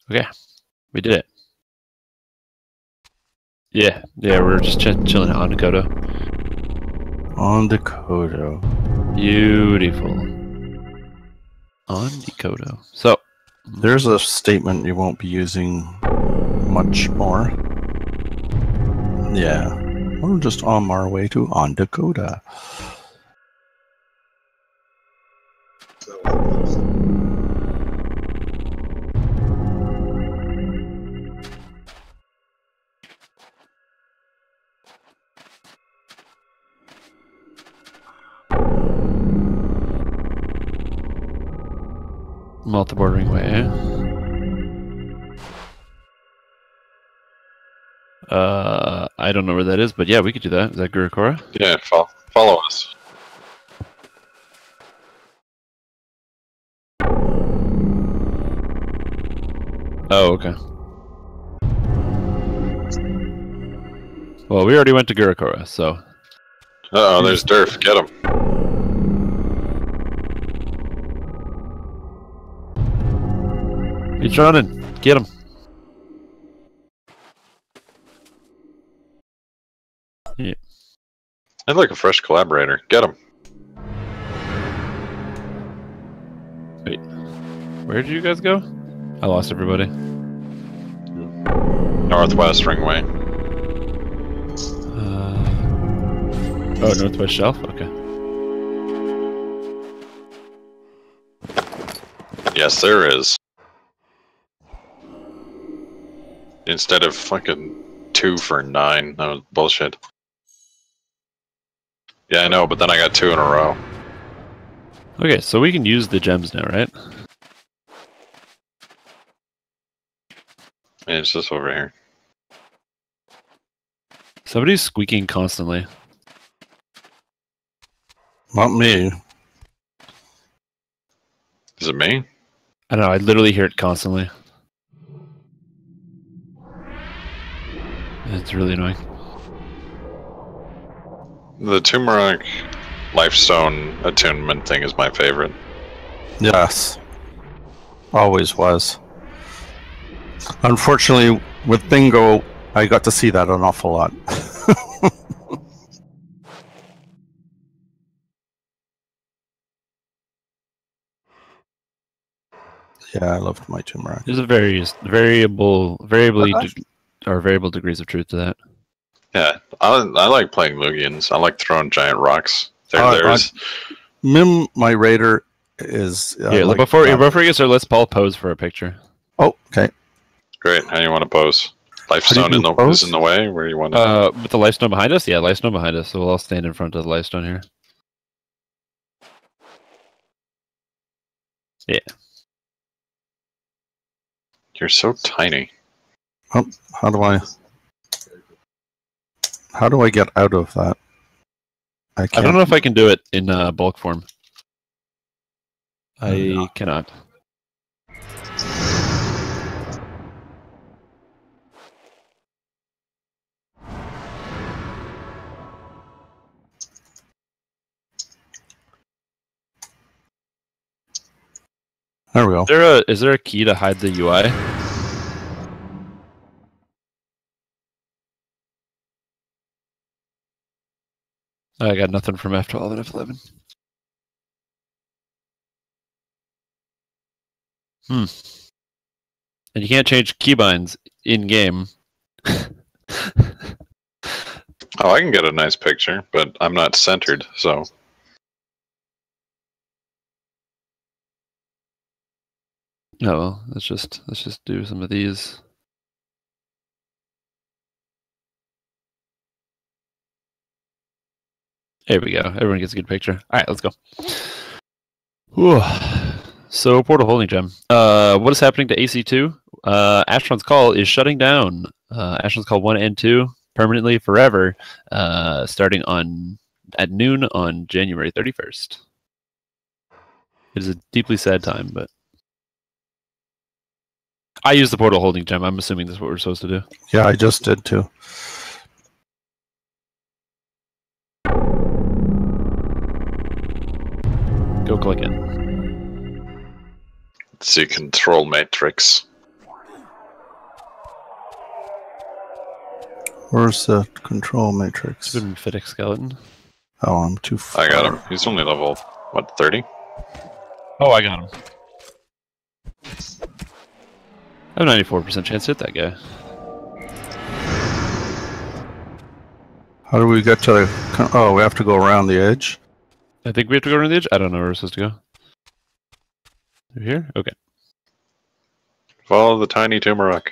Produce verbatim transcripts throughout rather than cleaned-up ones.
Okay, we did it. Yeah, yeah, we're just ch chilling on Dakota. On Dakota. Beautiful. On Dakota. So, there's a statement you won't be using much more. Yeah, we're just on our way to on Dakota. multi-bordering way. Uh, I don't know where that is, but yeah, we could do that. Is that Gurukora? Yeah, follow, follow us. Oh, okay. Well, we already went to Gurukora, so. Uh oh, there's Dereth. Get him. He's running. Get him. Yeah. I'd like a fresh collaborator. Get him. Wait. Where did you guys go? I lost everybody. Northwest Ringway. Uh, oh, Northwest Shelf? Okay. Yes, there is. Instead of fucking two for nine. That was bullshit. Yeah, I know, but then I got two in a row. Okay, so we can use the gems now, right? Yeah, it's just over here. Somebody's squeaking constantly. Not me. Is it me? I don't know, I literally hear it constantly. It's really annoying. The turmeric lifestone attunement thing is my favorite. Yes. Always was. Unfortunately, with bingo, I got to see that an awful lot. Yeah, I loved my turmeric. There's a various variable, variably, de or variable degrees of truth to that. Yeah, I, I like playing Lugians. I like throwing giant rocks. There, Uh, there's. Mim, my raider, is. Uh, Yeah, like, before um, before we get started, let's Paul pose for a picture. Oh, okay. Great. How do you want to pose? How do you Lifestone do in the pose? is in the way. Where do you want to? Uh, with the lifestone behind us? Yeah, lifestone behind us. So we'll all stand in front of the lifestone here. Yeah. You're so tiny. Oh, how do I? How do I get out of that? I can't. I don't know if I can do it in uh, bulk form. I No. cannot. There we go. Is there a is there a key to hide the U I? I got nothing from F twelve and F eleven. Hmm. And you can't change keybinds in game. Oh, I can get a nice picture, but I'm not centered, so. Oh well, let's just let's just do some of these. There we go. Everyone gets a good picture. All right, let's go. Whew. So, Portal Holding Gem. Uh, what is happening to A C two? Uh, Asheron's Call is shutting down. Uh, Asheron's Call one and two permanently forever, uh, starting on at noon on January thirty-first. It is a deeply sad time, but I use the Portal Holding Gem. I'm assuming that's what we're supposed to do. Yeah, I just did too. Go click it. Let's see, control matrix. Where's the control matrix? It's been Fittic Skeleton. Oh, I'm too far. I got him. He's only level, what, thirty? Oh, I got him. I have a ninety-four percent chance to hit that guy. How do we get to the... Oh, we have to go around the edge? I think we have to go around the edge. I don't know where we're supposed to go. Through here? Okay. Follow the tiny tumor rock.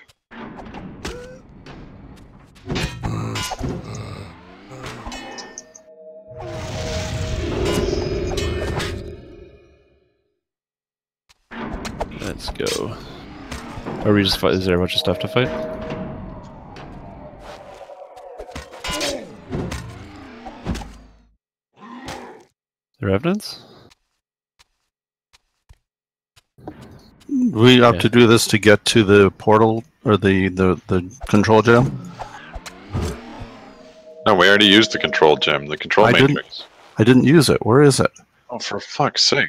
Let's go. Are we just fight? Is there a bunch of stuff to fight? The Revenants? We have Yeah. to do this to get to the portal, or the, the, the control gem? No, we already used the control gem, the control I didn't- matrix. I didn't use it. Where is it? Oh, for fuck's sake.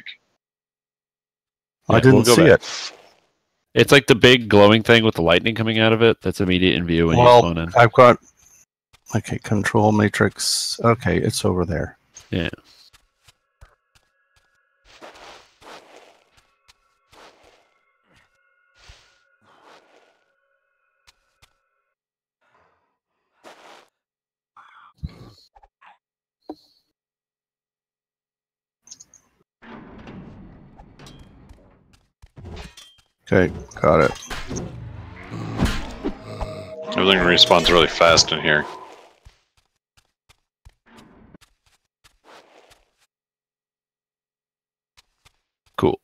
I Yeah, didn't we'll go see back. it. It's like the big glowing thing with the lightning coming out of it that's immediate in view when you Well, spawn in. I've got... Okay, control matrix. Okay, it's over there. Yeah. Okay, got it. Everything respawns really fast in here. Cool.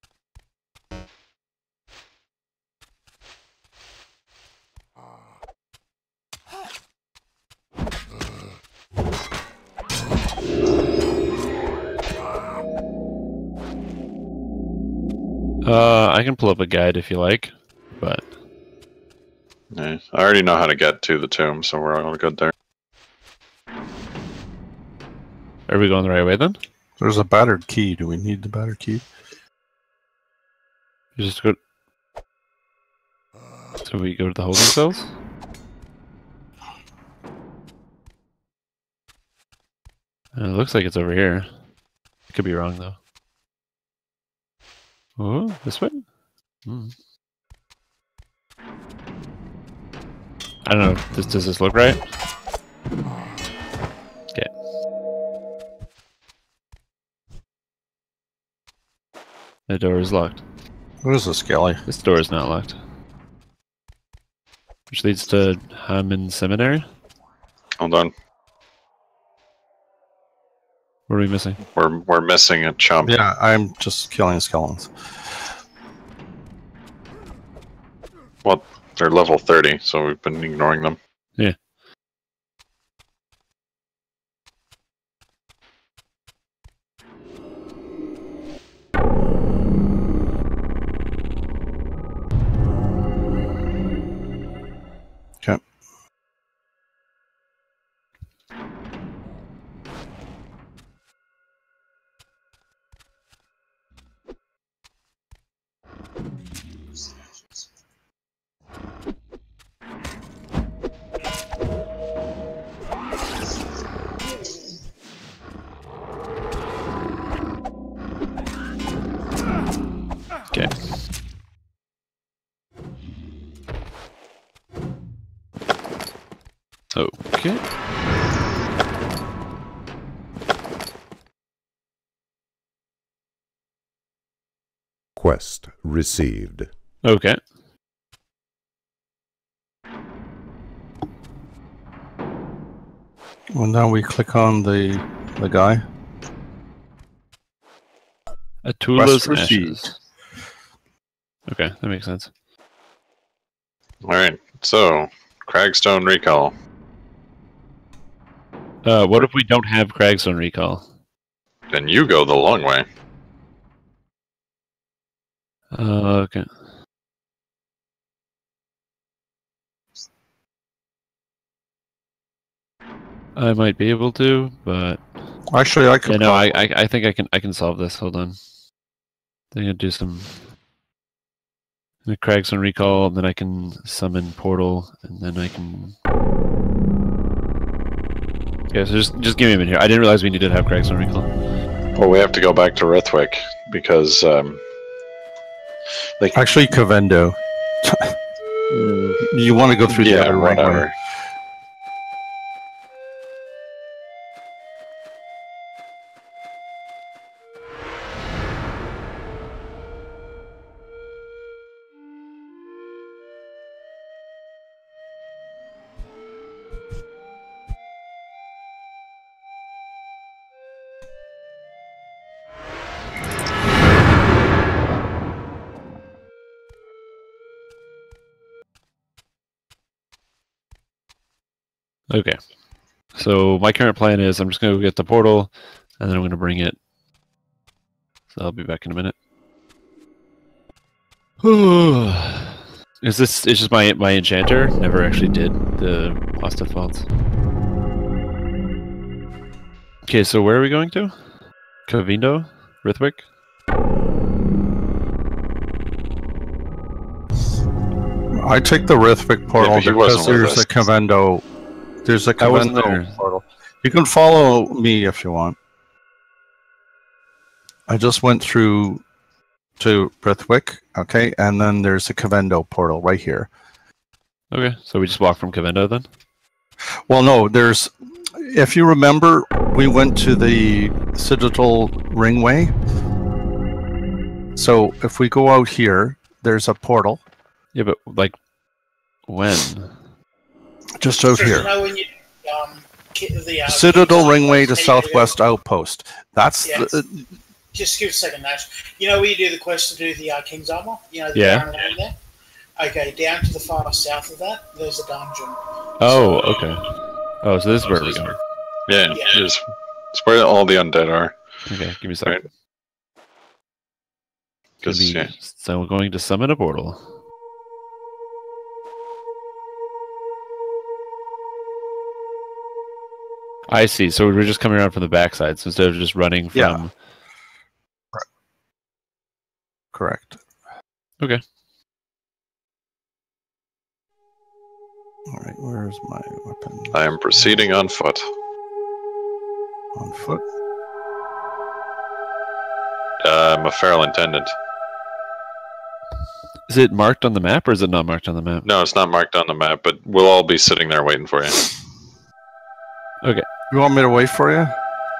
Uh, I can pull up a guide if you like, but Yeah, I already know how to get to the tomb, so we're all good there. are we going the right way then? There's a battered key. Do we need the battered key? You just go. So we go to the holding cells. Uh, it looks like it's over here. I could be wrong though. Oh, this way? Hmm. I don't know. Does, does this look right? Okay. The door is locked. What is this, Skelly? This door is not locked. Which leads to Hammond Seminary? Hold on. What are we missing? We're we're missing a chump. Yeah, I'm just killing skeletons. Well, they're level thirty, so we've been ignoring them. Yeah. Okay. Okay. Okay. Quest received. Okay. Well, now we click on the the guy. Atula's Quest received. ashes. Okay, that makes sense. Alright, so, Cragstone Recall. Uh, what if we don't have Cragstone Recall? Then you go the long way. Uh, okay. I might be able to, but Actually, I could. yeah, no, I, I, I think I can, I can solve this. Hold on. I'm gonna do some Cragstone Recall, and then I can summon Portal, and then I can Yeah, so just just give me a minute here. I didn't realize we needed to have cracks on recall. Well, we have to go back to Rithwick because, um, like, Actually, Cavendo. You want to go through the yeah, other whatever. ringway. Okay. So my current plan is I'm just going to go get the portal, and then I'm going to bring it. So I'll be back in a minute. Is this? It's just my my enchanter never actually did the Artefons. Okay, so where are we going to? Cavendo, Rithwick. I take the Rithwick portal but he because wasn't with there's a us. Cavendo. There's a I wasn't Cavendo there. portal. You can follow me if you want. I just went through to Rithwick, okay, and then there's a Cavendo portal right here. Okay, so we just walk from Cavendo then? Well, no, there's. If you remember, we went to the Citadel Ringway. So if we go out here, there's a portal Yeah, but like, when? just out So, you here. know when you um, ki- the uh, Citadel Ringway to Hey, Southwest Outpost. That's Yes. the, Just give a second, Nash. You know where you do the quest to do the uh, King's Armor? You know, the Yeah. Barren Land there? Okay, down to the far south of that, there's a dungeon. Oh, okay. Oh, so this is where So we're this- going. Yeah, Yeah. It's, it's where all the undead are. Okay, give me a second. Right. Because, Be- yeah. So we're going to summon a portal. I see. So we're just coming around from the backside. So instead of just running from. Yeah. correct. Okay. All right, where's my weapon? I am proceeding on foot. On foot. Uh, I'm a feral attendant. Is it marked on the map or is it not marked on the map? No, it's not marked on the map, but we'll all be sitting there waiting for you. Okay. You want me to wait for you?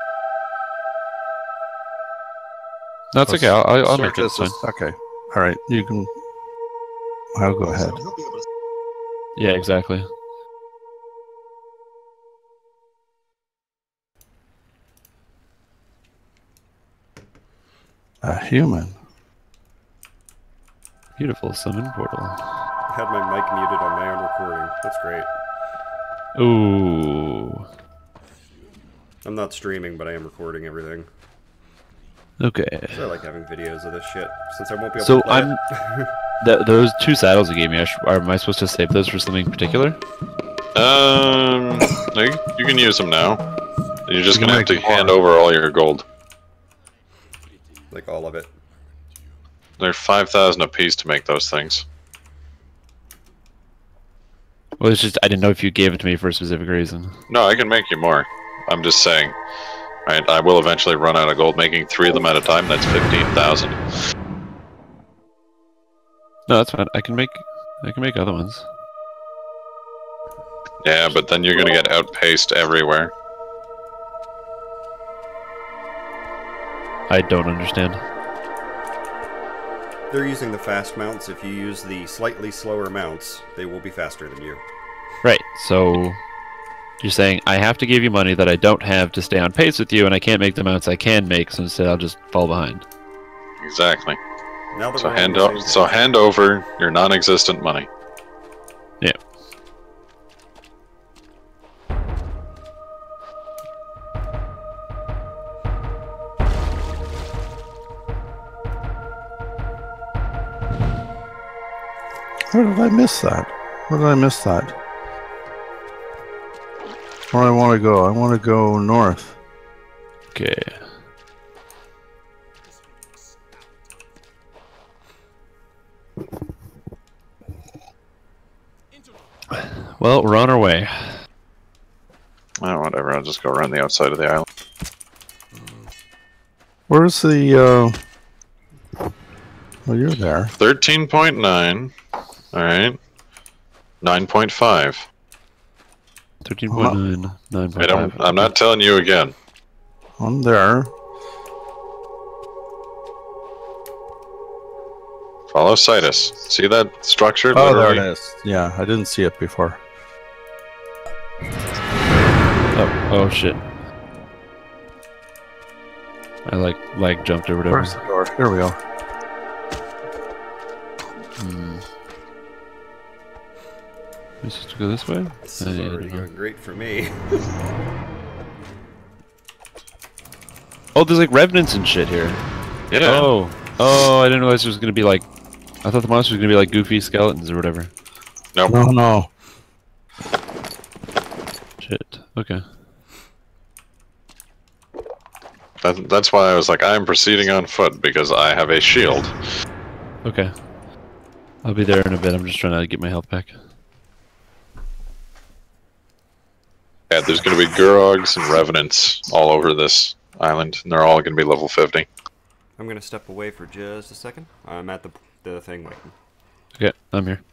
No, it's okay. I'll, I'll, I'll make it. It's fine. Okay. All right, you can. I'll go ahead. Yeah, exactly. A human. Beautiful summon portal. I had my mic muted on my own recording. That's great. Ooh. I'm not streaming, but I am recording everything. Okay. So I like having videos of this shit, since I won't be able So to play I'm. it. Th those two saddles you gave me, I sh are, am I supposed to save those for something particular? Um, no, you, you can use them now. You're just You gonna have to make hand more. over all your gold. Like all of it. They're five thousand apiece to make those things. Well, it's just I didn't know if you gave it to me for a specific reason. No, I can make you more. I'm just saying. Right, I will eventually run out of gold. Making three of them at a time, that's fifteen thousand. No, that's fine. I can make. I can make other ones. Yeah, but then you're gonna get outpaced everywhere. I don't understand. They're using the fast mounts. If you use the slightly slower mounts, they will be faster than you. Right. So you're saying I have to give you money that I don't have to stay on pace with you, and I can't make the amounts I can make, so instead I'll just fall behind. Exactly. Now that So we're on hand the o same so page. hand over your non-existent money. Yeah. Where did I miss that? Where did I miss that? Where do I want to go? I want to go north. Okay. Well, we're on our way. Oh, whatever. I'll just go around the outside of the island. Where's the? Uh... Well, you're there. Thirteen point nine. All right. Nine point five. Thirteen point nine. Nine point five. I'm not telling you again. I'm there. Follow Citus. See that structure? Oh, literally? there it is. Yeah, I didn't see it before. Oh, oh shit. I like like jumped or whatever. Where's the door? Here we go. Hmm. Is this to go this way? This is Uh, already yeah, going great for me. Oh, there's like revenants and shit here. Yeah. Oh, oh, I didn't realize there was gonna be like. I thought the monster was gonna be like goofy skeletons or whatever. Nope. No, no. Shit. Okay. That, that's why I was like, I'm proceeding on foot because I have a shield. Okay. I'll be there in a bit. I'm just trying to get my health back. Yeah, there's going to be Gurogs and Revenants all over this island, and they're all going to be level fifty. I'm gonna step away for just a second. I'm at the the thing waiting. Okay, I'm here.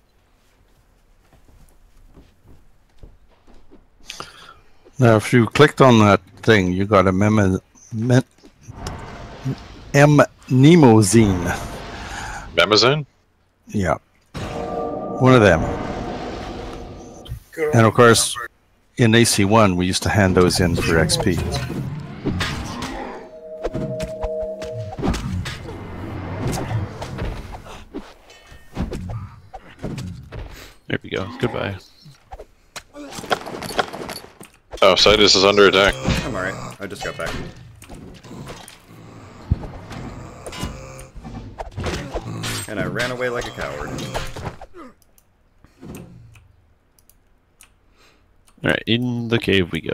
Now, if you clicked on that thing, you got a mem mem Mnemosine. Memazine? Yeah. One of them. And of course, in A C one, we used to hand those in for X P. There we go. Goodbye. Oh, Citus is under attack. I'm alright. I just got back. And I ran away like a coward. Alright, in the cave we go.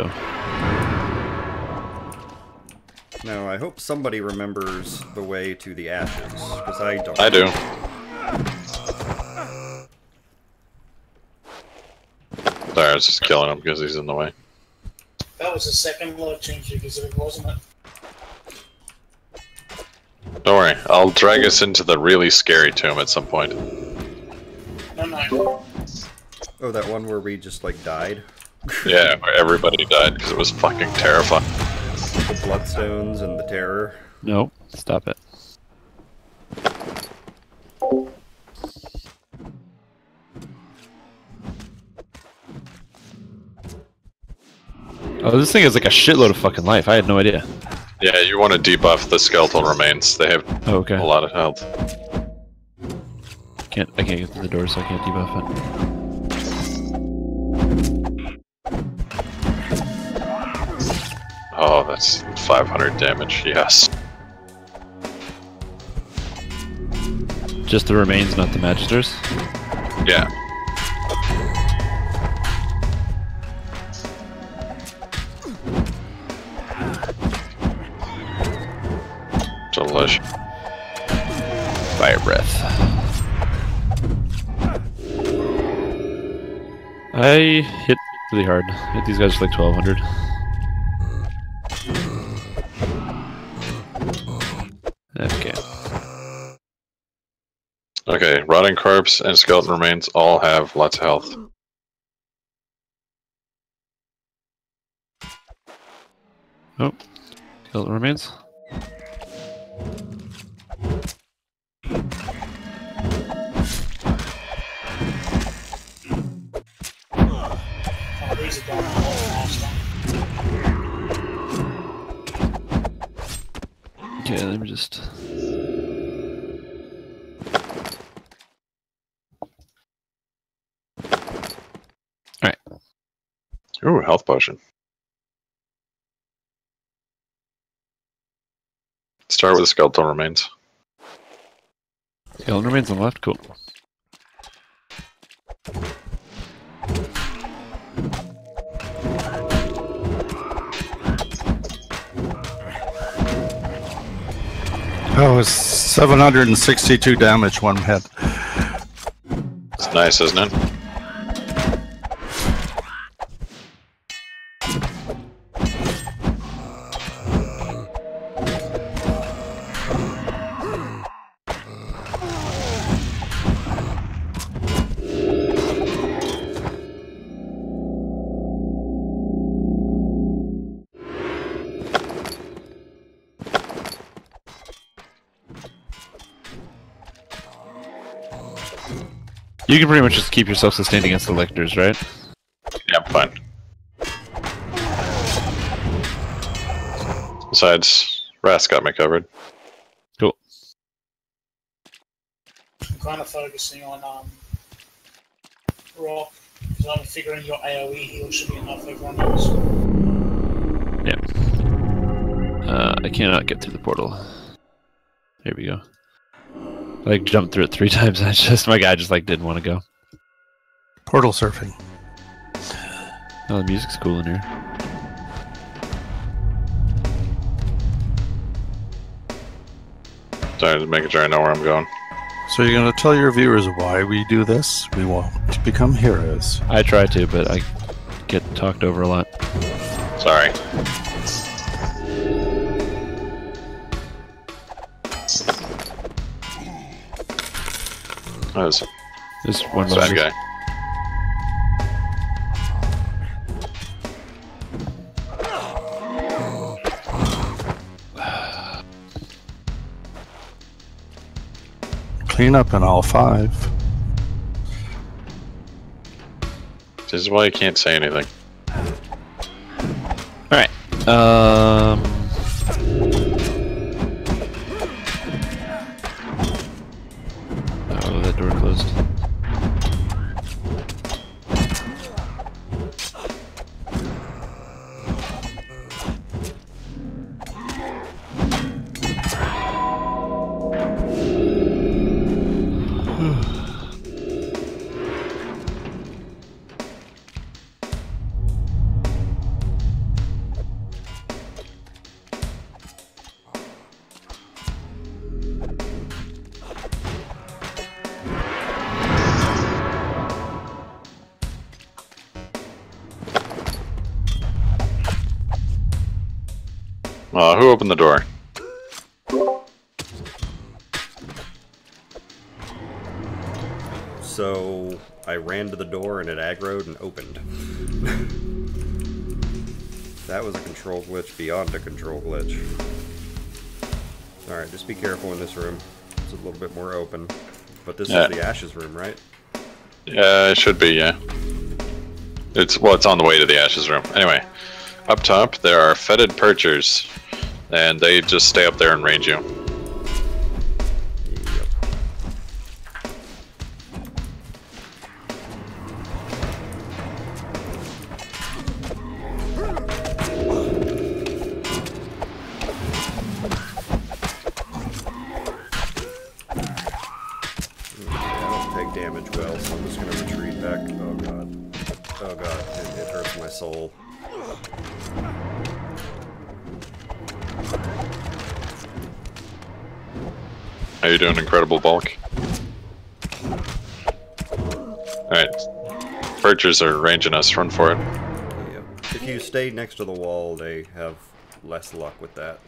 Now, I hope somebody remembers the way to the ashes, because I don't. I do. Sorry, I was just killing him because he's in the way. That was the second load change because it wasn't it? Don't worry, I'll drag us into the really scary tomb at some point. No, no. Oh, that one where we just, like, died? Yeah, where everybody died because it was fucking terrifying. The bloodstones and the terror. No, stop it. Oh, this thing has like a shitload of fucking life. I had no idea. Yeah, you want to debuff the skeletal remains. They have Oh, okay. a lot of health. Can't I can't get through the door, so I can't debuff it. Oh, that's five hundred damage, yes. Just the remains, not the magisters. Yeah. Delish. Fire breath. I hit really hard. I hit these guys for like twelve hundred. Okay. Okay, rotting corpse and skeleton remains all have lots of health. Oh, skeleton remains. Oh, these are down last time. Okay, let me just. Alright. Ooh, health potion. Start with the skeletal remains. Skeleton remains on the left, cool. Oh, it's seven hundred sixty-two damage, one hit. It's nice, isn't it? You can pretty much just keep yourself sustained against the lictors, right? Yeah, fine. Besides, Rast got me covered. Cool. I'm kind of focusing on um, Rock, because I'm figuring your AoE heal should be enough for everyone else. Yeah. Uh, I cannot get through the portal. Here we go. I like jumped through it three times. I just my guy just like didn't want to go. Portal surfing. Oh, the music's cool in here. Sorry, just making sure I know where I'm going. So you're going to tell your viewers why we do this? We want to become heroes. I try to, but I get talked over a lot. Sorry. That was There's one a bad behind me. guy. Clean up in all five. This is why you can't say anything. Alright. Um... Oh, that door closed. Uh, who opened the door? So I ran to the door and it aggroed and opened. That was a control glitch beyond a control glitch. Alright, just be careful in this room. It's a little bit more open. But this Yeah. is the Ashes room, right? Yeah, it should be, yeah. It's, well, it's on the way to the Ashes room. Anyway, up top, there are fetid perchers, and they just stay up there and range you. Yep. Damage well, so I'm just gonna retreat back. Oh god. Oh god, it, it hurts my soul. How you doing, Incredible Bulk? Alright. Perchers are ranging us, run for it. Yep. If you stay next to the wall, they have less luck with that.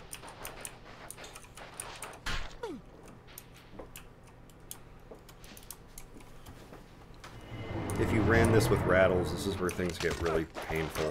If you ran this with rattles, this is where things get really painful.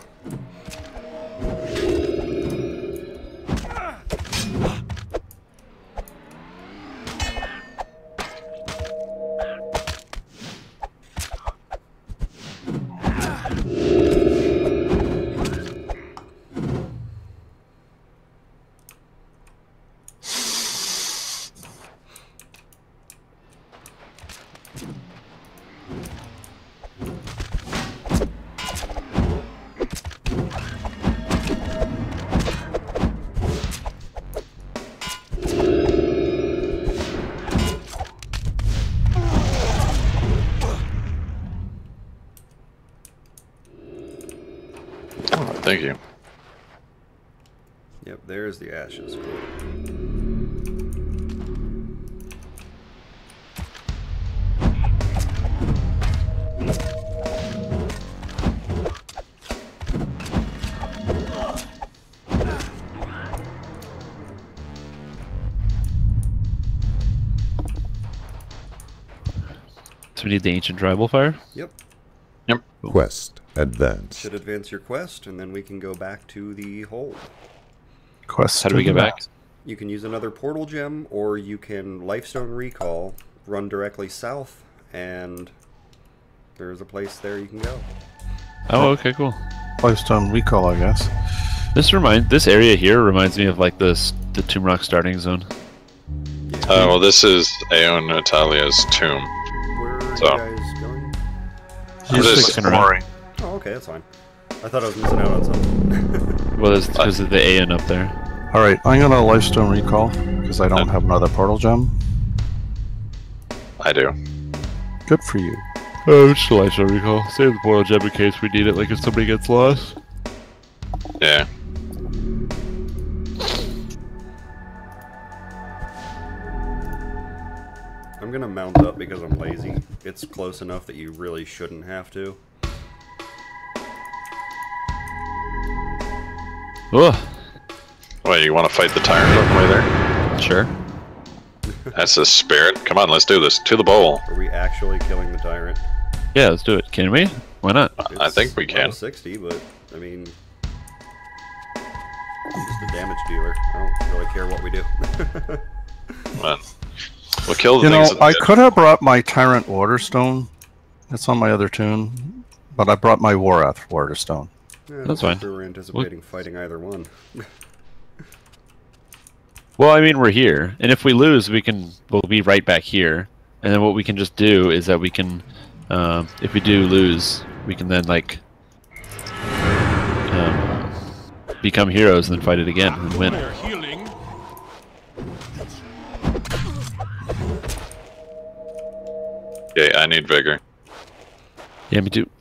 Thank you. Yep, there's the Ashes. Cool. So we need the ancient tribal fire? Yep. Yep. Quest advance. Should advance your quest, and then we can go back to the hold. Quest. How do we get back? You can use another portal gem, or you can Lifestone Recall, run directly south, and There's a place there you can go. Oh, okay, cool. Lifestone recall, I guess. This remind this area here reminds me of like this the Tomb Rock starting zone. Yeah. Uh, well, this is Aeon Natalia's tomb. Where are So. you guys going? I'm He's just- exploring. Oh, okay, that's fine. I thought I was missing out on something. Well, it's because of the A N up there. All right, I'm gonna lifestone recall because I don't have another portal gem. I do. Good for you. Oh, just a lifestone recall. Save the portal gem in case we need it, like if somebody gets lost. Yeah. I'm gonna mount up because I'm lazy. It's close enough that you really shouldn't have to. Oh, Wait, you want to fight the tyrant on the way there? sure. That's the spirit. Come on, let's do this. To the bowl. Are we actually killing the tyrant? Yeah, let's do it. Can we? Why not? I It's think we can. level sixty, but I mean, I'm just a damage dealer. I don't really care what we do. Come on. We'll kill the You know, things that I did. could have brought my Tyrant Waterstone. It's on my other tune, but I brought my Warath Waterstone. Yeah, I don't That's think fine. We were anticipating fighting either one. Well, I mean, we're here, and if we lose, we can. We'll be right back here, and then what we can just do is that we can, um, if we do lose, we can then like um, become heroes and then fight it again and win. Okay, I need vigor. Yeah, me too.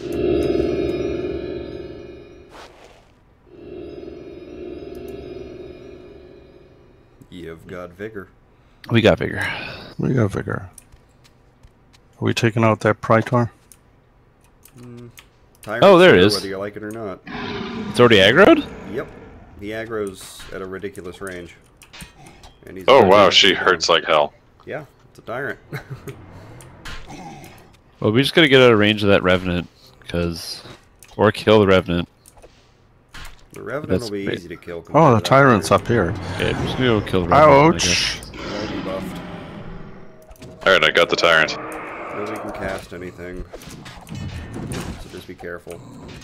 You've got vigor. We got vigor. We got vigor. Are we taking out that Praetor? Tyrant's Oh, there it here, is. Whether you like it or not. It's already aggroed? Yep. The aggro's at a ridiculous range. And he's Oh very wow, good. she hurts like hell. Yeah, it's a tyrant. Well, we just gotta get out of range of that Revenant, because... Or kill the Revenant. The Revenant That's will be great. easy to kill. Oh, compared the to that Tyrant's tyrant. up here. Okay, I'm just gonna go kill the Revenant. I guess. Ouch! All debuffed. Alright, I got the tyrant. Nobody can cast anything. So just be careful.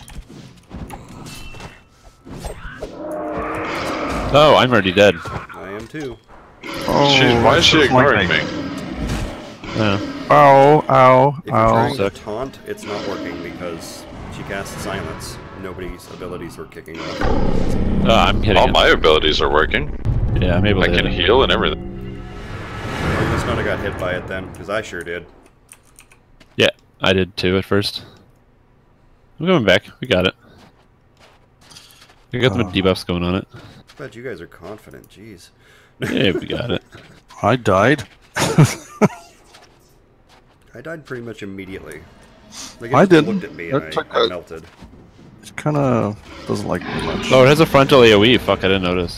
Oh, I'm already dead. I am too. Oh, She, why is she that's ignoring lightning. me? Yeah. Ow, ow, If you're ow. trying to Suck. taunt, it's not working because she casts silence. Nobody's abilities were kicking off. Oh, I'm hitting All him. my abilities are working. Yeah, I'm able I to can hit him. heal and everything. Well, you must not have got hit by it then, because I sure did. Yeah, I did too at first. I'm going back. We got it. We got the Oh. debuffs going on it. Bet you guys are confident, jeez. Yeah, we got it. I died. I died pretty much immediately. Like, it I just didn't. looked at me That and took I, I a- melted. It kind of doesn't like me much. Oh, it has a frontal AoE. Fuck, I didn't notice.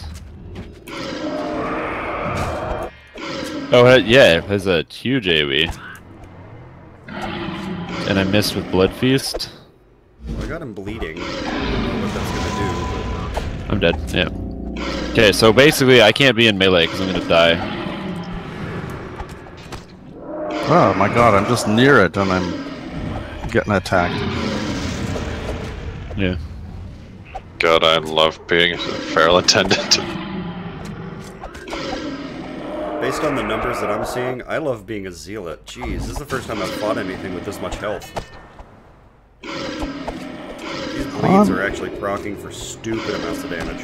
Oh, it- yeah, it has a huge AoE. And I missed with Blood Feast. Well, I got him bleeding. I don't know what that's gonna do, I'm dead. Yeah. Okay, so basically, I can't be in melee because I'm gonna die. Oh my god, I'm just near it and I'm getting attacked. Yeah. God, I love being a feral attendant. but... Based on the numbers that I'm seeing, I love being a zealot. Jeez, this is the first time I've fought anything with this much health. These bleeds are actually proccing for stupid amounts of damage.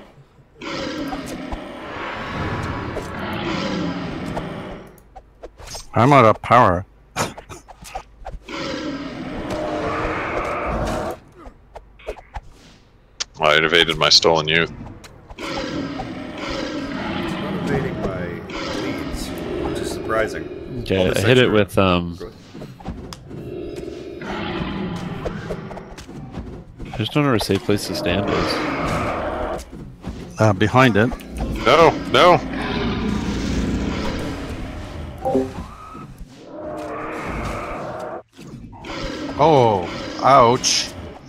I'm out of power. I evaded my stolen youth. Not evading my bleeds, which is surprising. Okay, All I this hit it extra with, um... growth. I just don't know where a safe place to stand is. Uh, behind it. No, no! Oh, ouch.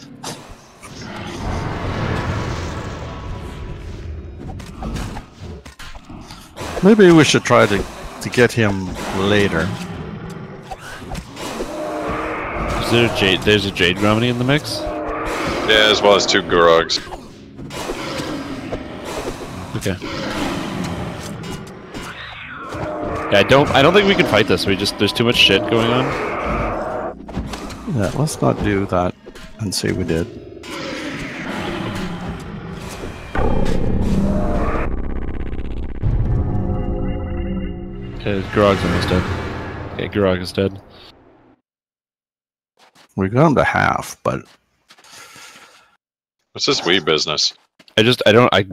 Maybe we should try to, to get him later. there a jade? There's a jade Gromity in the mix. Yeah, as well as two Gurogs. Okay. Yeah, I don't. I don't think we can fight this. We just there's too much shit going on. Yeah, let's not do that and say we did. Okay, Gurog's almost dead. Okay, Gurog is dead. We got him to half, but What's this wee business? I just I don't I. I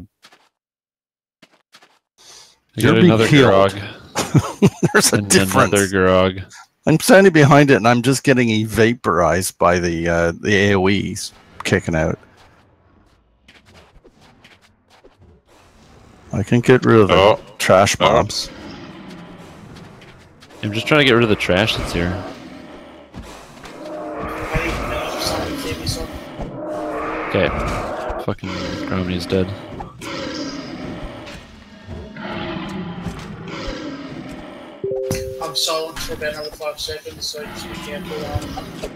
You're got being another healed. Gurog. there's a And difference. another Gurog. I'm standing behind it, and I'm just getting vaporized by the uh, the AoEs kicking out. I can get rid of the Oh. trash Oh. mobs. I'm just trying to get rid of the trash that's here. I need to know if somebody gave me some. Okay. Fucking Gromity is dead. I'm silent for about another five seconds, so just be careful. Um,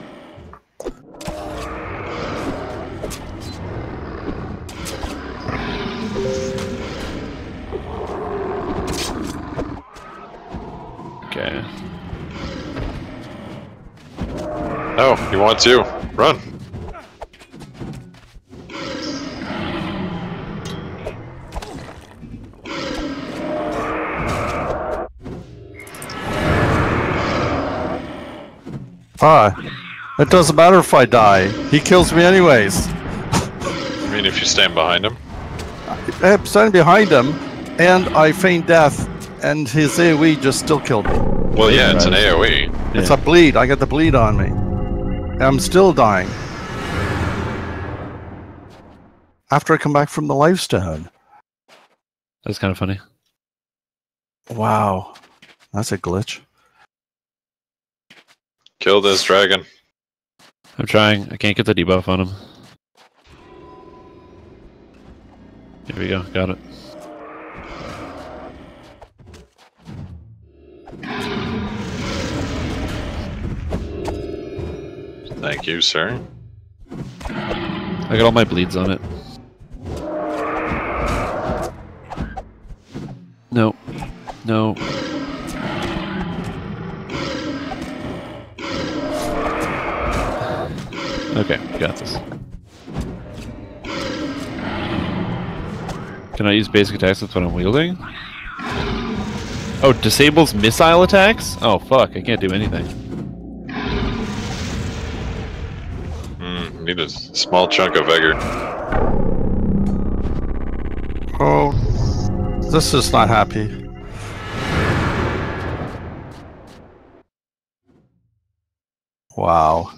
Okay. Oh, he wants you. Run. Ah, it doesn't matter if I die. He kills me anyways. I mean, if you stand behind him. I'm standing behind him, and I feign death, and his AoE just still killed me. Well, yeah, it's an Right. AoE. It's Yeah. a bleed. I got the bleed on me. I'm still dying. After I come back from the life stone. That's kind of funny. Wow. That's a glitch. Kill this dragon. I'm trying. I can't get the debuff on him. Here we go. Got it. Thank you, sir. I got all my bleeds on it. No. No. Okay, got this. Can I use basic attacks with what I'm wielding? Oh, disables missile attacks? Oh fuck, I can't do anything. Hmm, need a small chunk of vigor. Oh, this is not happy. Wow.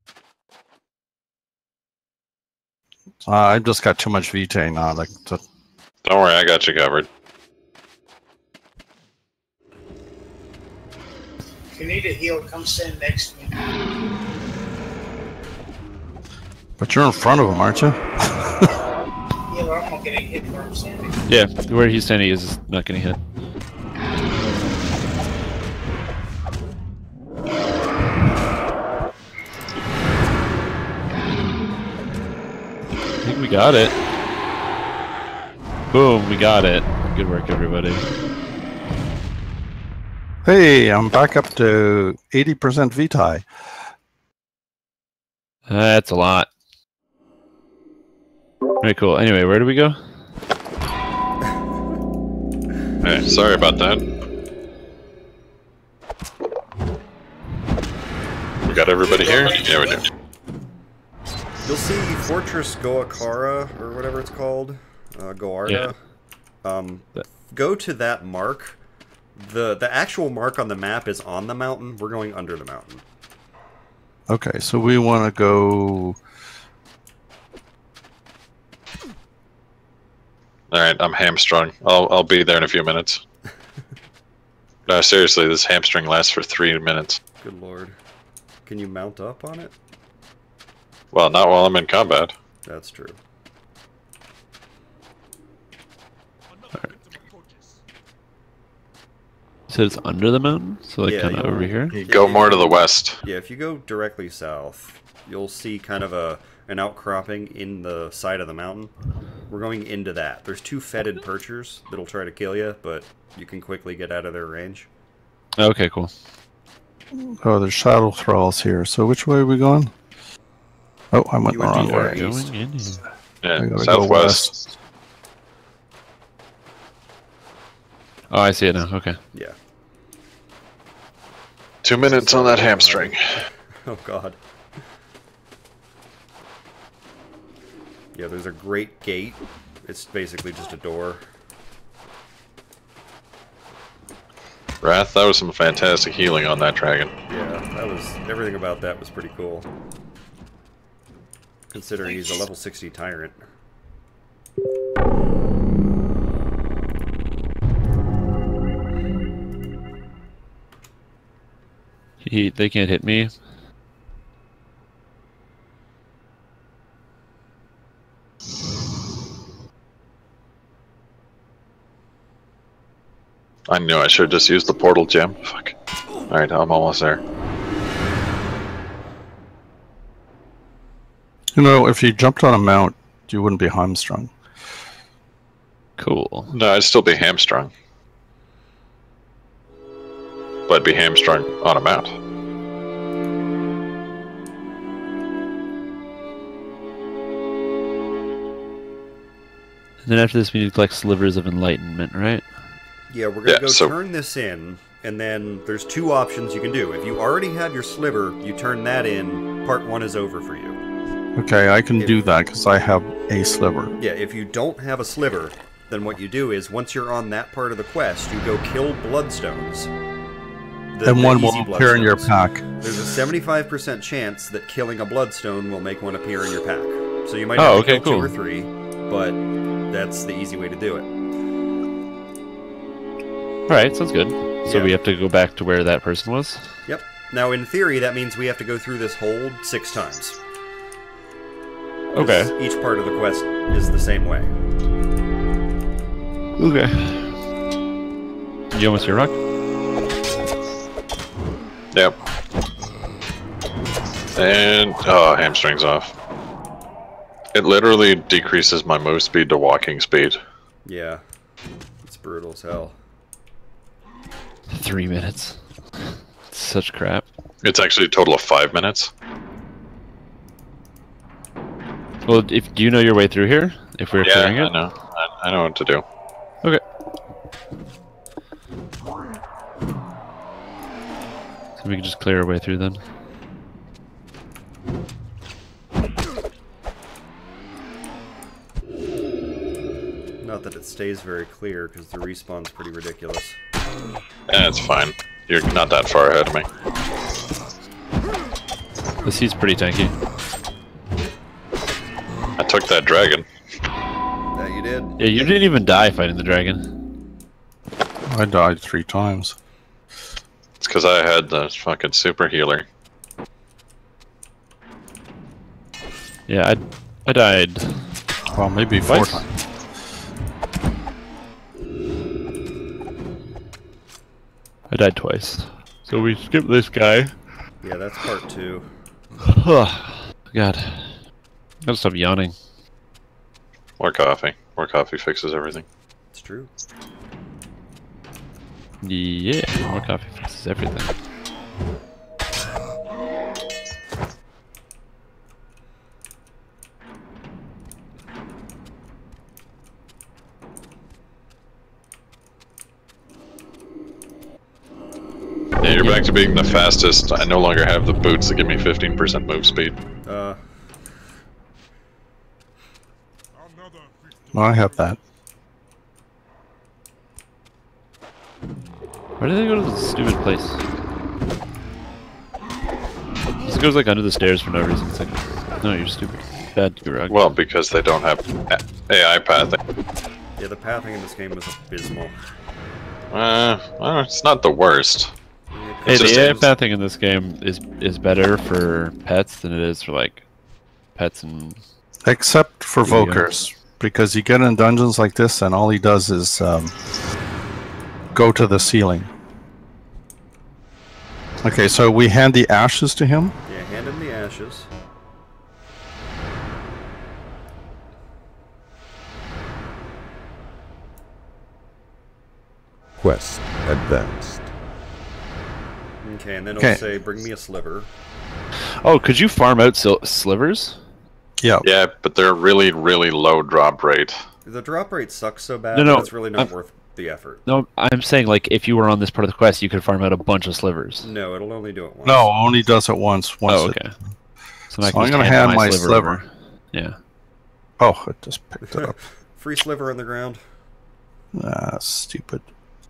Uh, I've just got too much Vitae now. Like, to, Don't worry, I got you covered. if you need a heal, come stand next to me. but you're in front of him, aren't you? Yeah, but I'm not getting hit where I'm standing. Yeah, where he's standing is not getting hit. I think we got it. Boom, we got it. Good work, everybody. Hey, I'm back up to eighty percent Vitae. That's a lot. Very cool. Anyway, where do we go? Hey, sorry about that. We got everybody here? Yeah, we do. You'll see Fortress Goakara, or whatever it's called, uh, Goarda. Um, That- go to that mark. The the actual mark on the map is on the mountain. We're going under the mountain. Okay, so we want to go. Alright, I'm hamstrung. I'll, I'll be there in a few minutes. No, seriously, this hamstring lasts for three minutes. Good lord. Can you mount up on it? Well, not while I'm in combat. That's true. So it's under the mountain? So like Yeah, kind of you- over here? You go more to the west. Yeah, if you go directly south, you'll see kind of a an outcropping in the side of the mountain. We're going into that. There's two fetid perchers that'll try to kill you, but you can quickly get out of their range. Okay, cool. Oh, there's shadow thralls here. So which way are we going? Oh, I went You the went wrong too way. far east. Going in here. I Yeah, gotta go southwest. west. Oh, I see it now. Okay. Yeah. Two minutes on that hamstring. Oh god. Yeah, there's a great gate. It's basically just a door. Wrath, that was some fantastic healing on that dragon. Yeah, that was everything about that was pretty cool. Considering he's a level sixty tyrant. He, they can't hit me. I knew I should have just used the portal gem. Fuck. Alright, I'm almost there. You know, if you jumped on a mount, you wouldn't be hamstrung. Cool. No, I'd still be hamstrung. But be hamstrung on a mount. And then after this, we need to collect slivers of enlightenment, right? Yeah, we're gonna Yeah, go so- turn this in, and then there's two options you can do. If you already have your sliver, you turn that in, part one is over for you. Okay, I can If- do that because I have a sliver. Yeah, if you don't have a sliver, then what you do is, once you're on that part of the quest, you go kill bloodstones. The- And the one easy will appear in your bloodstones. pack. There's a seventy-five percent chance that killing a bloodstone will make one appear in your pack. So you might Oh, have to okay, kill two cool. or three, but that's the easy way to do it. Alright, sounds good. So Yeah. we have to go back to where that person was? Yep. Now, in theory, that means we have to go through this hold six times. 'Cause Okay. Each part of the quest is the same way. Okay. You almost your rock? Yep. And oh, hamstrings off. It literally decreases my move speed to walking speed. Yeah. It's brutal as hell. Three minutes. Such crap. It's actually a total of five minutes. Well, if do you know your way through here? If we're Yeah, clearing I it? know. I, I know what to do. Okay. So we can just clear our way through then. Not that it stays very clear, because the respawn's pretty ridiculous. Yeah, it's fine. You're not that far ahead of me. The seat's pretty tanky. I took that dragon. That you did? Yeah, you didn't even die fighting the dragon. I died three times. It's because I had the fucking super healer. Yeah, I, I died. Well, maybe four Twice? times. I died twice. So we skipped this guy. Yeah, that's part two. Oh, God. I gotta stop yawning. More coffee. More coffee fixes everything. It's true. Yeah, more coffee fixes everything. Yeah, you're back to being the fastest. I no longer have the boots that give me fifteen percent move speed. Uh, Well, I have that. Why did they go to this stupid place? This goes like under the stairs for no reason. It's like, no, you're stupid. Bad Gurug. Well, because they don't have A I pathing. yeah, the pathing in this game was abysmal. Uh, well, it's not the worst. Hey, It's just- the A I pathing in this game is is better for pets than it is for like pets and Except for There you go. Vokers. Because you get in dungeons like this and all he does is um, go to the ceiling. Okay, so we hand the ashes to him. Yeah, hand him the ashes. Quest advanced. Okay, and then Okay. it'll say, bring me a sliver. Oh, could you farm out sil- slivers? Yeah. Yeah, but they're really, really low drop rate. The drop rate sucks so bad No, that no, it's really not I'm- worth the effort. No, I'm saying like if you were on this part of the quest, you could farm out a bunch of slivers. No, it'll only do it once. No, only does it once. once Oh, it- okay. So So, I I'm can just gonna hand hand my my sliver. sliver. over. Yeah. Oh, it just picked it up. Free sliver on the ground. Ah, stupid.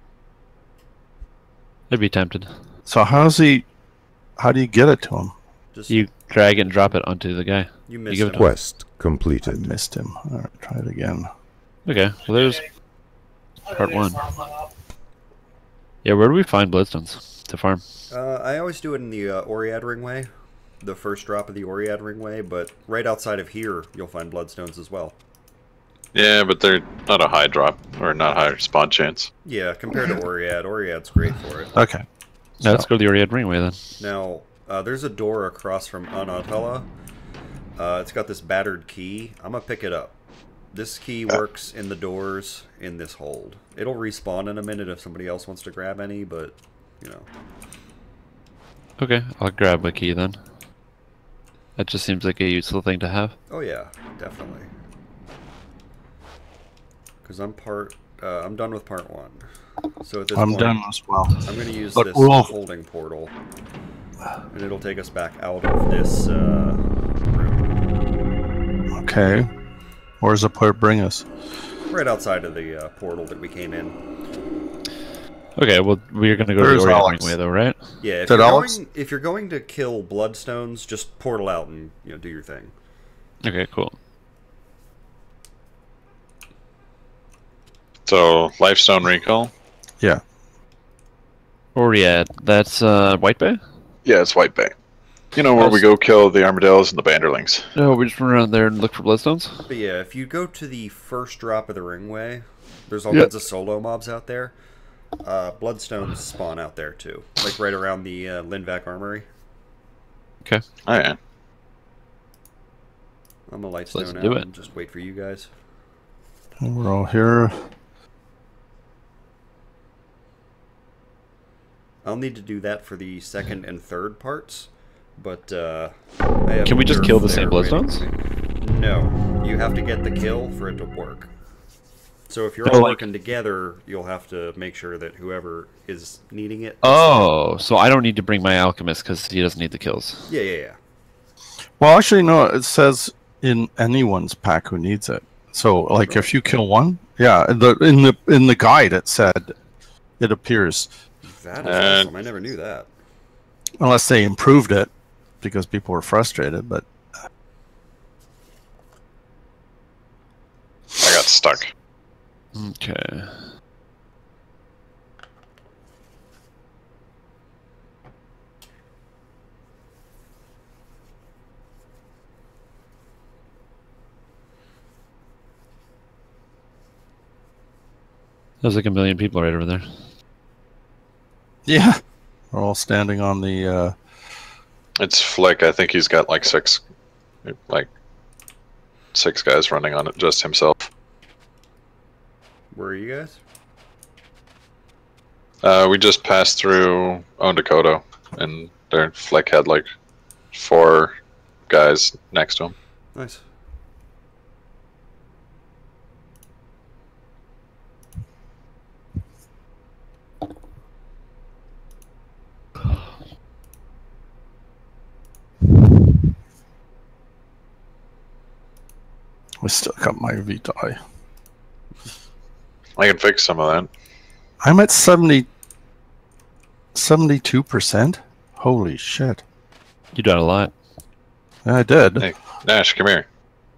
I'd be tempted. So how's he? How do you get it to him? Just You drag it and drop it onto the guy. you you missed give it him. to Quest I completed. missed him. All right, try it again. Okay, well there's I part gotta one. farm that up. Yeah, where do we find bloodstones to farm? Uh, I always do it in the uh, Oriad Ringway, the first drop of the Oriad Ringway, but right outside of here, you'll find bloodstones as well. Yeah, but they're not a high drop, or not high spawn chance. Yeah, compared to Oriad, Oriad's great for it. Okay. Now let's go to the Oriad Ringway then. Now, uh, there's a door across from Anatella. Uh, it's got this battered key. I'm gonna pick it up. This key works in the doors in this hold. It'll respawn in a minute if somebody else wants to grab any, but, you know. Okay, I'll grab a key then. That just seems like a useful thing to have. Oh yeah, definitely. Because I'm part, uh, I'm done with part one. So at this I'm point, done as well. I'm going to use But this we'll- holding portal, and it'll take us back out of this uh, room. Okay. Where's the port bring us? Right outside of the uh, portal that we came in. Okay, well we're gonna go Where's to the Oriad Alex? Ringway though, right? Yeah, if Did you're, Alex- going, if you're going to kill bloodstones, just portal out and you know do your thing. Okay, cool. So, Lifestone Recall? Yeah. Oriad, that's uh, White Bay? Yeah, it's White Bay. You know where we go kill the armadillos and the banderlings. No, we just run around there and look for bloodstones? But yeah, if you go to the first drop of the ringway, there's all Yep. kinds of solo mobs out there. Uh, bloodstones spawn out there too, like right around the uh, Linvac Armory. Okay. Oh yeah. I'm a light Let's stone out do it. and just wait for you guys. And we're all here. I'll need to do that for the second and third parts, but uh, I have Can we just Dereth kill the there same waiting bloodstones? for me. No, you have to get the kill for it to work. So if you're No, all like- working together, you'll have to make sure that whoever is needing it. Oh, so I don't need to bring my alchemist because he doesn't need the kills. Yeah, yeah, yeah. Well, actually, no. It says in anyone's pack who needs it. So, like, if you kill one, yeah. In the in the in the guide, it said it appears, That is Uh, awesome. I never knew that. unless they improved it because people were frustrated. But I got stuck. Okay. There's like a million people right over there. yeah, we're all standing on the. Uh, It's Flick. I think he's got like six, like six guys running on it just himself. Where are you guys? Uh, we just passed through Ondakoto, and their Flick had like four guys next to him. Nice. we still got my Vitae. I can fix some of that. I'm at seventy. Seventy-two percent. Holy shit! You done a lot. Yeah, I did. Hey, Nash, come here.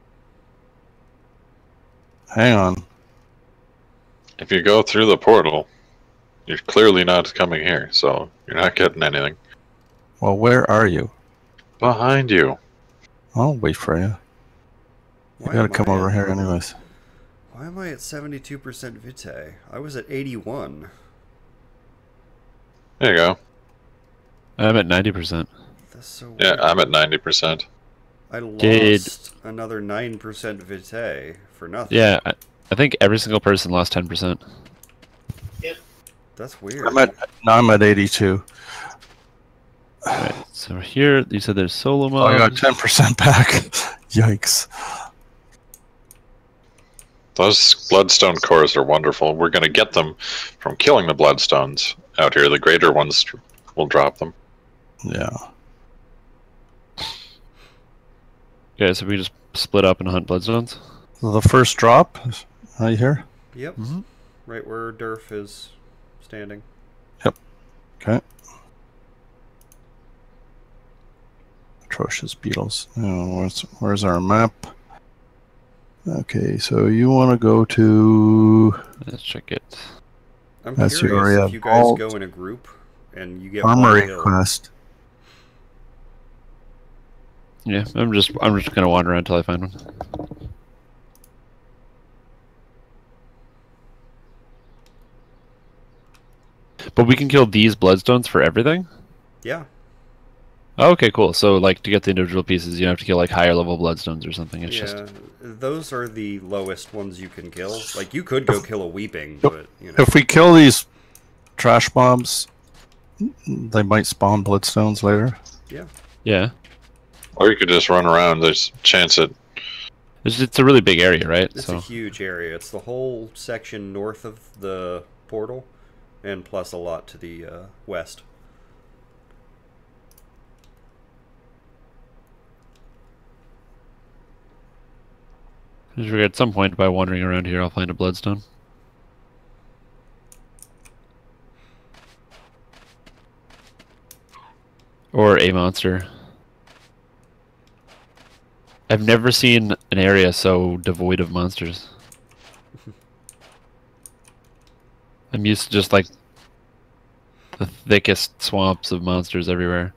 Hang on. If you go through the portal, you're clearly not coming here, so you're not getting anything. Well, where are you? Behind you. I'll wait for you. You Why gotta am come I over at- here anyways. Why am I at seventy-two percent Vitae? I was at eighty-one. There you go. I'm at ninety percent. That's so Yeah, weird. I'm at ninety percent. I lost Did- another nine percent vitae for nothing. Yeah, I, I think every single person lost ten percent. That's weird. I'm at no, I'm at eighty-two. Alright, so here, you said there's solo Oh, I got mobs. ten percent back. Yikes. Those bloodstone cores are wonderful. We're going to get them from killing the bloodstones out here. The greater ones will drop them. Yeah. Okay, so we just split up and hunt bloodstones. The first drop is right here. Yep. Mm-hmm. Right where Dereth is standing. Okay. Atrocious beetles. Oh, where's, where's our map? Okay, so you want to go to Let's check it. I'm That's your curious area if you guys vault. go in a group and you get one Armory kill. Quest. Yeah, I'm just I'm just gonna wander around until I find one. But we can kill these bloodstones for everything? Yeah. Oh, okay, cool. So, like, to get the individual pieces, you have to kill, like, higher level bloodstones or something. It's yeah. just... Those are the lowest ones you can kill. Like, you could go kill a weeping, but, you know. If we kill these trash mobs, they might spawn bloodstones later. Yeah. Yeah. Or you could just run around. There's a chance it... It's, it's a really big area, right? It's so a huge area. It's the whole section north of the portal, and plus a lot to the uh, west. I just figure at some point by wandering around here, I'll find a bloodstone. Or a monster. I've never seen an area so devoid of monsters. I'm used to just like the thickest swamps of monsters everywhere.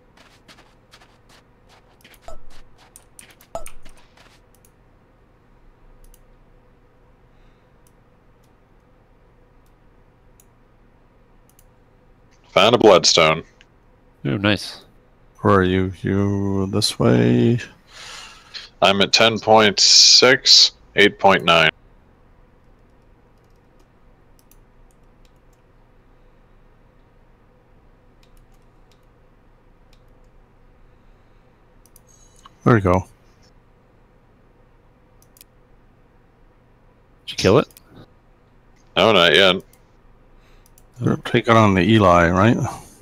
Found a bloodstone. Ooh, nice. Where are you? You this way? I'm at ten point six, eight point nine. There you go. Did you kill it? No, not yet. You're taking on the Eli, right?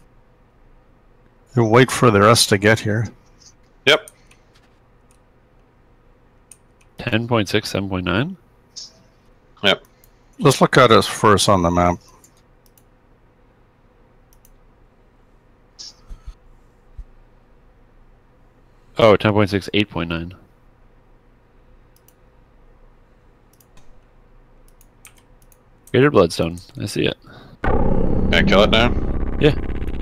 You wait for the rest to get here. Yep. ten point six, seven point nine? Yep. Let's look at it first on the map. Oh, ten point six, eight point nine. Greater bloodstone. I see it. Can I kill it now? Yeah.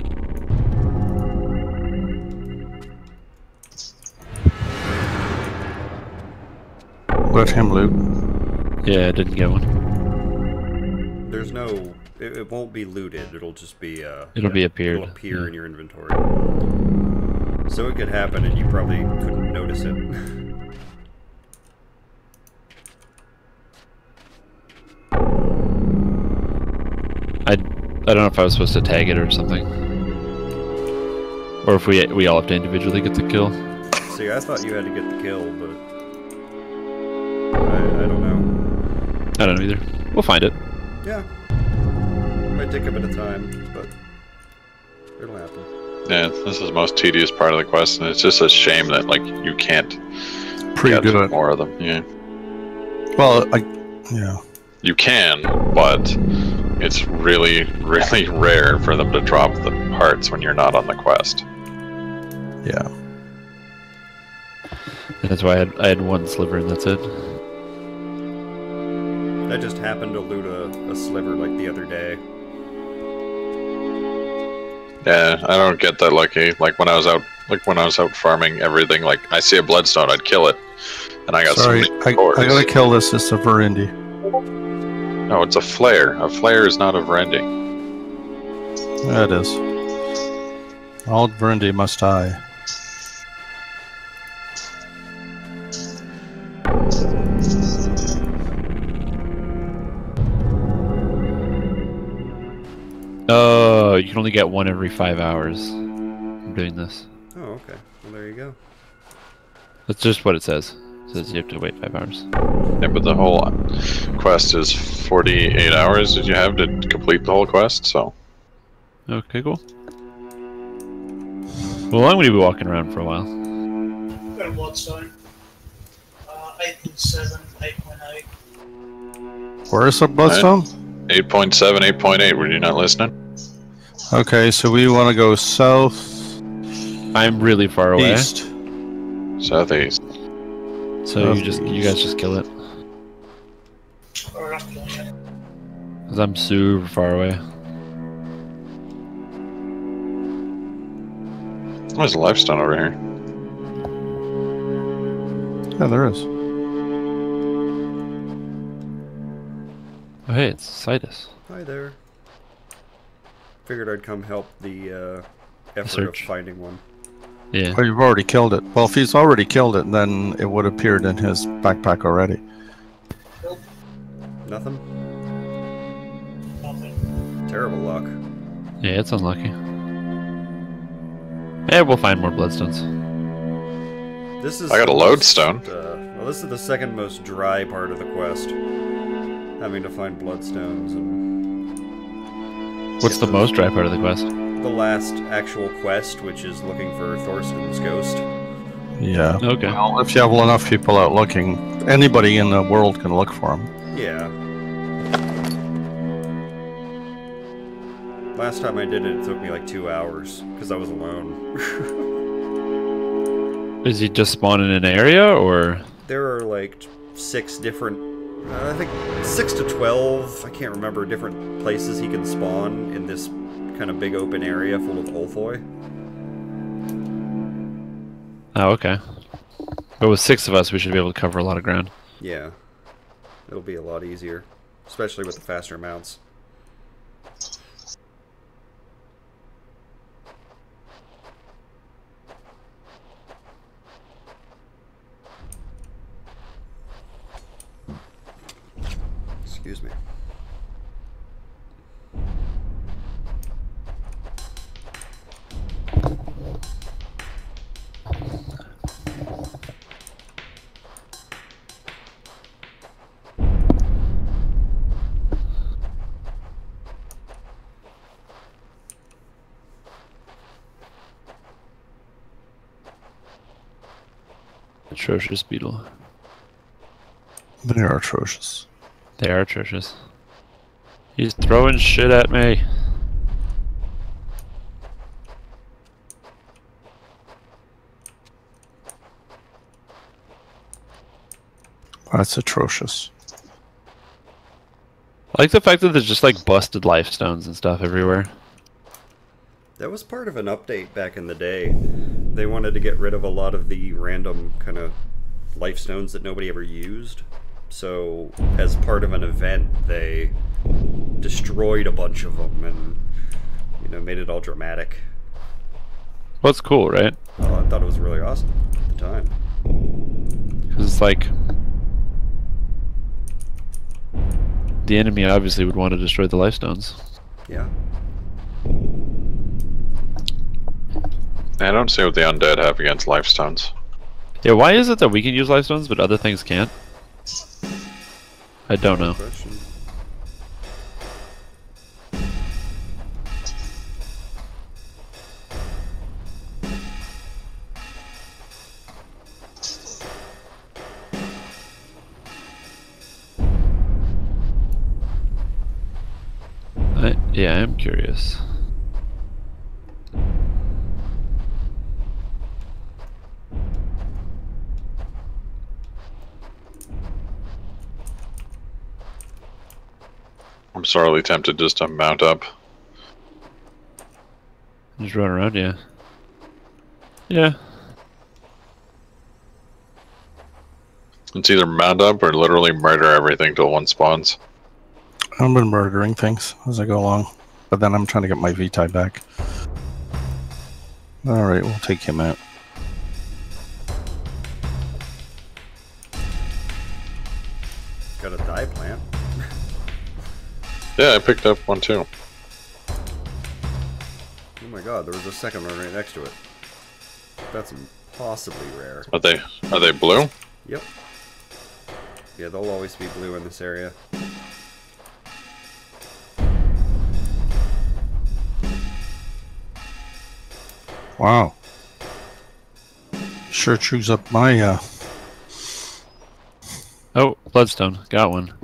Let him loot. Yeah, I didn't get one. There's no... It, it won't be looted. It'll just be... Uh, It'll be appeared. It'll appear Yeah. in your inventory. So it could happen and you probably couldn't notice it. I, I don't know if I was supposed to tag it or something. Or if we we all have to individually get the kill. See, I thought you had to get the kill, but... I, I don't know. I don't know either. We'll find it. Yeah. Might take a bit of time, but... It'll happen. Yeah, this is the most tedious part of the quest, and it's just a shame that, like, you can't get Pre-do it. more of them. Yeah. Well, I, yeah. You can, but it's really, really rare for them to drop the parts when you're not on the quest. Yeah. That's why I had I had one sliver and that's it. I just happened to loot a, a sliver like the other day. Yeah, I don't get that lucky. Like when I was out, like when I was out farming everything, like I see a bloodstone, I'd kill it, and I got Sorry, so many I, cores. I gotta kill this. It's a Verendi. No, it's a flare. A flare is not a Verendi. Yeah, it is. All Verundi must die. Oh, you can only get one every five hours. I'm doing this. Oh, okay. Well, there you go. That's just what it says. It says you have to wait five hours. Yeah, but the whole quest is forty-eight hours that you have to complete the whole quest, so... Okay, cool. Well, I'm going to be walking around for a while. Got a bloodstone. Uh, eight point seven, eight point eight. Where is the bloodstone? eight point seven, eight point eight, were you not listening? Okay, so we want to go south, I'm really far away. east. Southeast. So you just you guys just kill it. Or I'm killing it. Because I'm super far away. There's a lifestone over here. Yeah, there is. Oh hey, it's Citus. Hi there. Figured I'd come help the uh, effort Search. of finding one. Yeah. Oh, you've already killed it. Well, if he's already killed it, then it would have appeared in his backpack already. Nothing? Nothing. Terrible luck. Yeah, it's unlucky. Yeah, we'll find more bloodstones. This is I got a the lodestone. most, Uh, well, this is the second most dry part of the quest. Having to find bloodstones and What's the most dry part of the quest? the last actual quest, which is looking for Thorsten's ghost. Yeah. Okay. Well, if you have enough people out looking, anybody in the world can look for him. Yeah. Last time I did it, it took me like two hours because I was alone. Is he just spawn in an area, or? There are like six different, uh, I think six to twelve, I can't remember, different places he can spawn in this kind of big open area full of Ulthoi. Oh, okay. But with six of us, we should be able to cover a lot of ground. Yeah. It'll be a lot easier, especially with the faster mounts. Excuse me. Atrocious beetle. They are atrocious. They are atrocious. He's throwing shit at me. That's atrocious. I like the fact that there's just like busted life stones and stuff everywhere. That was part of an update back in the day. They wanted to get rid of a lot of the random kind of life stones that nobody ever used. So, as part of an event, they destroyed a bunch of them and, you know, made it all dramatic. Well, it's cool, right? Well, I thought it was really awesome at the time. Because it's like the enemy obviously would want to destroy the life stones. Yeah. I don't see what the undead have against lifestones. Yeah, why is it that we can use life stones but other things can't? I don't know. Question. I, yeah, I am curious. I'm sorely tempted just to mount up. Just run around, yeah. Yeah. It's either mount up or literally murder everything till one spawns. I've been murdering things as I go along, but then I'm trying to get my V-Tie back. All right, we'll take him out. Got a dye plant. Yeah, I picked up one too. Oh my god, there was a second one right next to it. That's impossibly rare. Are they are they blue? Yep. Yeah, they'll always be blue in this area. Wow. Sure chews up my, uh... Oh, bloodstone. Got one.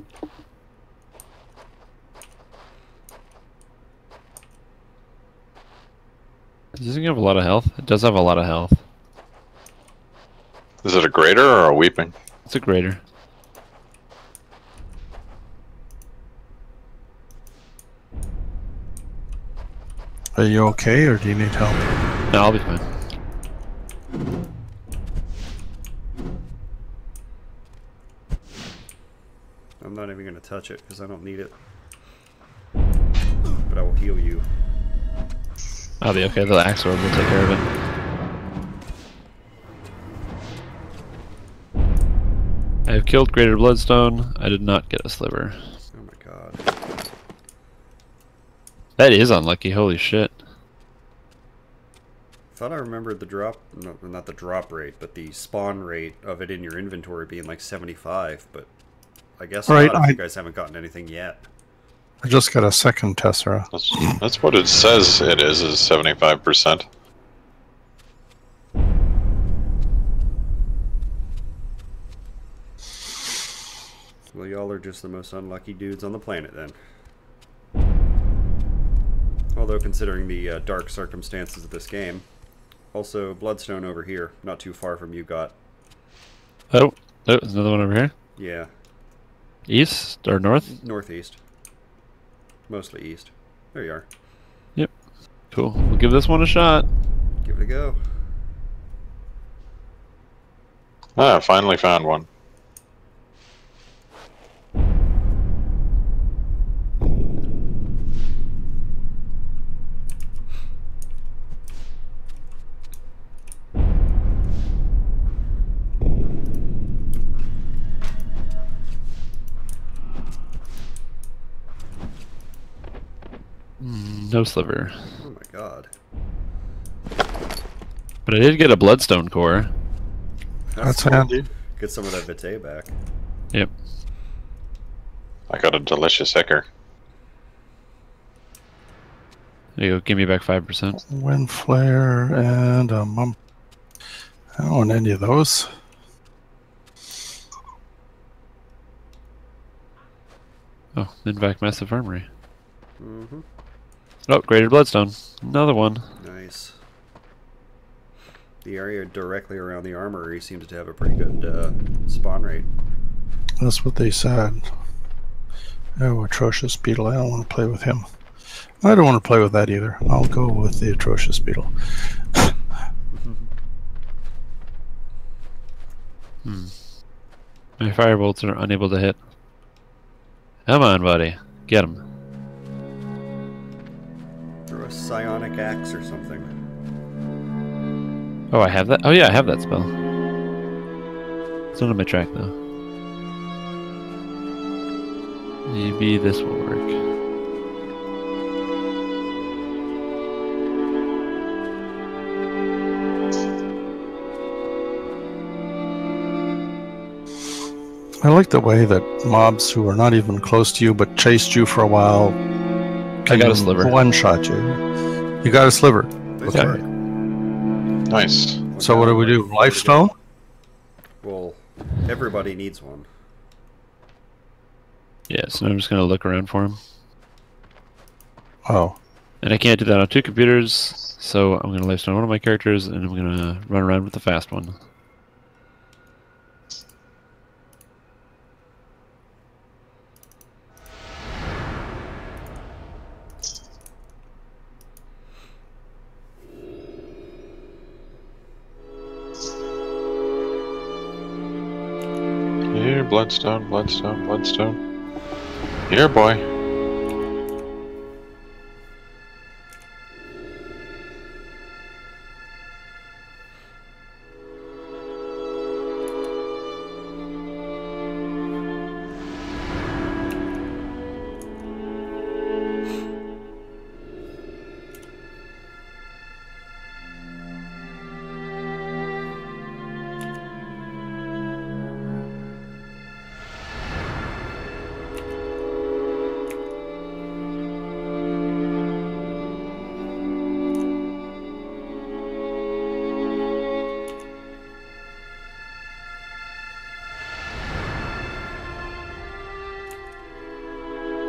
Does this thing have a lot of health? It does have a lot of health. Is it a greater or a weeping? It's a greater. Are you okay, or do you need help? No, I'll be fine. I'm not even going to touch it because I don't need it. But I will heal you. I'll be okay. The axe orb will take care of it. I have killed Greater Bloodstone. I did not get a sliver. Oh my god. That is unlucky. Holy shit. Thought I remembered the drop, no, not the drop rate, but the spawn rate of it in your inventory being like seventy-five, but I guess Right, not if I- you guys haven't gotten anything yet. I just got a second Tessera. That's, that's what it says it is, is seventy-five percent. Well, y'all are just the most unlucky dudes on the planet then. Although considering the uh, dark circumstances of this game. Also, Bloodstone over here, not too far from you got. Oh, oh, there's another one over here. Yeah, East or north? northeast. Mostly east. There you are. Yep. Cool. We'll give this one a shot. Give it a go. Ah, I finally found one. Mm, no sliver. Oh my god. But I did get a bloodstone core. That's cool. handy. Get some of that vitae back. Yep. I got a delicious Hecker. There you go. Give me back five percent. Wind flare and a mum. I don't want any of those. Oh, then back massive armory. Mm-hmm. Oh, Greater Bloodstone. Another one. Nice. The area directly around the armory seems to have a pretty good uh, spawn rate. That's what they said. Oh, atrocious beetle. I don't want to play with him. I don't want to play with that either. I'll go with the atrocious beetle. Hmm. My firebolts are unable to hit. Come on, buddy. Get him. Or a psionic axe or something. Oh, I have that? Oh, yeah, I have that spell. It's not on my track, though. Maybe this will work. I like the way that mobs who are not even close to you but chased you for a while I got a sliver. one-shot you. You got a sliver. Nice Okay. work. Nice. So what do we do? Lifestone? Well, everybody needs one. Yeah, so I'm just going to look around for him. Oh. And I can't do that on two computers, so I'm going to lifestone one of my characters, and I'm going to run around with the fast one. Here, Bloodstone, Bloodstone, Bloodstone. Here, boy.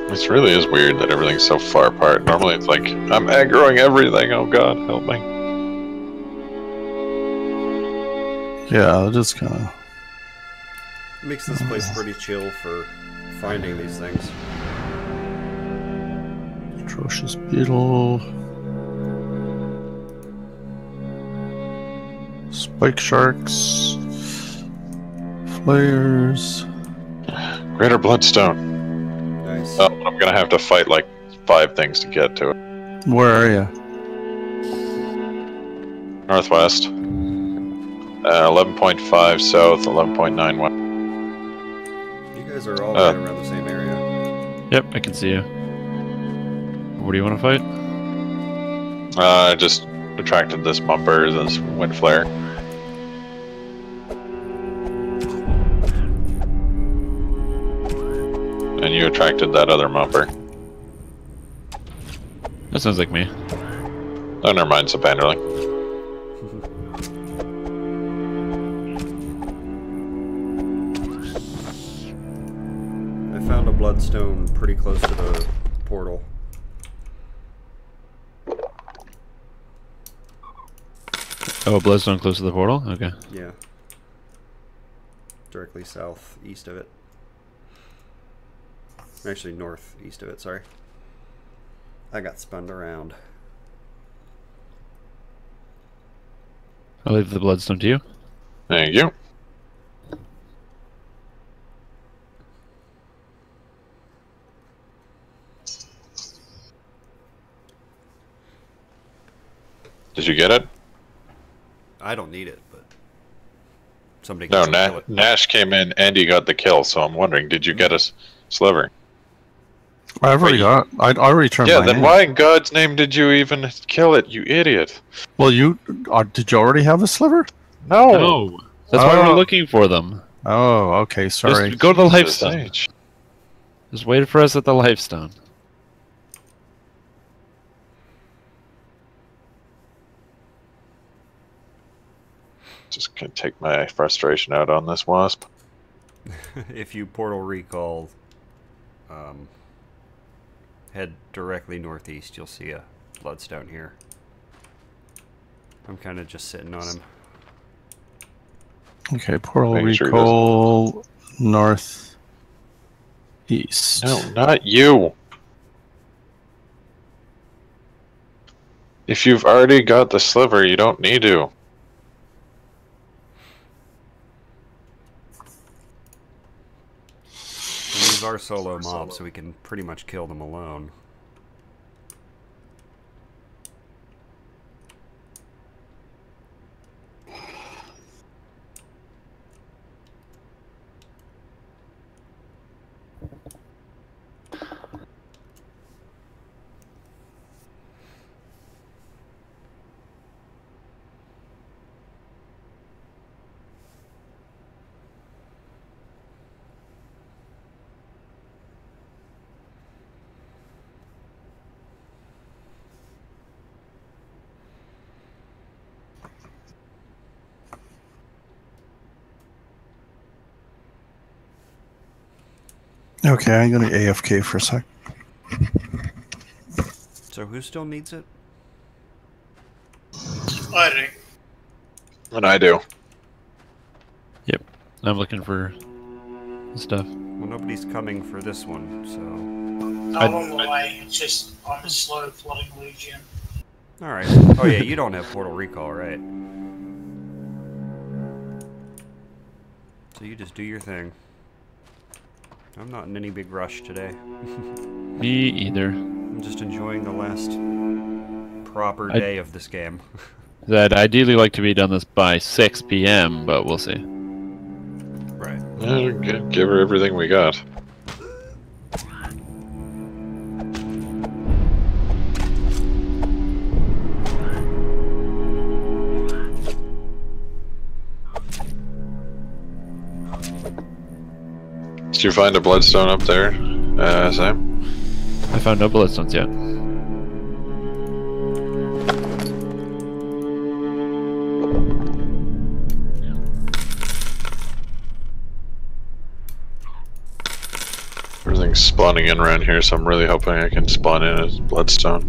This really is weird that everything's so far apart. Normally it's like, I'm aggroing everything, oh god, help me. Yeah, it just kind of... Makes this place pretty chill for finding these things. Atrocious beetle. Spike sharks. Flares. Greater Bloodstone. Nice. Oh, I'm gonna have to fight like five things to get to it. Where are you? Northwest. Uh, eleven point five south, eleven point nine west. You guys are all Uh. right around the same area. Yep, I can see you. What do you want to fight? Uh, I just attracted this bumper, this wind flare. And you attracted that other bumper. That sounds like me. Oh, never mind, it's a Banderling. I found a bloodstone pretty close to the portal. Oh, a bloodstone close to the portal? Okay. Yeah. Directly southeast of it. Actually, northeast of it, sorry. I got spun around. I'll leave the bloodstone to you. Thank you. Did you get it? I don't need it, but somebody No, can Na kill it. Nash came in and he got the kill, so I'm wondering, did you get a s- sliver? I've already Wait, got. I I already turned. Yeah, mine then in. why in God's name did you even kill it, you idiot? Well, you uh, did you already have a sliver? No! No! That's why Oh. we're looking for them. Oh, okay. Sorry. Just go to the Jesus lifestone. H. Just wait for us at the lifestone. Just gonna take my frustration out on this wasp. If you portal recall, um, head directly northeast, you'll see a bloodstone here. I'm kind of just sitting on him. Okay. Portal Making sure he recall north east. No, not you! If you've already got the sliver, you don't need to. These are solo mobs, so we can pretty much kill them alone. Okay, I'm gonna A F K for a sec. So who still needs it? I do. And I do. Yep. I'm looking for stuff. Well, nobody's coming for this one, so... I'm on the way. It's just I'm a slow flooding legion. Alright. Oh yeah, you don't have portal recall, right? So you just do your thing. I'm not in any big rush today. Me either. I'm just enjoying the last proper I- day of this game. I'd ideally like to be done this by six P M, but we'll see. Right. Yeah, g- give her everything we got. Did you find a bloodstone up there, uh, Sam? I found no bloodstones yet. Everything Nothing's spawning in around here, so I'm really hoping I can spawn in a bloodstone.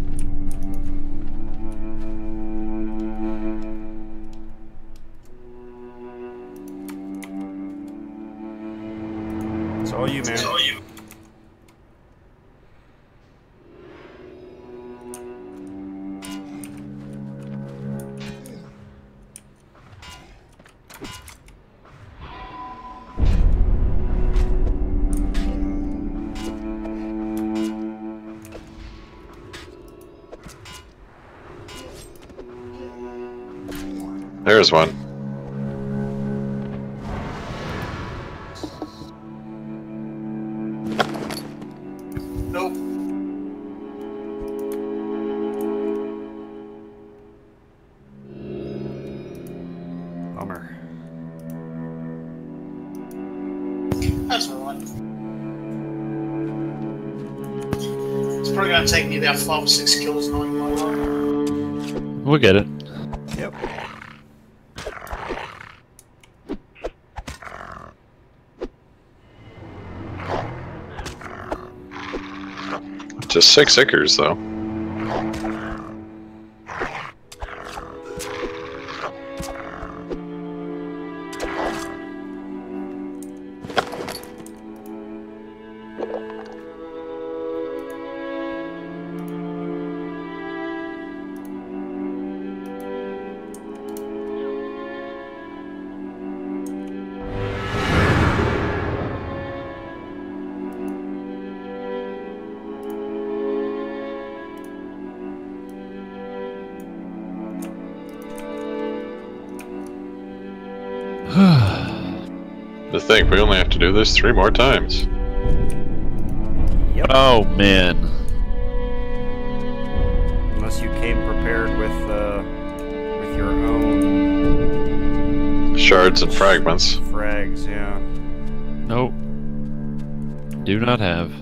It's all you, man. It's all you. There's one. Nope. Bummer. That's alright. It's probably going to take me about five or six kills knowing my life. We'll get it. Yep. Just six Ickers, though. To think we only have to do this three more times. Yep. Oh man. Unless you came prepared with uh, with your own Shards and fragments. frags, yeah. Nope. Do not have.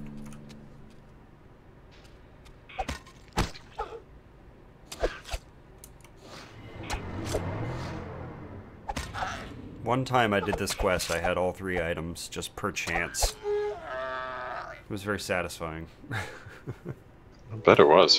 One time I did this quest, I had all three items just per chance. It was very satisfying. I bet it was.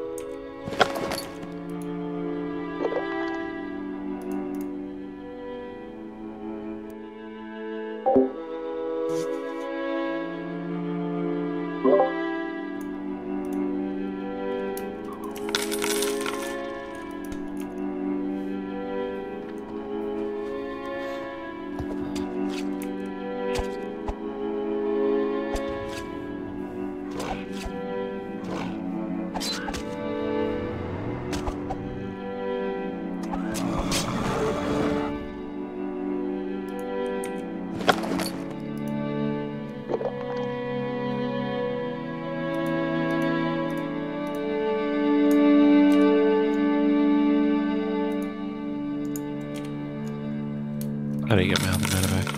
How do you get my other meta back?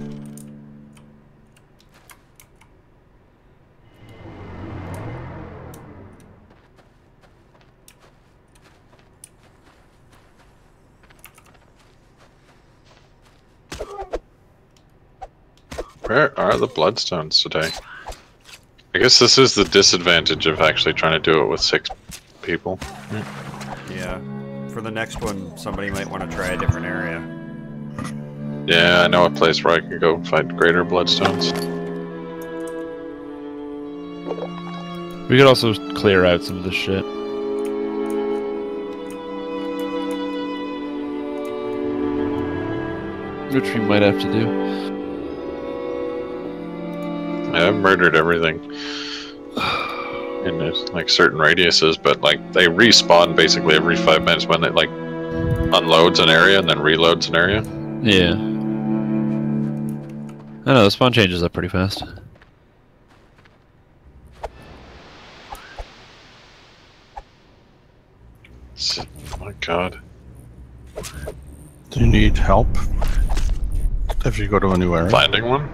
Where are the bloodstones today? I guess this is the disadvantage of actually trying to do it with six people. Yeah. For the next one, somebody might want to try a different area. Yeah, I know a place where I can go find greater bloodstones. We could also clear out some of this shit. Which we might have to do. Yeah, I've murdered everything in this, like certain radiuses, but like they respawn basically every five minutes when it like unloads an area and then reloads an area. Yeah. I know, the spawn changes up pretty fast. Oh my god. Do you need help if you go to a new area? Finding one?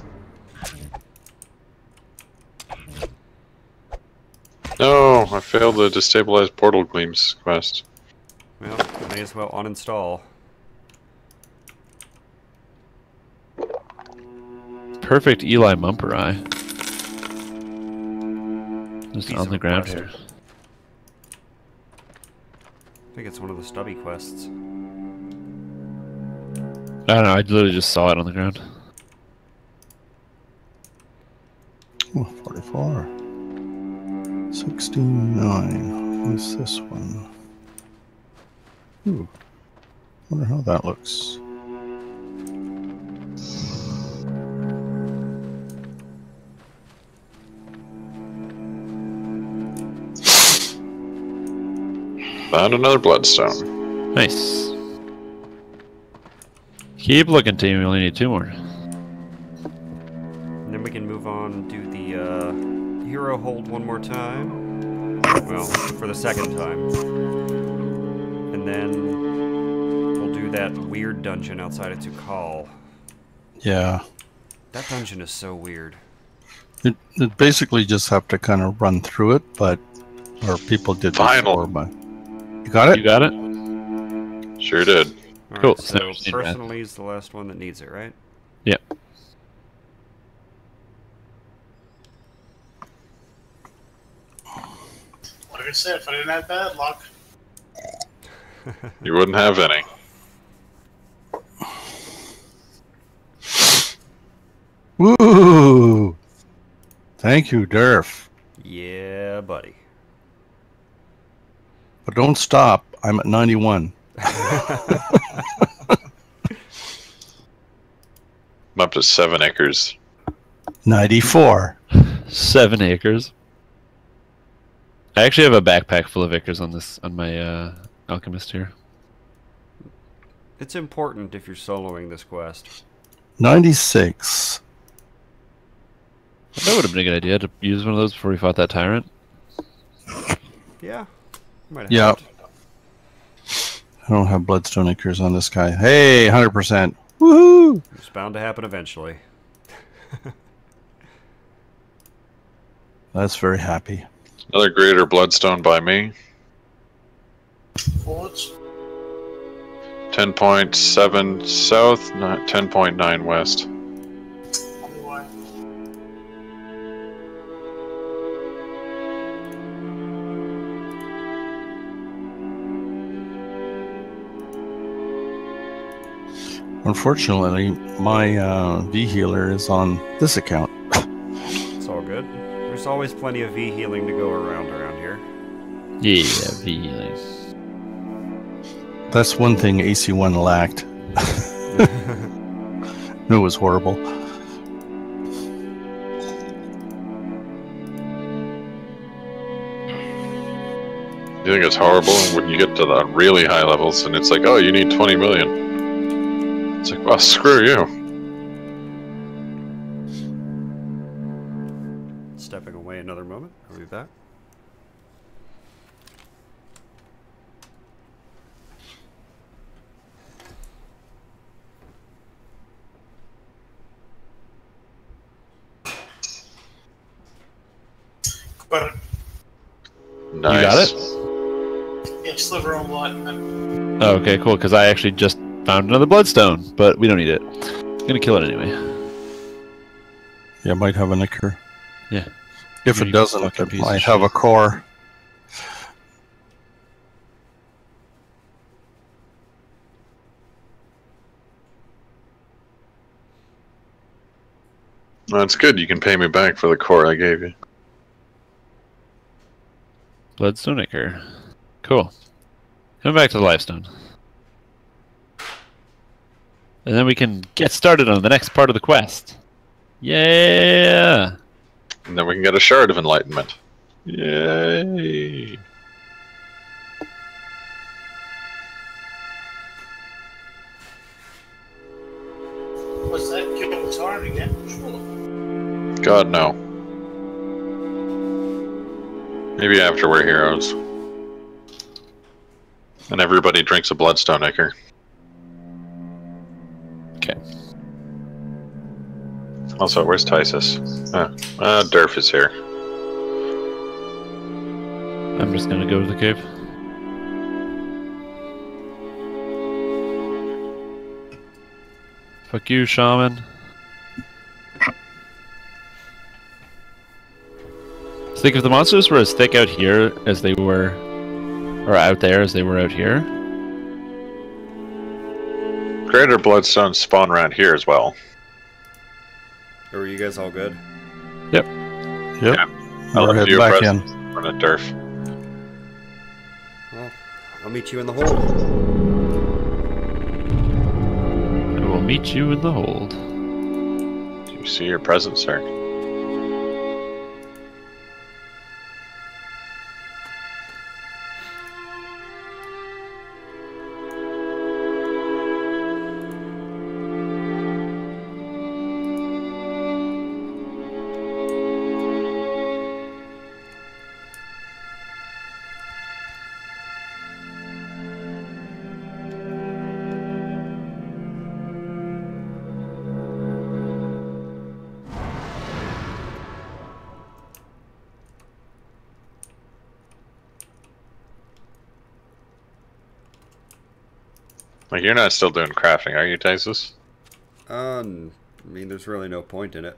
No, I failed the destabilize portal gleams quest. Well, may as well uninstall. Perfect Eli Mumper Eye. Just piece on of the a ground quest. here. I think it's one of the stubby quests. I don't know, I literally just saw it on the ground. Oh, forty-four. sixty-nine. Who's this one? Ooh. Wonder how that looks. Found another bloodstone. Nice. Keep looking, team. We only need two more. And then we can move on, do the uh, hero hold one more time. Well, for the second time. And then we'll do that weird dungeon outside of Tukal. Yeah. That dungeon is so weird. It, it basically just have to kind of run through it, but or people did Final. before, but you got it? You got it? Sure did. All Cool. right, so So, see that. personally is the last one that needs it, right? Yep. Like I said, if I didn't have bad luck, You wouldn't have any. Woo! Thank you, Dereth. Yeah, buddy. But don't stop. I'm at ninety-one. I'm up to seven acres. ninety-four. Seven acres. I actually have a backpack full of acres on this on my uh, alchemist here. It's important if you're soloing this quest. ninety-six. That would have been a good idea to use one of those before we fought that tyrant. Yeah. Might have Yeah. helped. I don't have bloodstone acres on this guy. Hey, one hundred percent. Woohoo! It's bound to happen eventually. That's very happy. Another greater bloodstone by me. forwards. ten point seven south, not ten point nine west. On the way. Unfortunately, my uh, V healer is on this account. It's all good. There's always plenty of V healing to go around around here. Yeah, V healing. That's one thing A C one lacked. It was horrible. You think it's horrible when you get to the really high levels and it's like, oh, you need twenty million. It's like, well, screw you. Stepping away another moment. I'll be back. Got it. Nice. You got it? Yeah, sliver on light. Oh, okay, cool. Because I actually just found another bloodstone, but we don't need it. I'm gonna kill it anyway. Yeah, might have an ichor. Yeah. If You it doesn't, fucking it piece of might have a shit. core. That's good. You can pay me back for the core I gave you. Bloodstone Ichor. Cool. Coming back to the Lifestone. And then we can get started on the next part of the quest. Yeah! And then we can get a shard of enlightenment. Yay! Was that kill the tyrant again? Sure. God, no. Maybe after we're heroes. And everybody drinks a bloodstone ichor. Okay. Also, where's Tysus? Uh, uh, Dereth is here. I'm just gonna go to the cave. Fuck you, shaman. So think if the monsters were as thick out here as they were, or out there as they were out here. Greater bloodstones spawn around here as well. Are you guys all good? Yep. Yep. Yeah. We're left heading you back present. in. On a turf. Well, I'll meet you in the hold. I will meet you in the hold. Do you see your present, sir? Like, you're not still doing crafting, are you, Tysus? Um, I mean, there's really no point in it.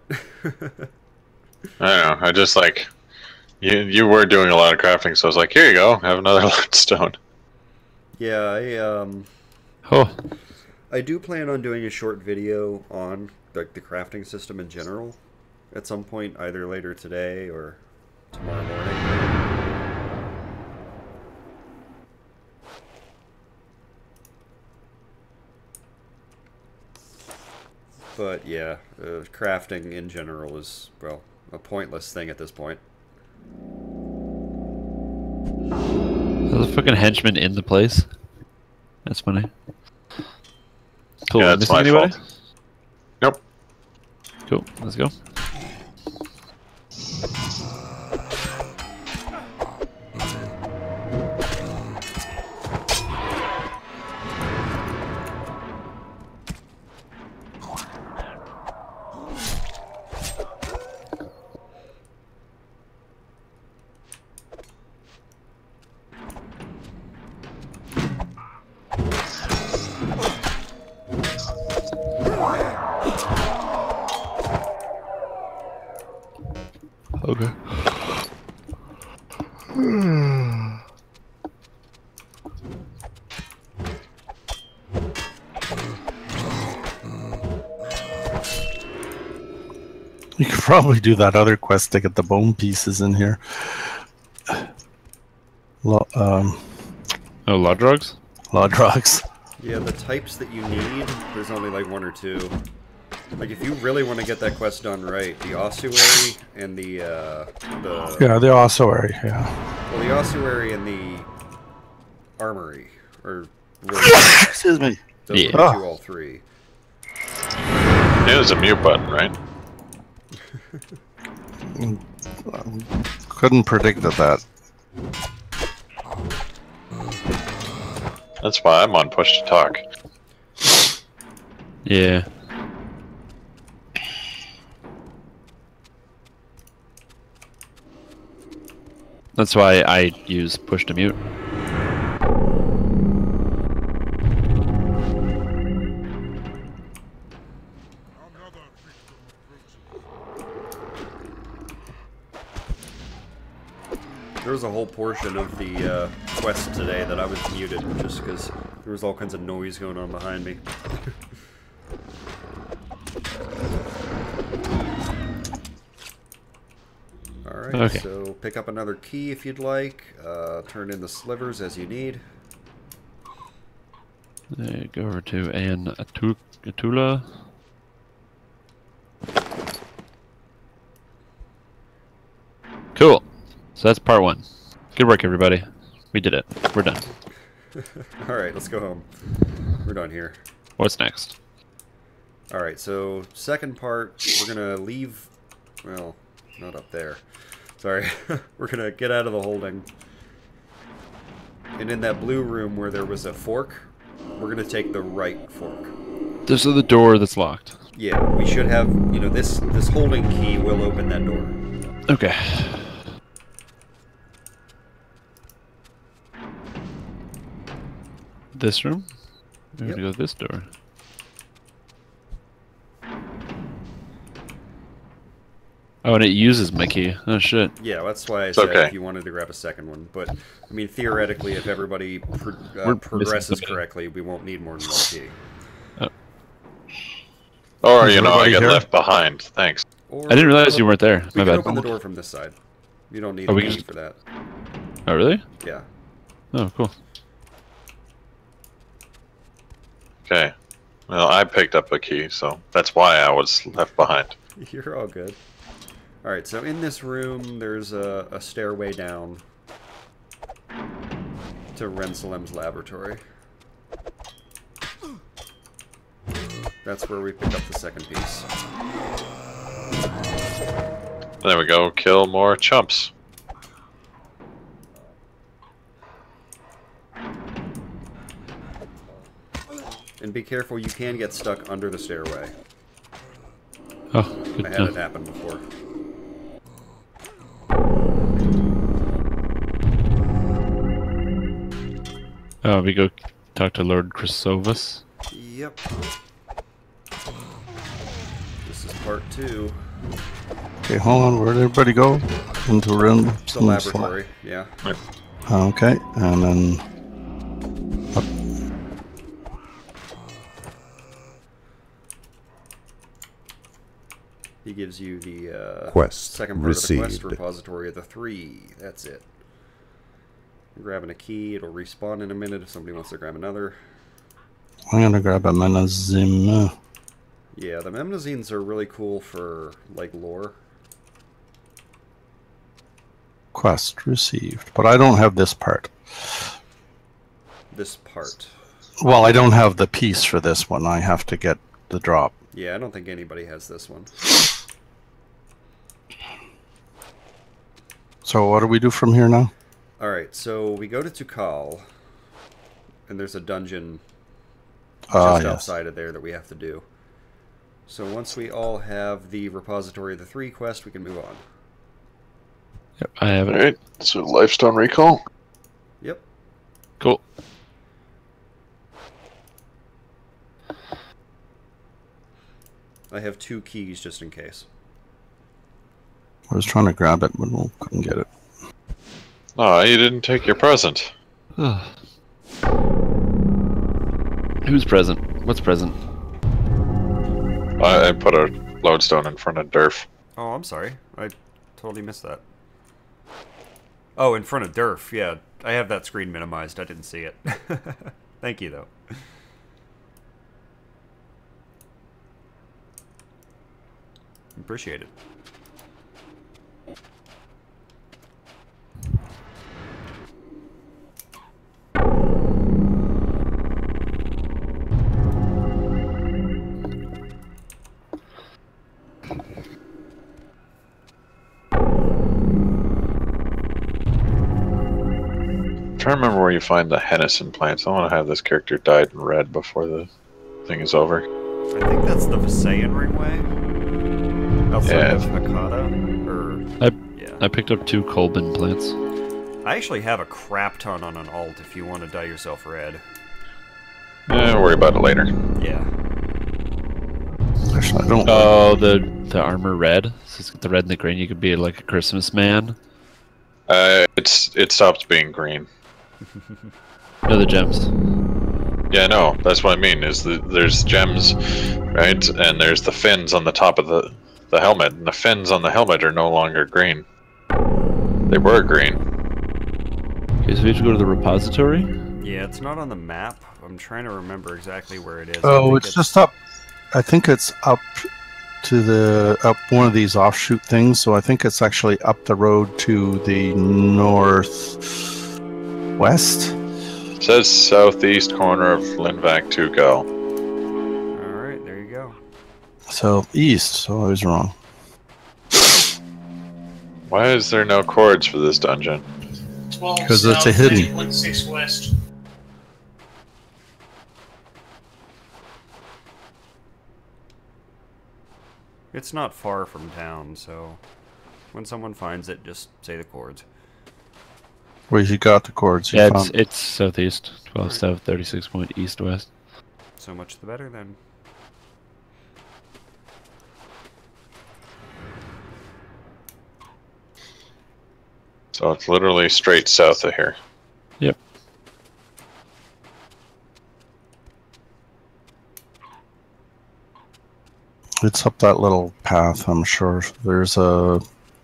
I don't know. I just like you. You were doing a lot of crafting, so I was like, "Here you go, have another lodestone." Yeah, I um, Oh, I do plan on doing a short video on like the crafting system in general at some point, either later today or tomorrow morning. But yeah, uh, crafting in general is, well, a pointless thing at this point. there's a fucking henchman in the place. That's funny. Cool. Yeah, that's Missing my anybody? fault. Nope. Cool. Let's go. Okay. You could probably do that other quest to get the bone pieces in here. Lo um, Oh, lot drugs? Lodrogs. Yeah, the types that you need, there's only like one or two. Like, if you really want to get that quest done right, the ossuary and the, uh, the... Yeah, the ossuary, yeah. Well, the ossuary and the armory, or... Excuse me. Those Yeah. will get you all three. Yeah, there's a mute button, right? Couldn't predict that. That's why I'm on push to talk. Yeah. That's why I use push to mute. There was a whole portion of the uh, quest today that I was muted just because there was all kinds of noise going on behind me. Alright, Okay. so pick up another key if you'd like. Uh, turn in the slivers as you need. Uh, go over to an Atu- Atula. Cool. So that's part one. Good work, everybody. We did it. We're done. Alright, let's go home. We're done here. What's next? Alright, so second part, we're gonna leave, well, not up there. Sorry. We're gonna get out of the holding. And in that blue room where there was a fork, we're gonna take the right fork. This is the door that's locked. Yeah, we should have, you know, this, this holding key will open that door. Okay. This room? We're Yep. gonna go this door. Oh, and it uses my key. Oh shit. Yeah, that's why I It's said okay. if you wanted to grab a second one. But I mean, theoretically, if everybody pro uh, We're progresses missing somebody. correctly, we won't need more than one key. Or, Is you know, I everybody get here? left behind. Thanks. Or, I didn't realize you weren't there. We My can bad. open the door from this side. You don't need Oh, a we key can- for that. Oh really? Yeah. Oh cool. Okay. Well, I picked up a key, so that's why I was left behind. You're all good. Alright, so in this room, there's a, a stairway down to Rensalem's laboratory. That's where we pick up the second piece. There we go. Kill more chumps. And be careful, you can get stuck under the stairway. Oh, good I had to it happen before. Oh, we go talk to Lord Chrysovus. Yep. This is part two. Okay, hold on. Where did everybody go? Into room. The laboratory, yeah. Okay, and then up. He gives you the uh, Quest second part of the quest, received. repository of the three. That's it. I'm grabbing a key. It'll respawn in a minute if somebody wants to grab another. I'm gonna grab a menazim. Yeah, the memnazines are really cool for, like, lore. Quest received, but I don't have this part. This part. Well, I don't have the piece for this one. I have to get the drop. Yeah, I don't think anybody has this one. So what do we do from here now? Alright, so we go to Tukal, and there's a dungeon Ah, just yes. outside of there that we have to do. So once we all have the repository of the three quest, we can move on. Yep, I have it. Alright, so Lifestone Recall. Yep. Cool. I have two keys just in case. I was trying to grab it, but we couldn't get it. Oh, you didn't take your present. Who's present? What's present? I, I put a lodestone in front of Derf. Oh, I'm sorry. I totally missed that. Oh, in front of Derf, yeah. I have that screen minimized. I didn't see it. Thank you, though. Appreciate it. I'm trying to remember where you find the Hennison plants. I want to have this character dyed in red before the thing is over. I think that's the Visayan Ringway. Outside Yeah. of Hakata. Or, I yeah. I picked up two Colbin plants. I actually have a crap ton on an alt if you want to dye yourself red. Eh, worry about it later. Yeah. Actually, I don't. Oh, the the armor red. So it's got the red and the green. You could be like a Christmas man. Uh, it's it stops being green. No, the gems. Yeah, no, that's what I mean. Is the, there's gems, right? And there's the fins on the top of the the helmet, and the fins on the helmet are no longer green. They were green. Okay, so we have to go to the repository. Yeah, it's not on the map. I'm trying to remember exactly where it is. I Oh, think it's just up. I think it's up to the up one of these offshoot things. So I think it's actually up the road to the north west. It says southeast corner of Linvac two Gal. Alright, there you go. So east. So I was wrong. Why is there no chords for this dungeon? twelve 'Cause it's a south, hidden. eight point six west. It's not far from town, so when someone finds it, just say the chords. Where you got the chords? You Yeah, it's found. it's southeast. Twelve south, thirty-six point east west. So much the better then. So it's literally straight south of here. Yep. It's up that little path, I'm sure. There's a...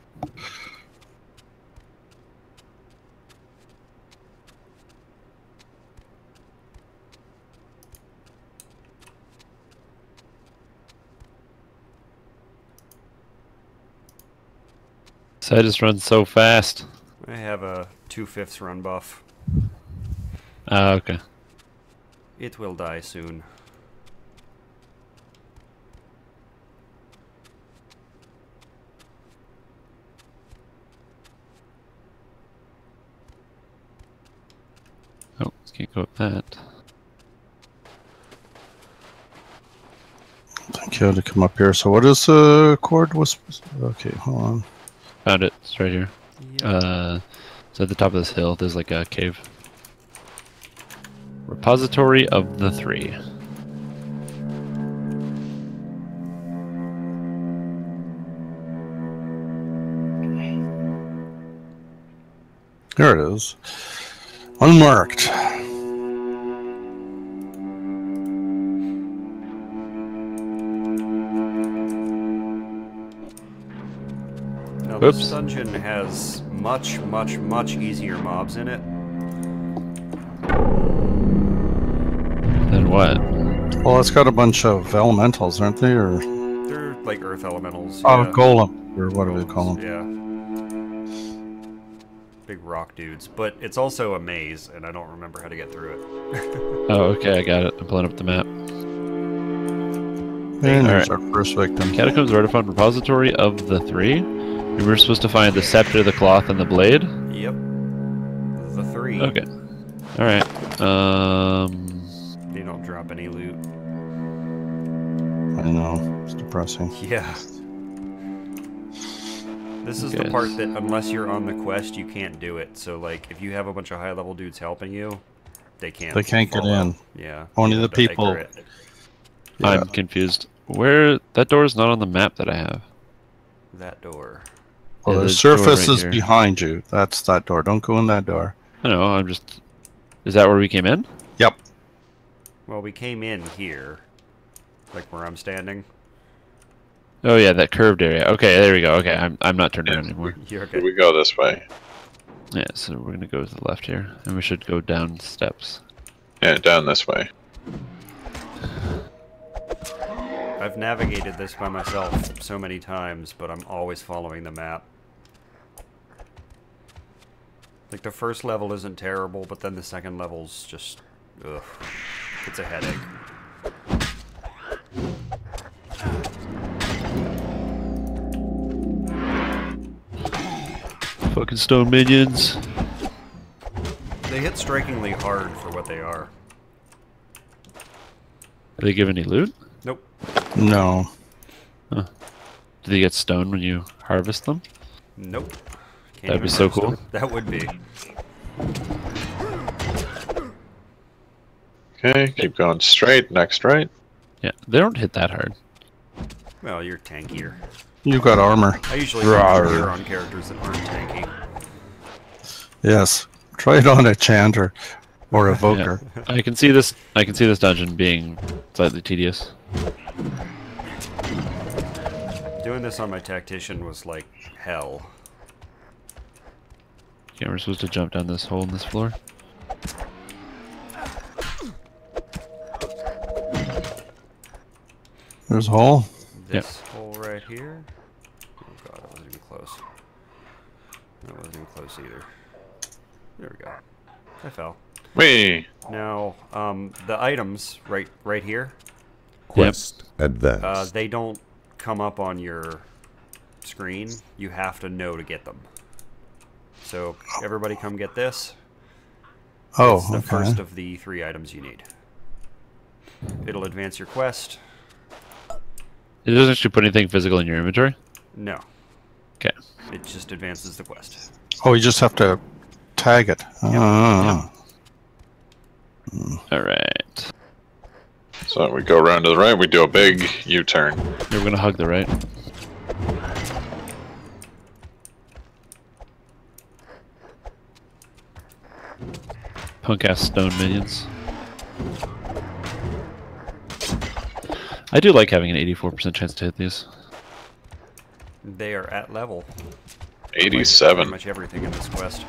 So I just run so fast. I have a two-fifths run buff. Ah, okay. It will die soon. Oh, can't go up that. Thank you to come up here. So what is the uh, chord whispers? Okay, hold on. Found it. It's right here. Yep. Uh, it's at the top of this hill. There's like a cave. Repository of the Three. There it is. Unmarked. Now, Oops. this dungeon has much, much, much easier mobs in it. Then what? Well, it's got a bunch of elementals, aren't they? Or They're like earth elementals. oh, yeah. golem, or what do they call them? Yeah. Big rock dudes. But it's also a maze, and I don't remember how to get through it. Oh, okay, I got it. I'm pulling up the map. And there's our first victim. Catacombs Artefon Repository of the Three. We were supposed to find the scepter, the cloth, and the blade. Yep. The three. Okay. Alright. Um... They don't drop any loot. I know, it's depressing. Yeah. This is Okay. the part that, unless you're on the quest, you can't do it. So, like, if you have a bunch of high-level dudes helping you, they can't. They can't get follow. in. Yeah. Only you the have to people- anchor it. Yeah. I'm confused. Where... That door is not on the map that I have. That door. Well, Yeah, the there's a door surface right is here. behind you. That's that door. Don't go in that door. I know, I'm just... Is that where we came in? Yep. Well, we came in here. Like where I'm standing. Oh yeah, that curved area. Okay, there we go. Okay, I'm, I'm not turned around anymore. You're okay. We go this way. Yeah, so we're gonna go to the left here. And we should go down steps. Yeah, down this way. I've navigated this by myself so many times, but I'm always following the map. Like, the first level isn't terrible, but then the second level's just... ugh. It's a headache. Fucking stone minions. They hit strikingly hard for what they are. Do they give any loot? Nope. No. Do they get stone when you harvest them? Nope. Can't That'd be even so harvest cool. them. That would be. Okay, keep going straight. Next right. Yeah, they don't hit that hard. Well, you're tankier. You got armor. I usually Rawr. run on characters that aren't tanky. Yes. Try it on a chanter or evoker. Yeah. I can see this. I can see this dungeon being slightly tedious. Doing this on my tactician was like hell. Yeah, we're supposed to jump down this hole in this floor. There's a hole. This hole right here. Oh god, that wasn't even close. That wasn't even close either. There we go. I fell. Whee! Now, um, the items right right here, Quest advanced. uh, they don't come up on your screen. You have to know to get them. So everybody, come get this. Oh, It's the okay. first of the three items you need. It'll advance your quest. It doesn't actually put anything physical in your inventory. No, Okay. it just advances the quest. Oh, you just have to tag it. Ah. All right. So we go around to the right. We do a big U-turn. We're gonna hug the right. punk ass stone minions. I do like having an eighty-four percent chance to hit these. They are at level. eighty-seven. Pretty much everything in this quest.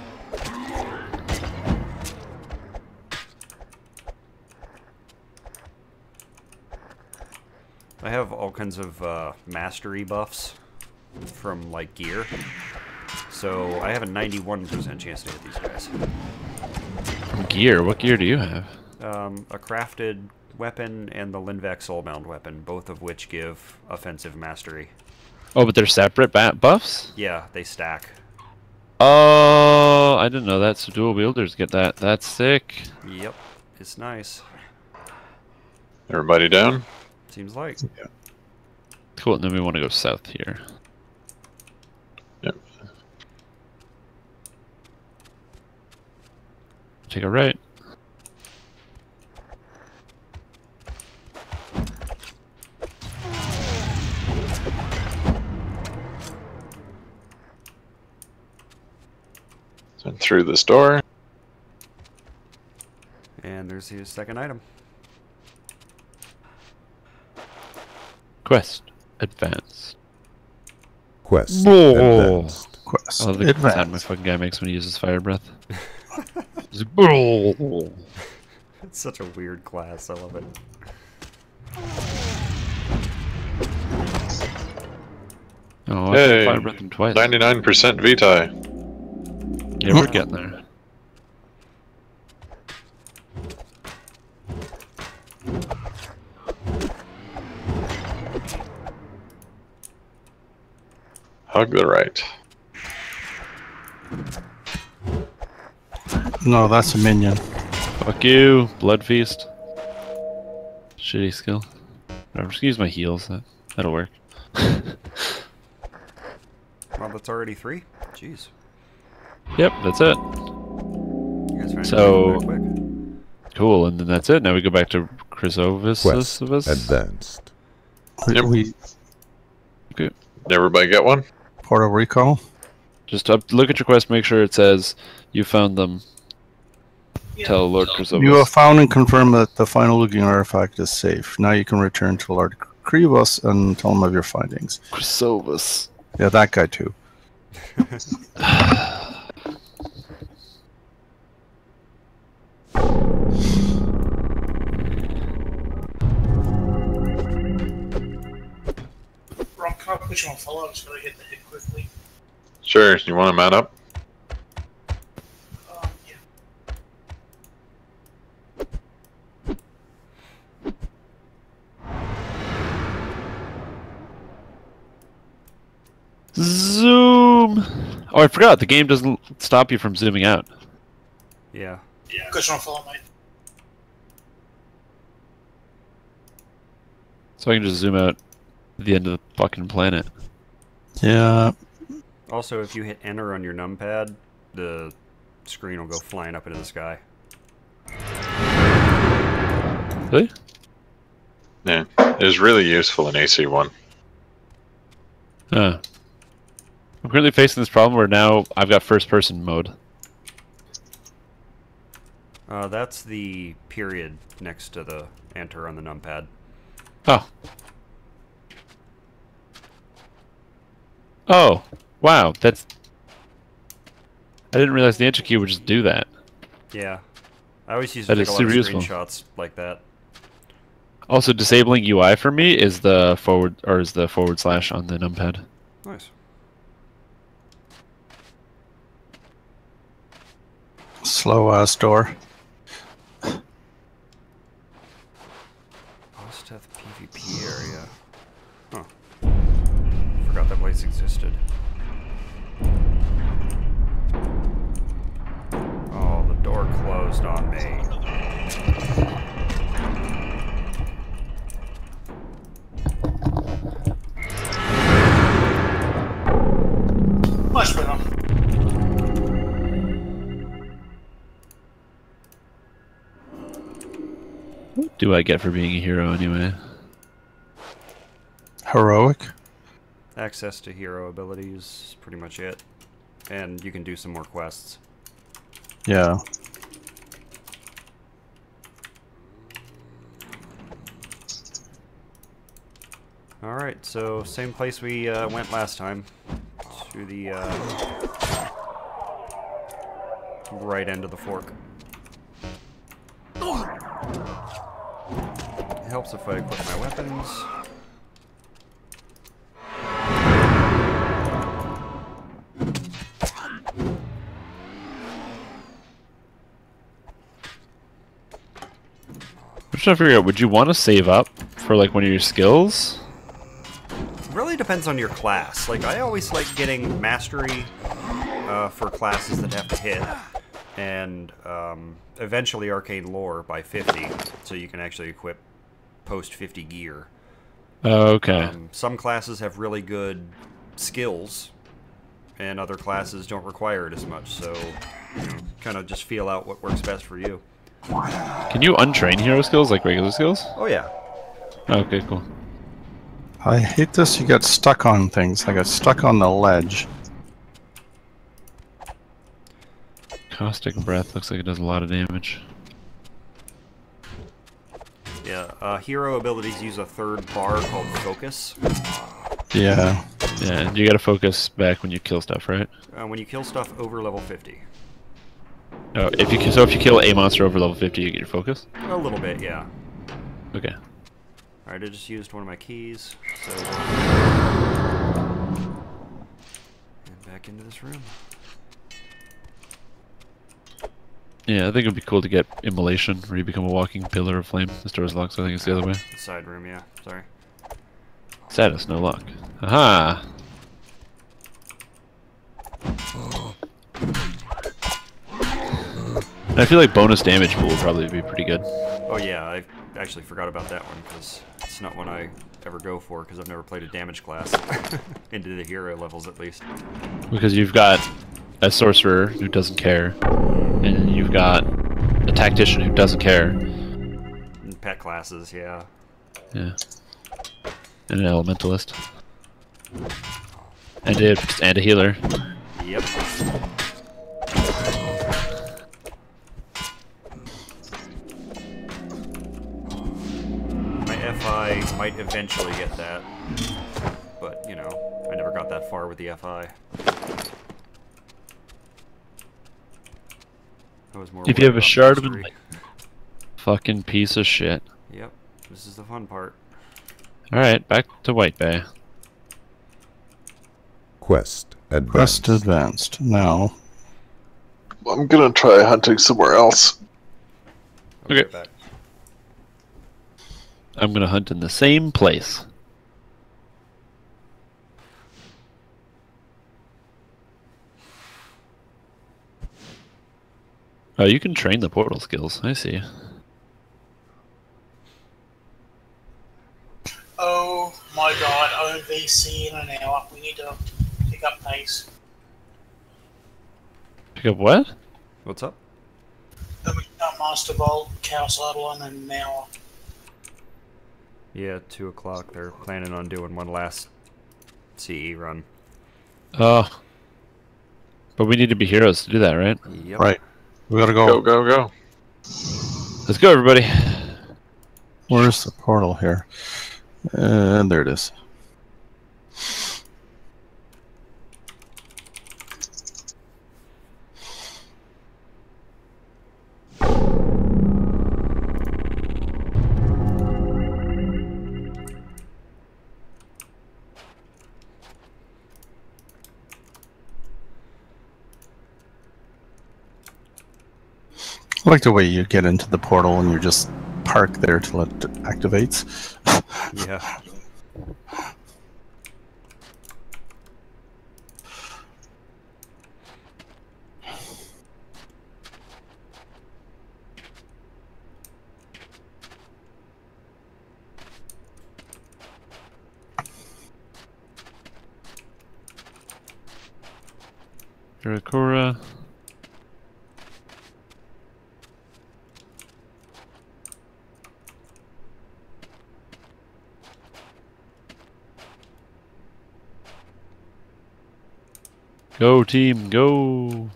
I have all kinds of uh, mastery buffs from like gear, so I have a ninety-one percent chance to hit these guys. Gear? What gear do you have? Um, a crafted weapon and the Linvac Soulbound weapon, both of which give offensive mastery. Oh, but they're separate bat buffs? Yeah, they stack. Oh, I didn't know that. So dual wielders get that. That's sick. Yep, it's nice. Everybody down? Seems like. Yeah. Cool, and then we want to go south here. Yep. Take a right. So through this door. And there's his second item. Quest. Advance. Quest Whoa. advanced. Quest. I love the sound Advance. my fucking guy makes when he uses fire breath. He's like, "Bro." It's such a weird class. I love it. Oh, I Hey, hey, fire breath him twice. ninety-nine percent Vitae. Yeah, we're getting there. Hug the right. No, that's a minion. Fuck you, blood feast. Shitty skill. I'm just gonna use my heals. That that'll work. Well, that's already three. Jeez. Yep, that's it. You guys find So- it quick. Cool, and then that's it. Now we go back to Chrysovis. Quest advanced. We, Yep. we Everybody get one? Puerto Rico. Just up, look at your quest, make sure it says you found them. Tell Lord Chrysovis. You have found and confirmed that the final looking artifact is safe. Now you can return to Lord Krivos and tell him of your findings. Chrysovis. Yeah, that guy too. Rock, can I put you on follow? I'm just gonna hit the hit quickly. Sure. You want to man up? Um, yeah. Zoom! Oh, I forgot. The game doesn't stop you from zooming out. Yeah. Yeah. Put you on follow, mate. So I can just zoom out the end of the fucking planet. Yeah. Also, if you hit enter on your numpad, the screen will go flying up into the sky. Really? Yeah. It was really useful in A C one. Huh. I'm currently facing this problem where now I've got first person mode. Uh, that's the period next to the enter on the numpad. Oh. Oh. Wow. That's... I didn't realize the enter key would just do that. Yeah. I always used to That take is a lot of super useful. screenshots like that. Also, disabling U I for me is the forward or is the forward slash on the numpad. Nice. Slow ass door. Osteth PvP area. Huh. Forgot that place existed. Oh, the door closed on me. Much better. What do I get for being a hero anyway? Heroic. Access to hero abilities is pretty much it. And you can do some more quests. Yeah. Alright, so same place we uh, went last time. To the uh, right end of the fork. It helps if I equip my weapons. I'm trying to figure out, would you want to save up for like one of your skills? Really depends on your class. Like, I always like getting mastery uh, for classes that have to hit, and um, eventually arcane lore by fifty, so you can actually equip post fifty gear. Oh, okay. Um, some classes have really good skills, and other classes don't require it as much, so you know, kind of just feel out what works best for you. Can you untrain hero skills like regular skills? Oh yeah. Okay, cool. I hate this. You get stuck on things. I got stuck on the ledge. Caustic breath looks like it does a lot of damage. Yeah, uh, hero abilities use a third bar called focus. Yeah. Yeah, and you gotta focus back when you kill stuff, right? Uh, when you kill stuff over level fifty. Oh, if you so if you kill a monster over level fifty, you get your focus. A little bit, yeah. Okay. Alright, I just used one of my keys, so... And back into this room. Yeah, I think it'd be cool to get immolation, where you become a walking pillar of flame. This door is locked, so I think it's the other way. The side room, yeah. Sorry. Status, no lock. Aha! I feel like bonus damage pool would probably be pretty good. Oh yeah, I actually forgot about that one, because it's not one I ever go for, because I've never played a damage class. Into the hero levels, at least. Because you've got a sorcerer who doesn't care, and you've got a tactician who doesn't care. And pet classes, yeah. Yeah. And an elementalist. And a, and a healer. Yep. My F I might eventually get that, but, you know, I never got that far with the F I. I was more If you have a worried shard about of mastery. enlightenment. Fucking piece of shit. Yep, this is the fun part. Alright, back to White Bay. Quest advanced. Quest advanced. Now, I'm gonna try hunting somewhere else. I'll be Okay. right back. I'm gonna hunt in the same place. Oh, you can train the portal skills. I see. Oh my god, O V C in an hour. We need to pick up pace. Pick up what? What's up? Then we got Master Bolt, Chaos Eidolon, and an hour. Yeah, two o'clock. They're planning on doing one last C E run. Oh. But we need to be heroes to do that, right? Yep. right. We gotta go. Go, go, go. Let's go, everybody. Where's the portal here? And there it is. I like the way you get into the portal and you just park there till it activates. Yeah. Irakura. Go team, go!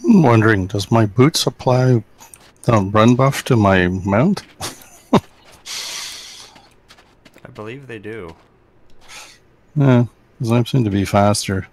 I'm wondering, does my boots apply the run buff to my mount? I believe they do. Yeah, because I seem to be faster.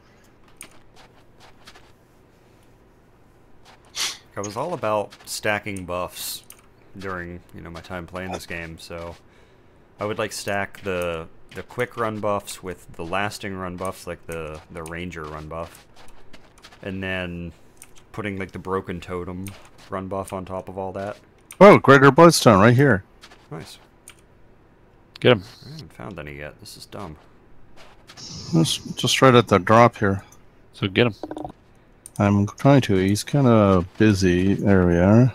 I was all about stacking buffs during, you know, my time playing this game, so I would like stack the the quick run buffs with the lasting run buffs, like the the ranger run buff, and then putting like the broken totem run buff on top of all that. Oh, Greater Bloodstone right here. Nice. Get him. I haven't found any yet. This is dumb. Just, just right at the drop here. So get him. I'm trying to. He's kind of busy. There we are.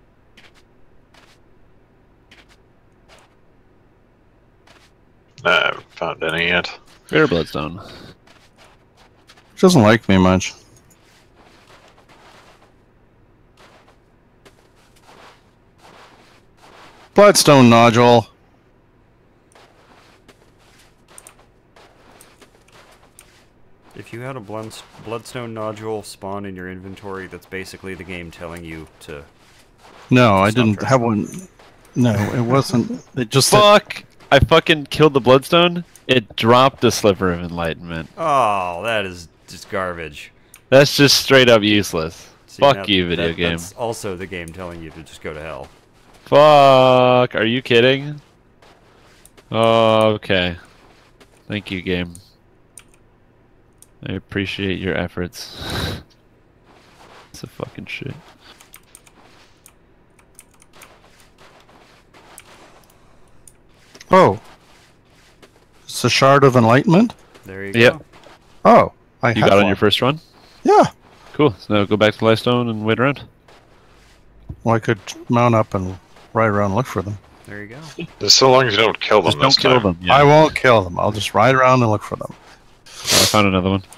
I haven't found any yet. Greater Bloodstone. Doesn't like me much. Bloodstone nodule. If you had a blood, bloodstone nodule spawn in your inventory, that's basically the game telling you to... No, I Stop didn't trying. have one. No, it wasn't. It just said, Fuck! I fucking killed the Bloodstone. It dropped the Sliver of Enlightenment. Oh, that is just garbage. That's just straight up useless. See, Fuck now you, video that- game. That's also the game telling you to just go to hell. Fuck! Are you kidding? Oh, okay. Thank you, game. I appreciate your efforts. It's a fucking shit. oh, it's a Shard of Enlightenment? There you Yep. go. Oh, I You have got on one. your first run? Yeah. Cool. So now go back to Lifestone and wait around. Well, I could mount up and ride around and look for them. There you go. Just so long as you don't kill them Just don't this kill time. them. Yeah. I won't kill them. I'll just ride around and look for them. I found another one.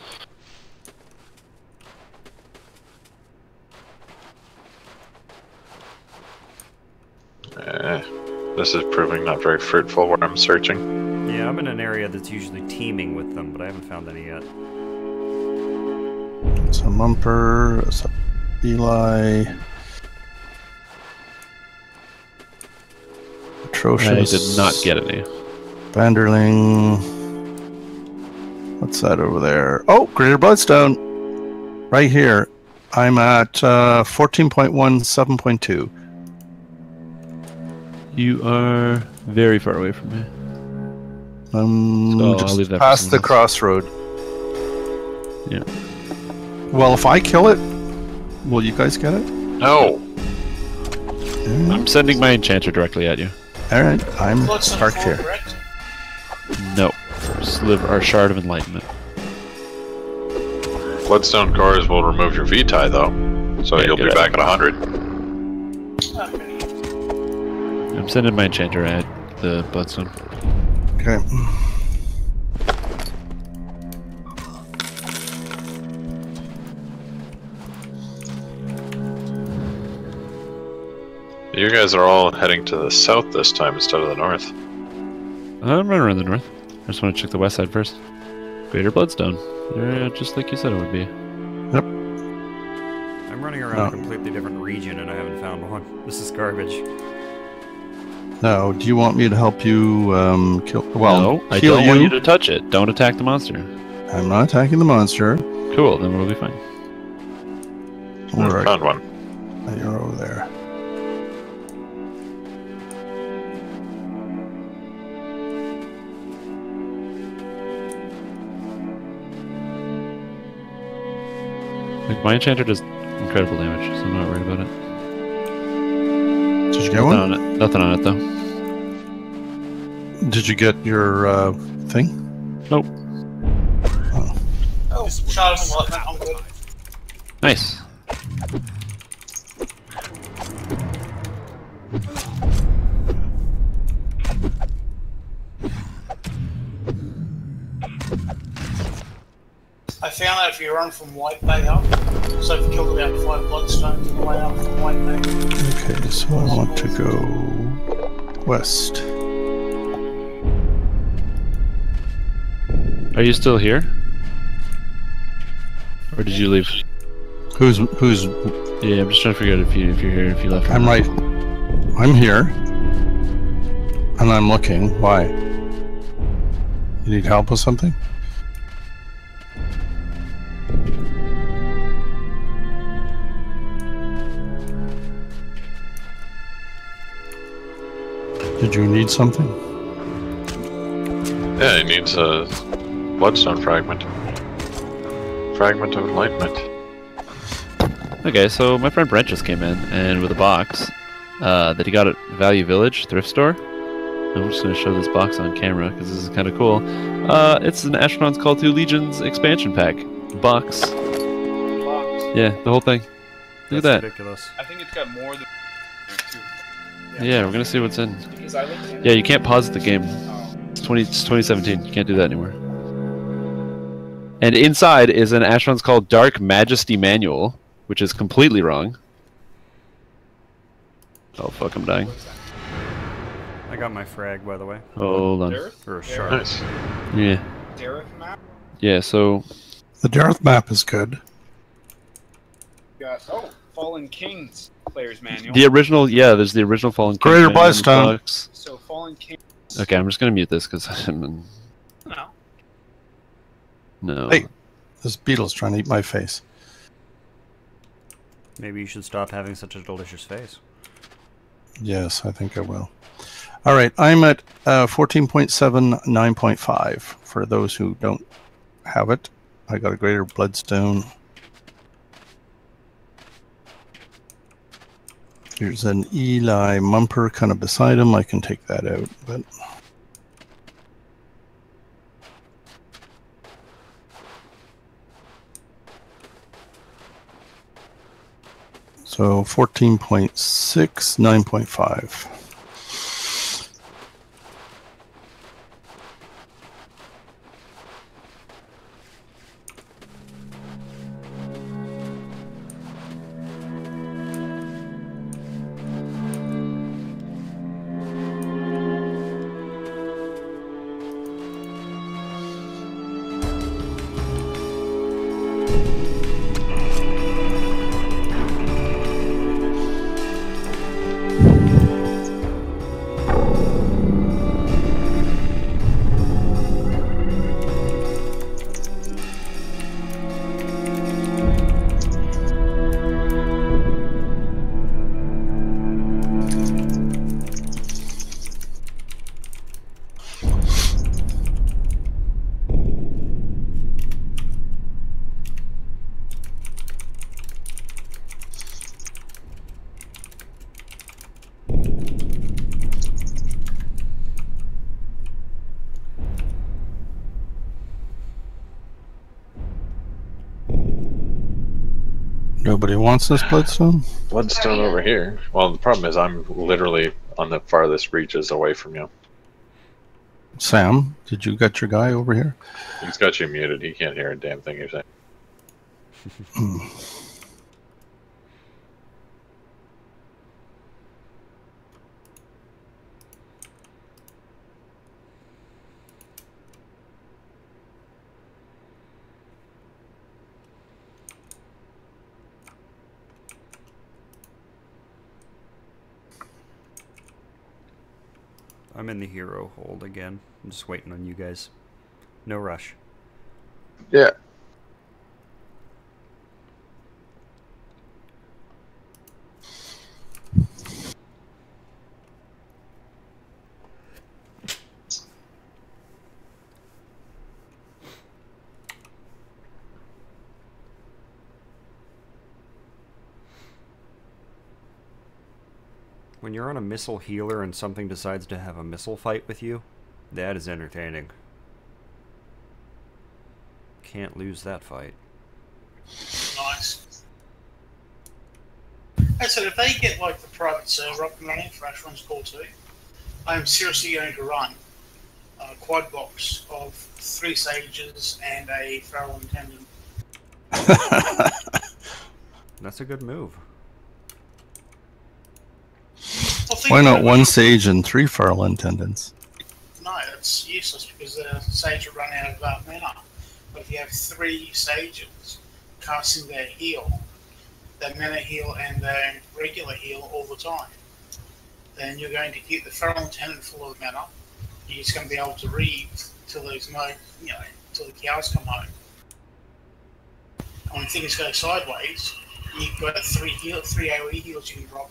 Eh, this is proving not very fruitful where I'm searching. Yeah, I'm in an area that's usually teeming with them, but I haven't found any yet. It's a Mumper. It's a Eli. I Atrocious. did not get any. Vanderling. What's that over there? Oh, Greater Bloodstone. Right here. I'm at uh, fourteen point one, seven point two. You are very far away from me. Um, So I'll just leave that for past the someone else. crossroad. Yeah. Well, if I kill it, will you guys get it? No! I'm sending my enchanter directly at you. All right, I'm Bloodstone parked four, here. correct? No. Sliver or Shard of Enlightenment. Bloodstone cores will remove your V-tie though, so Yeah, you'll get be it. back at one hundred. Okay. I'm sending my enchanter at the Bloodstone. Okay. You guys are all heading to the south this time instead of the north. I'm running around the north. I just want to check the west side first. Greater Bloodstone. Yeah, just like you said it would be. I'm running around No. a completely different region and I haven't found one. This is garbage. Now, do you want me to help you um, kill? Well, no, I heal don't want you to touch it. Don't attack the monster. I'm not attacking the monster. Cool, then we'll be fine. All right, Found one. you're over there. Like, my enchanter does incredible damage, so I'm not worried about it. Did you get Nothing one? on it. Nothing on it though. Did you get your uh, thing? Nope. Oh, Shard of Enlightenment, I'm good. Nice. I found out if you run from White Bay up, so if you killed about five bloodstones on the way up from White Bay. Okay, so I want to go west. Are you still here? Or did you leave? Who's who's? Yeah, I'm just trying to figure out if you if you're here, if you left. I'm right. I'm here, and I'm looking. Why? You need help with something? Did you need something? Yeah, he needs a bloodstone fragment. Fragment of enlightenment. Okay, so my friend Brent just came in and with a box uh, that he got at Value Village thrift store. I'm just going to show this box on camera because this is kind of cool. Uh, it's an Asheron's Call to Legions expansion pack box. Box. Yeah, the whole thing. Look That's at that. ridiculous. I think it's got more than two. Yeah, we're gonna see what's in. Because I looked at Yeah, it. you can't pause the game. Oh. It's twenty. It's twenty seventeen. You can't do that anymore. And inside is an Asheron's Call Dark Majesty manual, which is completely wrong. Oh fuck! I'm dying. I got my frag, by the way. Hold on. Dereth? Or a shark. Nice. Yeah. Dereth map? Yeah. So The Dereth map is good. Got, oh, Fallen Kings player's manual. the original. Yeah, there's the original Fallen King Greater manual in the Bloodstone. box. So Fallen Kings. Okay, I'm just gonna mute this because I'm. No. No. Hey. This beetle's trying to eat my face. Maybe you should stop having such a delicious face. Yes, I think I will. All right, I'm at uh, fourteen point seven, nine point five. For those who don't have it, I got a Greater Bloodstone. There's an Eli Mumper kind of beside him. I can take that out, but so fourteen point six, nine point five. Nobody wants this Bloodstone? Bloodstone over here. Well, the problem is I'm literally on the farthest reaches away from you. Sam, did you get your guy over here? He's got you muted. He can't hear a damn thing you're saying. I'm in the hero hold again. I'm just waiting on you guys. No rush. Yeah. When you're on a missile healer and something decides to have a missile fight with you, that is entertaining. Can't lose that fight. Nice. I said, if they get like the private server up and running for Asheron's Call two, I am seriously going to run a quad box of three sages and a feral intendant. That's a good move. Well, think Why not about it. one sage and three feral intendants? No, it's useless because the sage will run out of uh, mana. But if you have three sages casting their heal, the mana heal and the regular heal all the time, then you're going to keep the Feral Tenant full of mana. You're just going to be able to read till there's no, you know, till the cows come home. And when things go sideways, you've got three heal, three AoE heals you can drop.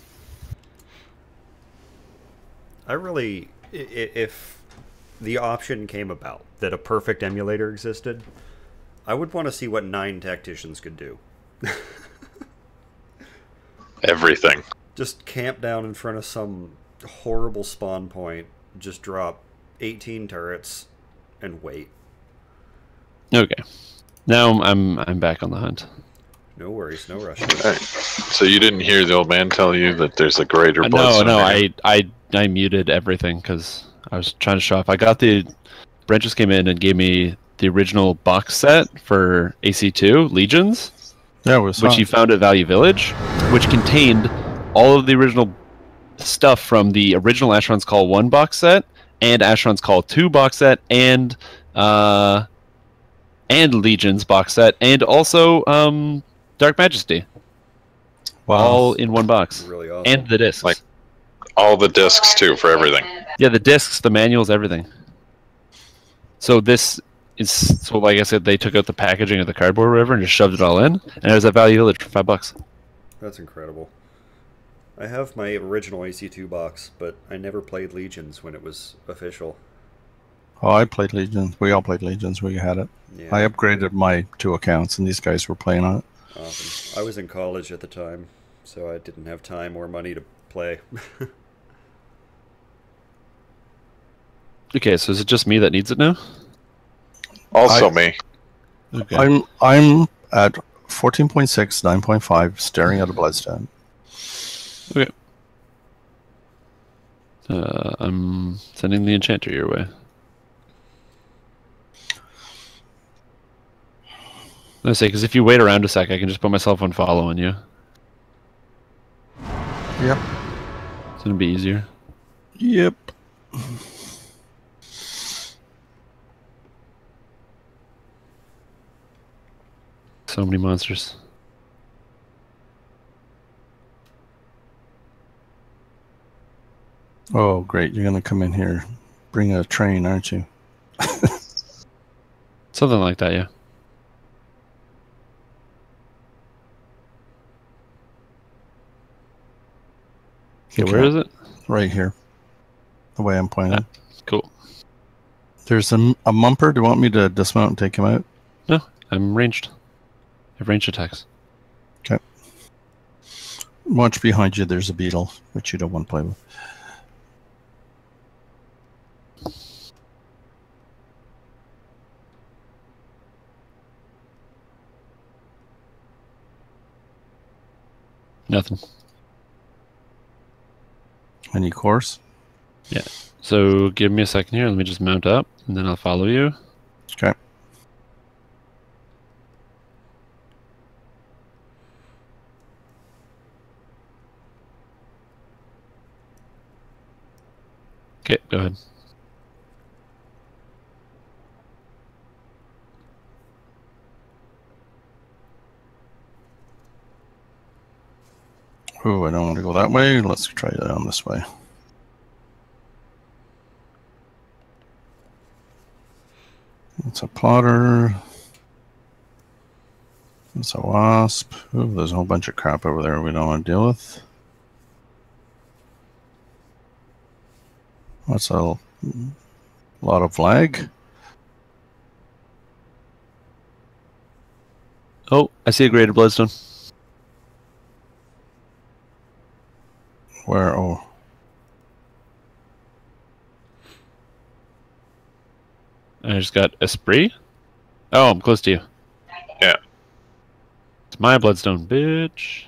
I really, i- i- if the option came about that a perfect emulator existed, I would want to see what nine tacticians could do. Everything. Just camp down in front of some horrible spawn point, just drop eighteen turrets, and wait. Okay. Now I'm I'm back on the hunt. No worries, no rush. Alright. So you didn't hear the old man tell you that there's a greater Uh, no, bloodstone no, area? I I I muted everything because I was trying to show off. I got the Brent just came in and gave me the original box set for A C two Legions, Yeah, it was which he found at Value Village, which contained all of the original stuff from the original Asheron's Call one box set and Asheron's Call two box set and uh and Legions box set and also um Dark Majesty. Wow. All in one box. Really awesome. And the discs. Like- All the discs, too, for everything. Yeah, the discs, the manuals, everything. So this is so like I said, they took out the packaging of the cardboard or whatever and just shoved it all in, and it was at Value Village for five bucks. That's incredible. I have my original A C two box, but I never played Legions when it was official. Oh, I played Legions. We all played Legions. We had it. Yeah, I upgraded my two accounts, and these guys were playing on it. awesome. I was in college at the time, so I didn't have time or money to play. Okay, so is it just me that needs it now? Also I- me. Okay. I'm I'm at fourteen point six, nine point five, staring at a bloodstone. Uh, I'm sending the enchanter your way. I say, because if you wait around a sec, I can just put myself on follow on you. Yep. It's gonna be easier. Yep. So many monsters. Oh, great. You're going to come in here. Bring a train, aren't you? Something like that, yeah. Okay, where is it? Right here. The way I'm pointing. Cool. There's a, a mumper. Do you want me to dismount and take him out? No, I'm ranged. I have ranged attacks. Watch behind you. There's a beetle, which you don't want to play with. Nothing. Any course? So give me a second here. Let me just mount up, and then I'll follow you. Okay. Okay, go ahead. Oh, I don't want to go that way. Let's try it down this way. It's a plotter. It's a wasp. Oh, there's a whole bunch of crap over there we don't want to deal with. That's a lot of lag. Oh, I see a greater bloodstone. Where? Oh, I just got Esprit. Oh, I'm close to you. Yeah. It's my bloodstone, bitch.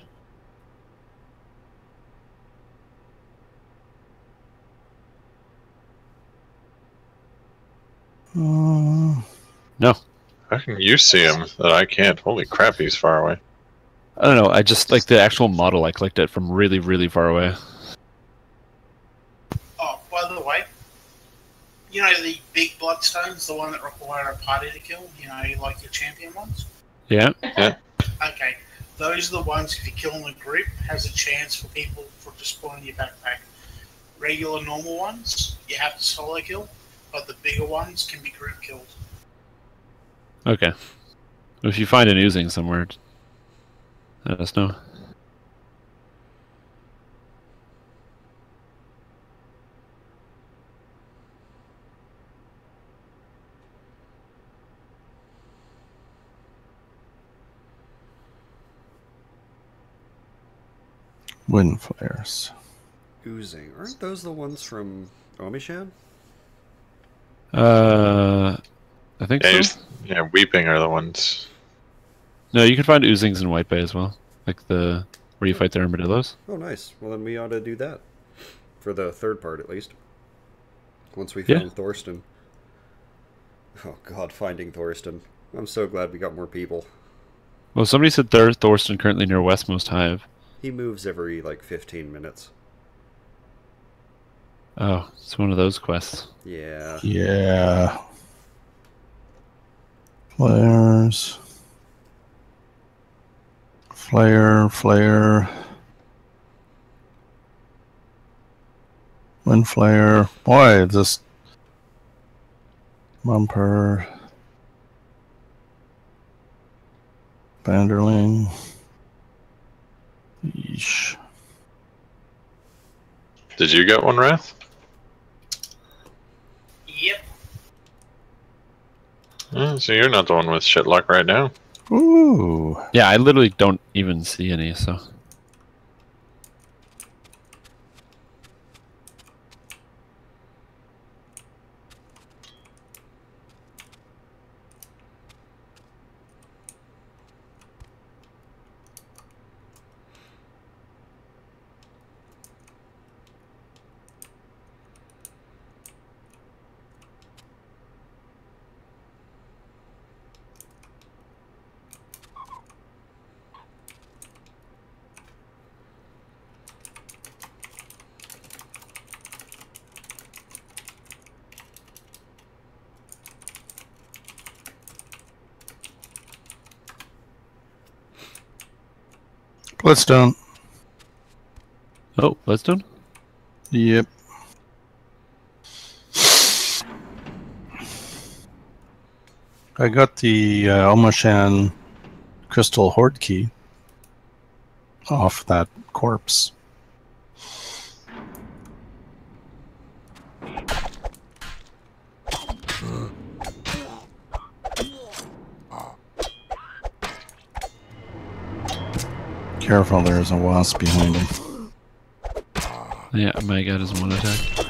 uh, No. How can you see him that I can't? Holy crap, he's far away. I don't know. I just like the actual model. I clicked it from really, really far away. Oh, by the way, you know the big bloodstones, the one that require a party to kill, you know, like your champion ones? Yeah. Okay. those are the ones, if you kill in a group, has a chance for people for to spawn in your backpack. Regular, normal ones, you have to solo kill, but the bigger ones can be group killed. Okay. If you find an oozing somewhere, let us know. Wind flares. Oozing. Aren't those the ones from Omishan? Uh, I think Yeah, so. just, yeah, weeping are the ones. No, you can find oozings in White Bay as well, like the where you fight the armadillos. Oh, nice. Well, then we ought to do that. For the third part, at least. Once we Yeah. found Thorsten. Oh, God, finding Thorsten. I'm so glad we got more people. Well, somebody said Thor Thorsten currently near Westmost Hive. He moves every, like, fifteen minutes. Oh, it's one of those quests. Yeah. Yeah. Flares. Flare, flare. Wind flare. Boy, this bumper. Banderling. Yeesh. Did you get one, Wrath? Yep. Oh, so you're not the one with shit luck right now. Ooh. Yeah, I literally don't even see any, so. Bloodstone. Oh, Bloodstone? Yep. I got the uh, Omashan crystal horde key off that corpse. Careful, there's a wasp behind him. Yeah, my god is one attack.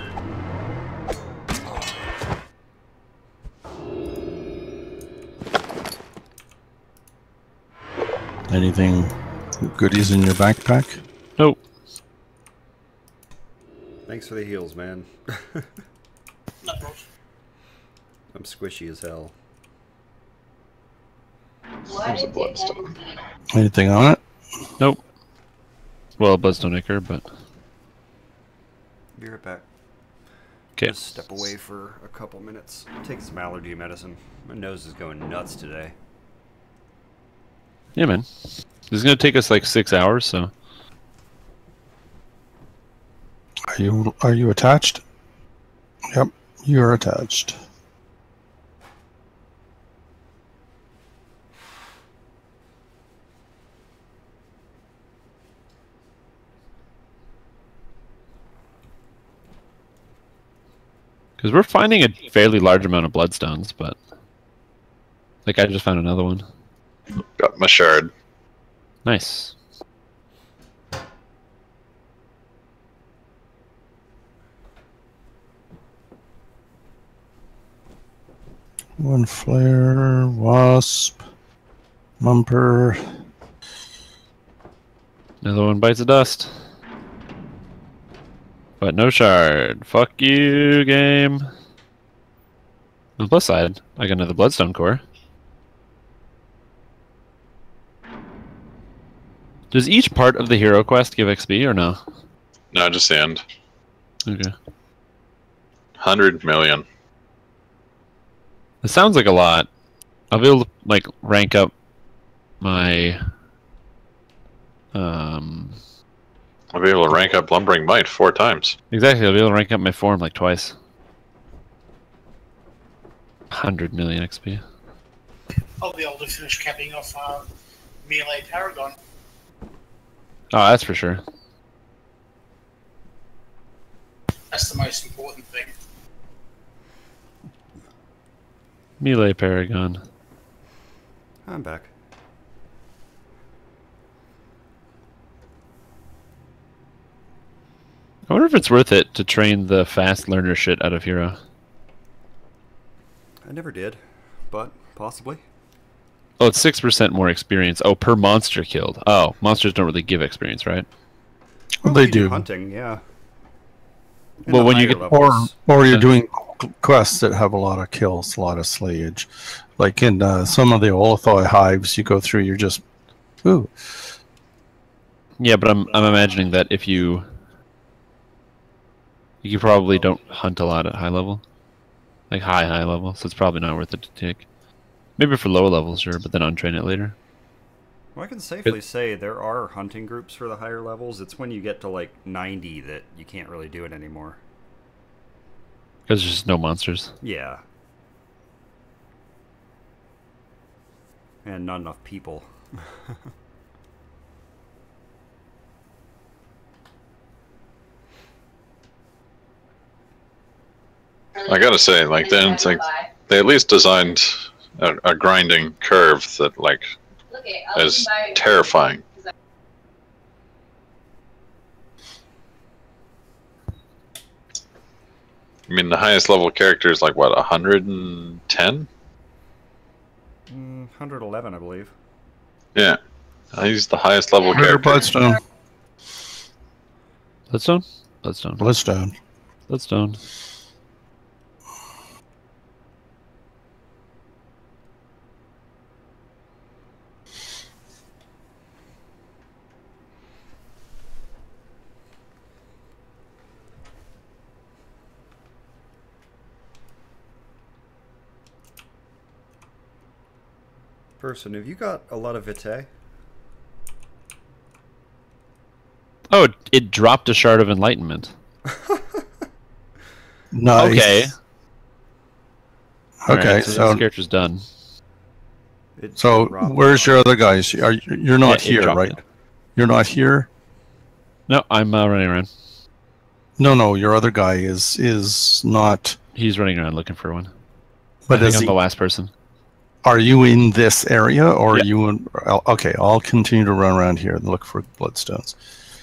Anything goodies in your backpack? Nope. Thanks for the heals, man. No problem. I'm squishy as hell. There's a bloodstone. Anything on it? Nope. Well, Bloodstone Ichor, but. Be right back. Okay. Just step away for a couple minutes. Take some allergy medicine. My nose is going nuts today. Yeah, man. This is gonna take us like six hours, so. Are you are you attached? Yep, you're attached. Because we're finding a fairly large amount of bloodstones, but. Like, I just found another one. Got my shard. Nice. One flare, wasp, mumper. Another one bites the dust. But no shard. Fuck you, game. On the plus side, I got another bloodstone core. Does each part of the hero quest give X P or no? No, just the end. Okay. Hundred million. It sounds like a lot. I'll be able to like rank up my Um, I'll be able to rank up Lumbering Might four times. exactly, I'll be able to rank up my form like twice. one hundred million X P. I'll be able to finish capping off uh, Melee Paragon. Oh, that's for sure. That's the most important thing. Melee Paragon. I'm back. I wonder if it's worth it to train the fast learner shit out of Hero. I never did, but possibly. Oh, it's six percent more experience. Oh, per monster killed. Oh, monsters don't really give experience, right? Well, they if you do. hunting, yeah. In Well, the when you higher get- Or, levels. or you're Yeah. doing quests that have a lot of kills, a lot of slayage. Like in uh, some of the Olithoi hives, you go through, you're just, ooh. Yeah, but I'm I'm imagining that if you you probably don't hunt a lot at high level, like high high level, so it's probably not worth it to take. Maybe for lower levels, sure, but then untrain it later. Well, I can safely say there are hunting groups for the higher levels. It's when you get to like ninety that you can't really do it anymore. Because there's just no monsters. Yeah. And not enough people. I gotta say, like, then it's like they at least designed a, a grinding curve that, like, is terrifying. I mean, the highest level character is like what, one hundred ten? Mm, one hundred eleven, I believe. Yeah, he's the highest level Murder character. Bloodstone. Bloodstone? Bloodstone. Bloodstone. Bloodstone. Person, have you got a lot of vitae? Oh, it, it dropped a shard of enlightenment. Nice. Okay. Okay, Alright, so, so this character's done. It so dropped where's a your lot. other guys? Are you, you're not Yeah, it here, dropped right? it. You're not here. No, I'm uh, running around. No, no, your other guy is is not. He's running around looking for one. But I is think I'm he, the last person. are you in this area, or Yeah. are you in? I'll- Okay, I'll continue to run around here and look for bloodstones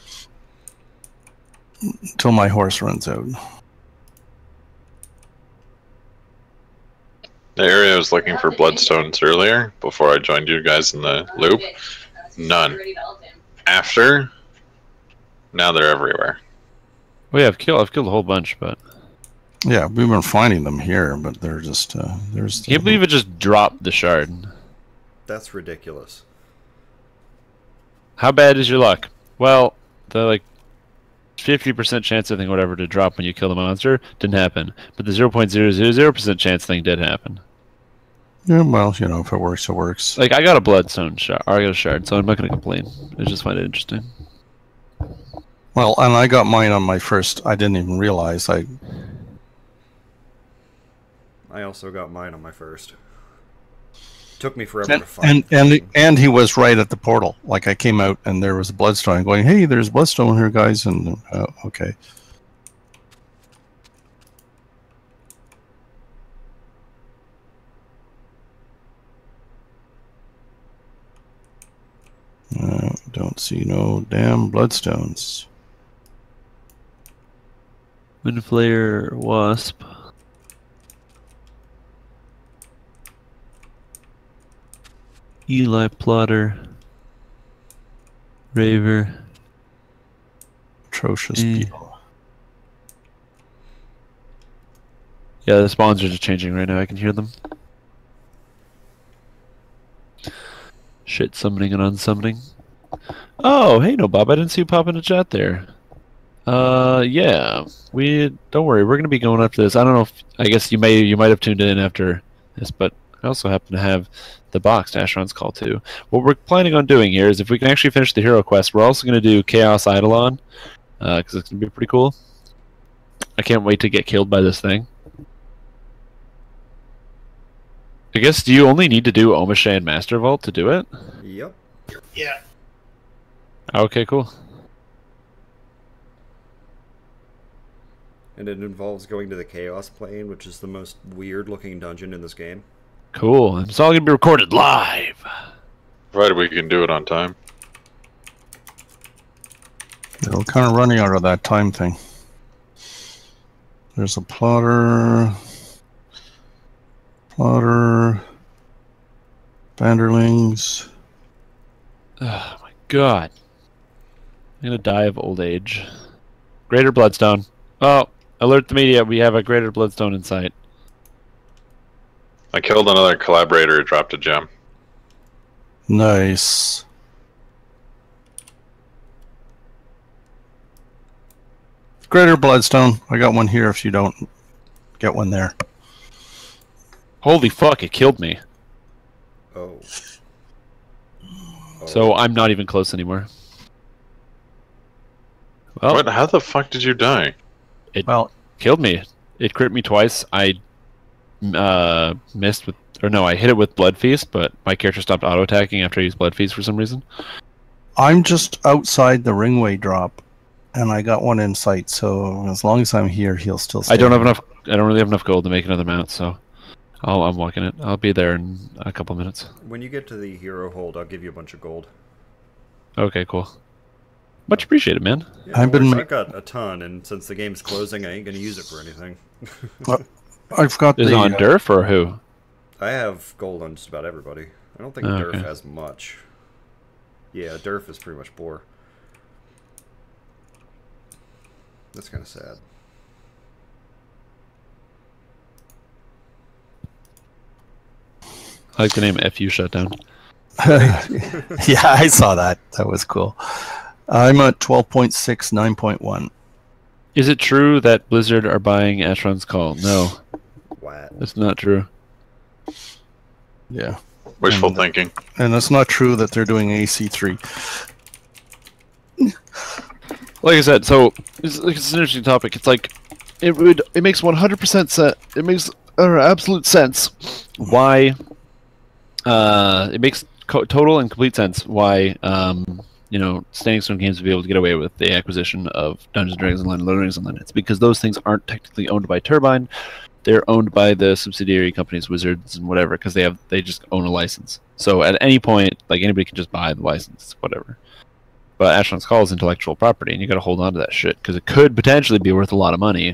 until my horse runs out. The area I was looking for bloodstones earlier, before I joined you guys in the loop. None. After, now they're everywhere. Oh yeah, I've killed I've killed a whole bunch, but Yeah, we've been finding them here, but they're just uh, there's. I can't believe it just dropped the shard. That's ridiculous. How bad is your luck? Well, the like fifty percent chance of thing whatever to drop when you kill the monster didn't happen, but the zero point zero zero zero percent chance thing did happen. Yeah, well, you know, if it works, it works. Like I got a bloodstone shard, or I got a shard, so I'm not gonna complain. I just find it interesting. Well, and I got mine on my first. I didn't even realize I. I also got mine on my first. Took me forever And to find. and the and, thing. and he was right at the portal. Like I came out and there was a bloodstone. Going, hey, there's bloodstone here, guys. And uh, okay. Uh, don't see no damn bloodstones. Windflayer, Wasp. Eli Plotter. Raver. Atrocious Mm. people. Yeah, the spawns are just changing right now. I can hear them. Shit summoning and unsummoning. Oh, hey, no, Bob. I didn't see you pop in the chat there. Uh, yeah. We don't worry. We're gonna be going after this. I don't know if I guess you may you might have tuned in after this, but I also happen to have the box to Asheron's Call too. What we're planning on doing here is if we can actually finish the hero quest, we're also going to do Chaos Eidolon, because uh, it's going to be pretty cool. I can't wait to get killed by this thing. I guess, do you only need to do Omashe and Master Vault to do it? Yep. Yeah. Okay, cool. And it involves going to the Chaos Plane, which is the most weird-looking dungeon in this game. Cool. And it's all going to be recorded live. Provided we can do it on time. Yeah, we're kind of running out of that time thing. There's a plotter. Plotter. Banderlings. Oh my god. I'm going to die of old age. Greater Bloodstone. Oh, alert the media. We have a Greater Bloodstone in sight. I killed another collaborator who dropped a gem. Nice. Greater Bloodstone. I got one here if you don't get one there. Holy fuck, it killed me. Oh. Oh. So I'm not even close anymore. Well, What? How the fuck did you die? it Well, killed me. It crit me twice. I uh, missed with, or no, I hit it with Blood Feast, but my character stopped auto attacking after I used Blood Feast for some reason. I'm just outside the ringway drop, and I got one in sight. So as long as I'm here, he'll still stay. I don't have enough. I don't really have enough gold to make another mount, so I'll, I'm walking it. I'll be there in a couple minutes. When you get to the hero hold, I'll give you a bunch of gold. Okay, cool. Much appreciated, man. Yeah, I've no been worries, ma- I've got a ton, and since the game's closing, I ain't gonna use it for anything. I've got Is the it on uh, Derf or who? I have gold on just about everybody. I don't think Oh, Derf okay. has much. Yeah, Derf is pretty much poor. That's kind of sad. I like the name F U Shutdown. yeah, I saw that. That was cool. I'm at twelve point six, nine point one. Is it true that Blizzard are buying Asheron's Call? No, What? that's not true. Yeah. Wishful And- thinking. And it's not true that they're doing A C three. Like I said, so it's, it's an interesting topic. It's like it would it makes one hundred percent sense. It makes uh, absolute sense why. Uh, it makes co- total and complete sense why um, you know Standing Stone Games would be able to get away with the acquisition of Dungeons and Dragons Online and Lord of the Rings Online. It's because those things aren't technically owned by Turbine; they're owned by the subsidiary companies, Wizards and whatever, because they have they just own a license. So at any point, like anybody can just buy the license, whatever. But Asheron's Call is intellectual property, and you got to hold on to that shit because it could potentially be worth a lot of money.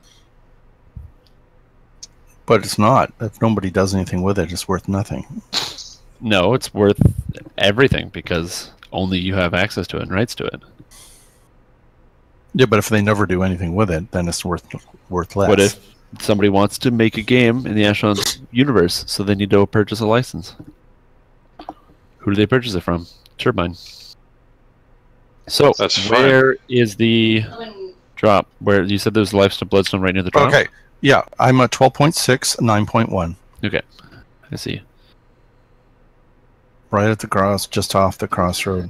But it's not. If nobody does anything with it, it's worth nothing. No, it's worth everything because only you have access to it and rights to it. Yeah, but if they never do anything with it, then it's worth worth less. What if somebody wants to make a game in the Asheron universe, so they need to purchase a license? Who do they purchase it from? Turbine. So, That's fine. where is the drop? Where you said there's a Lifestone Bloodstone right near the drop? Okay. Yeah, I'm at twelve point six, nine point one. Okay. I see. Right at the cross, just off the crossroad.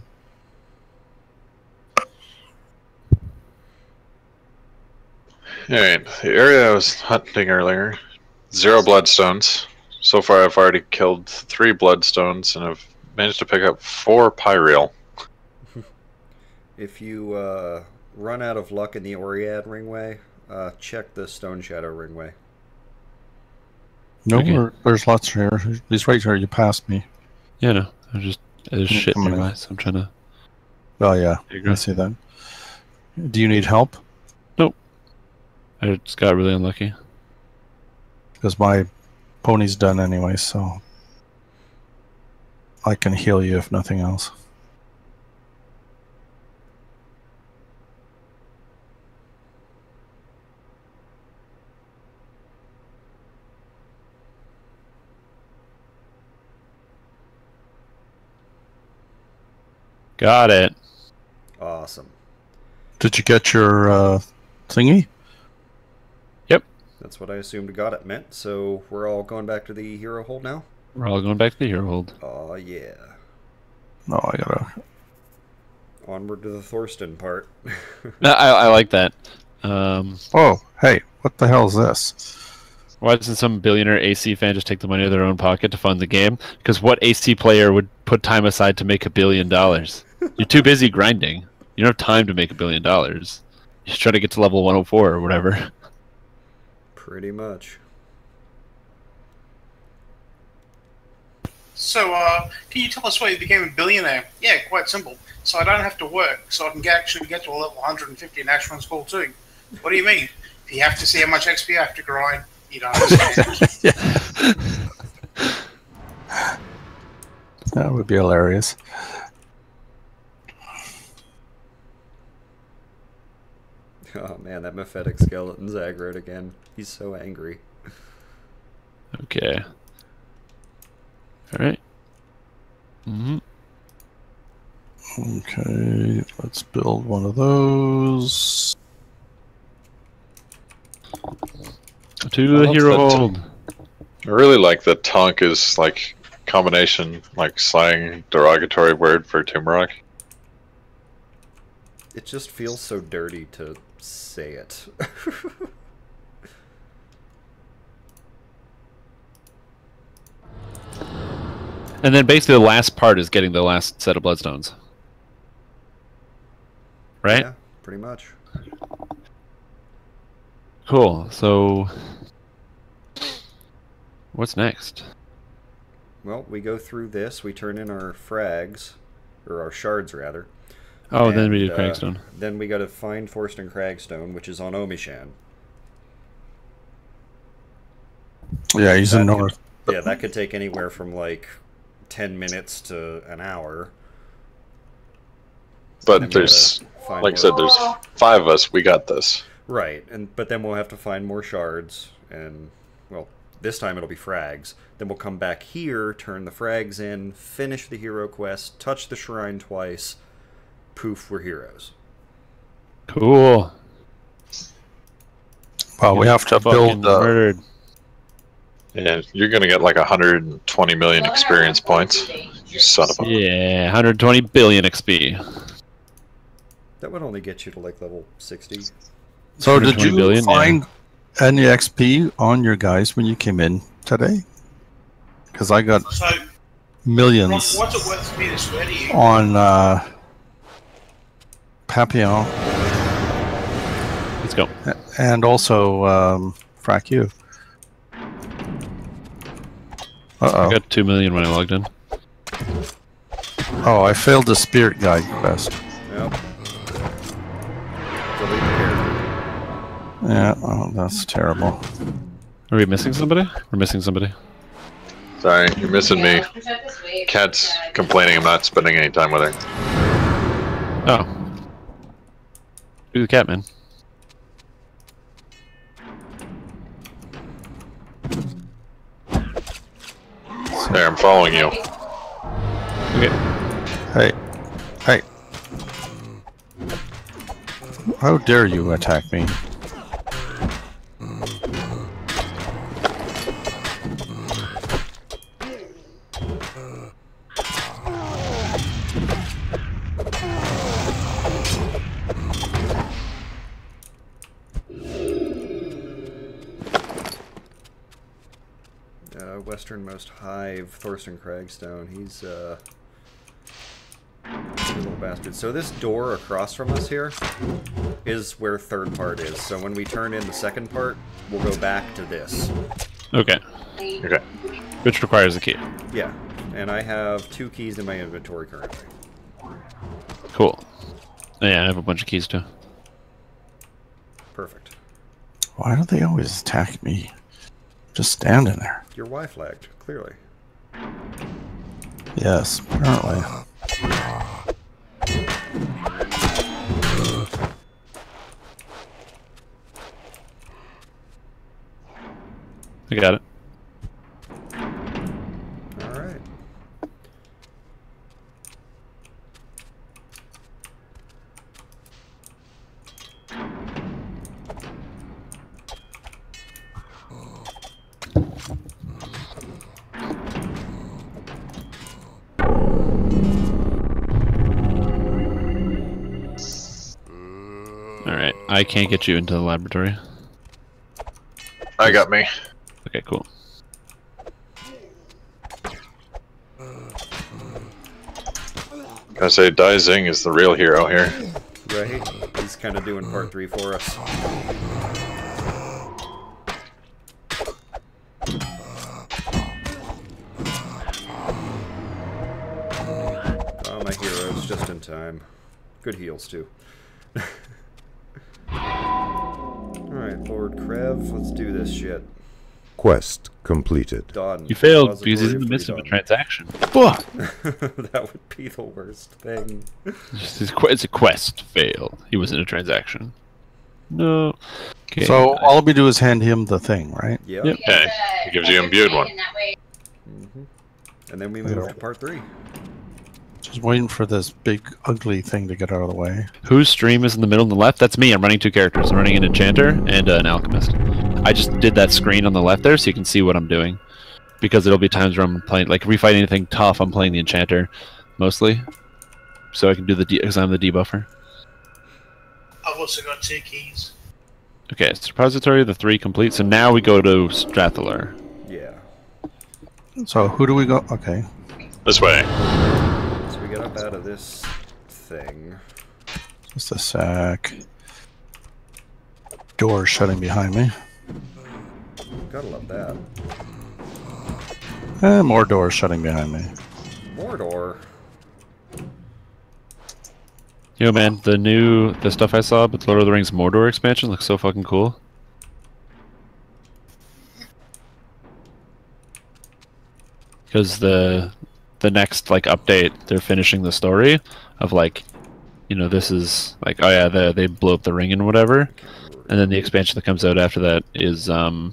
Alright, the area I was hunting earlier, zero bloodstones. So far I've already killed three bloodstones and I've managed to pick up four pyreal. If you uh, run out of luck in the Oriad Ringway, uh, check the Stone Shadow Ringway. No, Okay. there- there's lots here. He's right here. You passed me. Yeah, no. I'm just there's Yeah, shit come on. nearby, so I'm trying to. Oh, yeah. figure I out- see that. Do you need help? I just got really unlucky. Because my pony's done anyway, so I can heal you if nothing else. Got it. Awesome. Did you get your uh, thingy? That's what I assumed God it meant. So we're all going back to the hero hold now? We're all going back to the hero hold. Oh, yeah. No, I gotta. Onward to the Thorsten part. No, I, I like that. Um, Oh, hey, what the hell is this? why doesn't some billionaire A C fan just take the money out of their own pocket to fund the game? Because what A C player would put time aside to make a billion dollars? You're too busy grinding. You don't have time to make a billion dollars. You just try to get to level one oh four or whatever. Pretty much. So, uh, can you tell us why you became a billionaire? Yeah, quite simple. So I don't have to work, so I can get, actually get to a level one hundred fifty in Asheron's Call too. What do you mean? If you have to see how much X P I have to grind, you don't understand. That would be hilarious. Oh man, that Mephetic skeleton's aggroed again. He's so angry. Okay. All right. Mm-hmm. Okay, let's build one of those. To the Oh, hero that's- hold. I really like that Tonk is like combination, like slang derogatory word for Tumrock. It just feels so dirty to say it. And then basically the last part is getting the last set of bloodstones. Right? Yeah, pretty much. Cool. So what's next? Well, we go through this, we turn in our frags, or our shards rather. Oh, then we and, do uh, Cragstone. Then we gotta find Thorsten Cragstone, which is on Omishan. Yeah, he's in That north. could- yeah, that could take anywhere from like ten minutes to an hour. But Then we there's, gotta find like I more- said, there's five of us. We got this. Right, and but then we'll have to find more shards, and well, this time it'll be frags. Then we'll come back here, turn the frags in, finish the hero quest, touch the shrine twice. Poof, we're heroes. Cool. Well, we have to Fucking build. Uh, murdered. And you're gonna get like one hundred twenty million experience points. You son of a. Yeah, one hundred twenty billion X P. That would only get you to like level sixty. so, did 120 you billion, yeah. find any X P on your guys when you came in today? Because I got So, Ron, millions what's it worth for me to swear to you? on uh, Papillon Let's go. and also um, Frack you. Uh I oh. got two million when I logged in. Oh, I failed the spirit guide quest. Yep. Delete the character. Yeah, oh, that's terrible. Are we missing somebody? We're missing somebody. Sorry, you're missing me. Cat's complaining I'm not spending any time with her. Oh. Do the cat, man. There, I'm following you. Okay. Hey, hey. How dare you attack me? Uh, westernmost hive, Thorsten Cragstone. He's uh, a little bastard. So this door across from us here is where third part is. So when we turn in the second part, we'll go back to this. Okay. Okay. Which requires a key. Yeah, and I have two keys in my inventory currently. Cool. Yeah, I have a bunch of keys too. Perfect. Why do they always attack me? Just standing there. You're Y flagged, clearly. Yes, apparently. I got it. Alright. Alright, I can't get you into the laboratory. I got me. Okay, cool. I say Dai Zing is the real hero here. Right? He's kind of doing part three for us. Oh, my heroes, just in time. Good heals, too. Alright, Lord Krev, let's do this shit. Quest completed. Done. You failed Repository because he's in the midst of a freedom. transaction. Fuck! That would be the worst thing. It's a que- it's a quest fail. He was in a transaction. No. Okay. So all we do is hand him the thing, right? Yep. Yep. Okay, it gives you imbued one. hmm And then we move to part three. Just waiting for this big ugly thing to get out of the way. Whose stream is in the middle and the left? That's me. I'm running two characters. I'm running an enchanter and uh, an alchemist. I just did that screen on the left there so you can see what I'm doing. Because there'll be times where I'm playing, like if we fight anything tough, I'm playing the enchanter mostly. So I can do the, because I'm the debuffer. I've also got two keys. Okay, it's repository, the three complete. So now we go to Strathalar. Yeah. So who do we go? Okay. This way. So we get up out of this thing. Just a sec. Door shutting behind me. Gotta love that. And more doors shutting behind me. Mordor. Yo man, the new, the stuff I saw with Lord of the Rings Mordor expansion looks so fucking cool. Because the, the next like update, they're finishing the story of like, you know, this is like, oh yeah, the, they blew up the ring and whatever. And then the expansion that comes out after that is, um,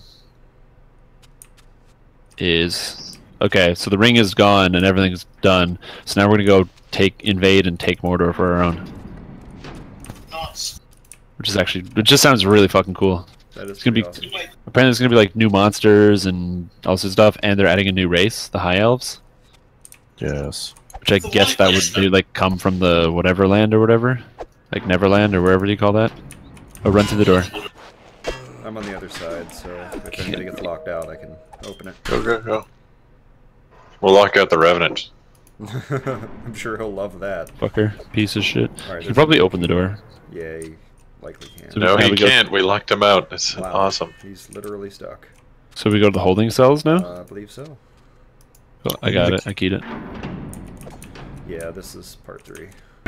is, okay, so the ring is gone and everything's done. So now we're gonna go take, invade and take Mordor for our own. Nice. Which is actually, it just sounds really fucking cool. That is It's gonna be, pretty awesome. Wait, apparently there's gonna be like new monsters and all sorts of stuff, and they're adding a new race, the High Elves. Yes. Which I guess that would be like come from the whatever land or whatever. Like Neverland or wherever you call that. Oh, run through the door. I'm on the other side, so if anybody gets locked out, I can open it. Go, go, go. We'll lock out the Revenant. I'm sure he'll love that. Fucker. Piece of shit. Alright, You can probably open the door. Yeah, he likely can. So No, now he we go- can't. We locked him out. It's Wow, awesome. He's literally stuck. So we go to the holding cells now? Uh, I believe so. Cool, I got it. I keyed it. Yeah, this is part three.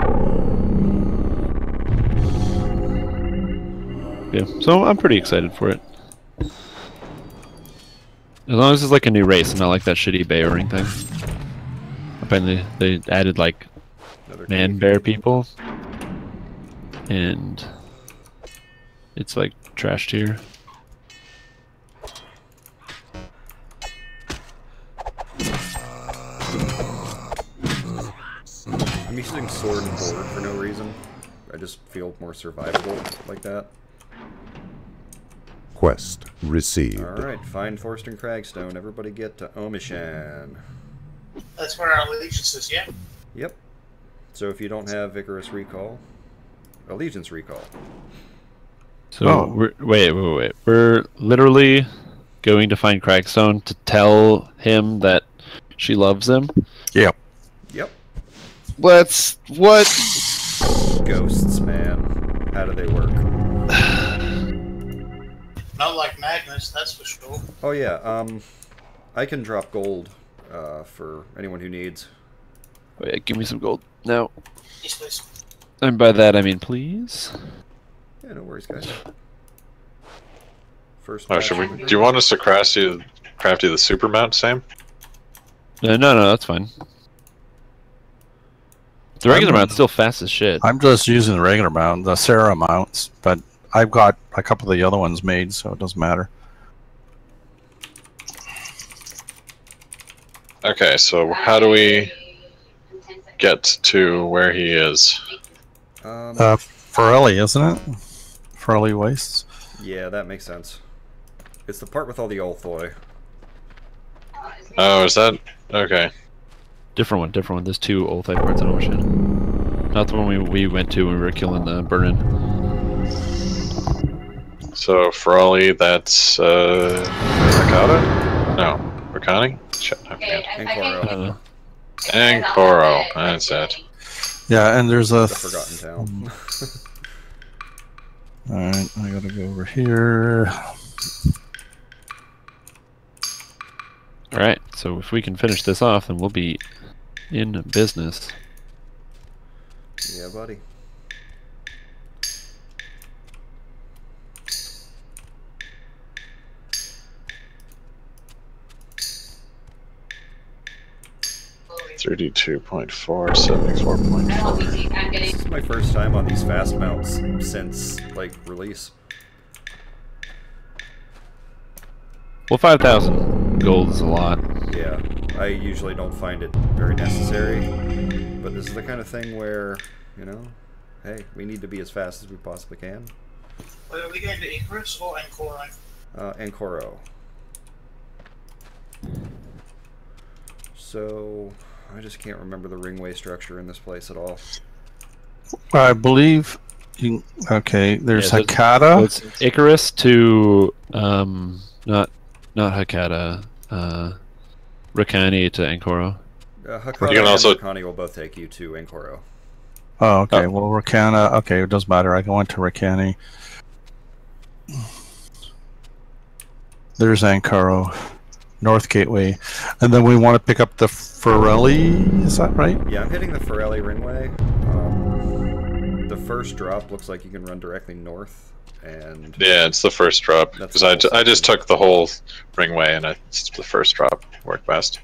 Yeah. So I'm pretty excited for it. As long as it's like a new race and not like that shitty bear ring thing. Apparently they added like Another man cave. bear people. And it's like trashed here. I'm using sword and board for no reason. I just feel more survivable like that. Quest received. Alright, find Thorsten Cragstone. Everybody get to Omishan. that's where our allegiance is, yeah? Yep. So if you don't have Icarus Recall, Allegiance Recall. So Oh. we're, wait, wait, wait. We're literally going to find Cragstone to tell him that she loves him. Yep. Yep. Let's what? Ghosts, man. How do they work? Not like Magnus, that's for sure. Oh yeah, um, I can drop gold uh, for anyone who needs. Wait, give me some gold. No. Yes, please. And by that I mean please. Yeah, no worries, guys. First. Oh, batch should we? of- Do you want us to craft you, craft you the super mount, Sam? No, no, no, that's fine. The regular I'm- mount's still fast as shit. I'm just using the regular mount, the Sarah mounts, but I've got a couple of the other ones made, so it doesn't matter. Okay, so how do we get to where he is? Um, Uh, Forelli, isn't it? Forelli Wastes. yeah, that makes sense. It's the part with all the Ulthoi. Oh, is that okay? Different one, different one. There's two old type parts in Ocean. Not the one we, we went to when we were killing the Burnin. So Frawley, that's uh, Rakata? No, Rakani? Shit, I forget. And I Koro, don't know. And Koro, that's it. Yeah, and there's a the Forgotten Town. Alright, I gotta go over here. Alright, so if we can finish this off, then we'll be in business. Yeah, buddy. thirty-two point four, seventy-four point four. This is my first time on these fast mounts since, like, release. Well, five thousand gold is a lot. Yeah, I usually don't find it very necessary, but this is the kind of thing where, you know, hey, we need to be as fast as we possibly can. Are we going to Icarus or Ankoro? Uh, and Koro. So, I just can't remember the ringway structure in this place at all. I believe. You, okay, there's Yeah, so it's- Hakata. So it's Icarus to um not not Hakata, uh Rakani to Ankoro. Uh, Hakata You can also- and Rakani will both take you to Ankoro. Oh, okay. Oh. Well, Rakana. Okay, it doesn't matter. I go into Rakani. There's Ankoro, North Gateway, and then we want to pick up the Forelli. Is that right? Yeah, I'm hitting the Forelli ringway. Um, the first drop looks like you can run directly north, and Yeah, it's the first drop. That's Because I, ju- awesome. I just took the whole ringway and I, it's the first drop worked best.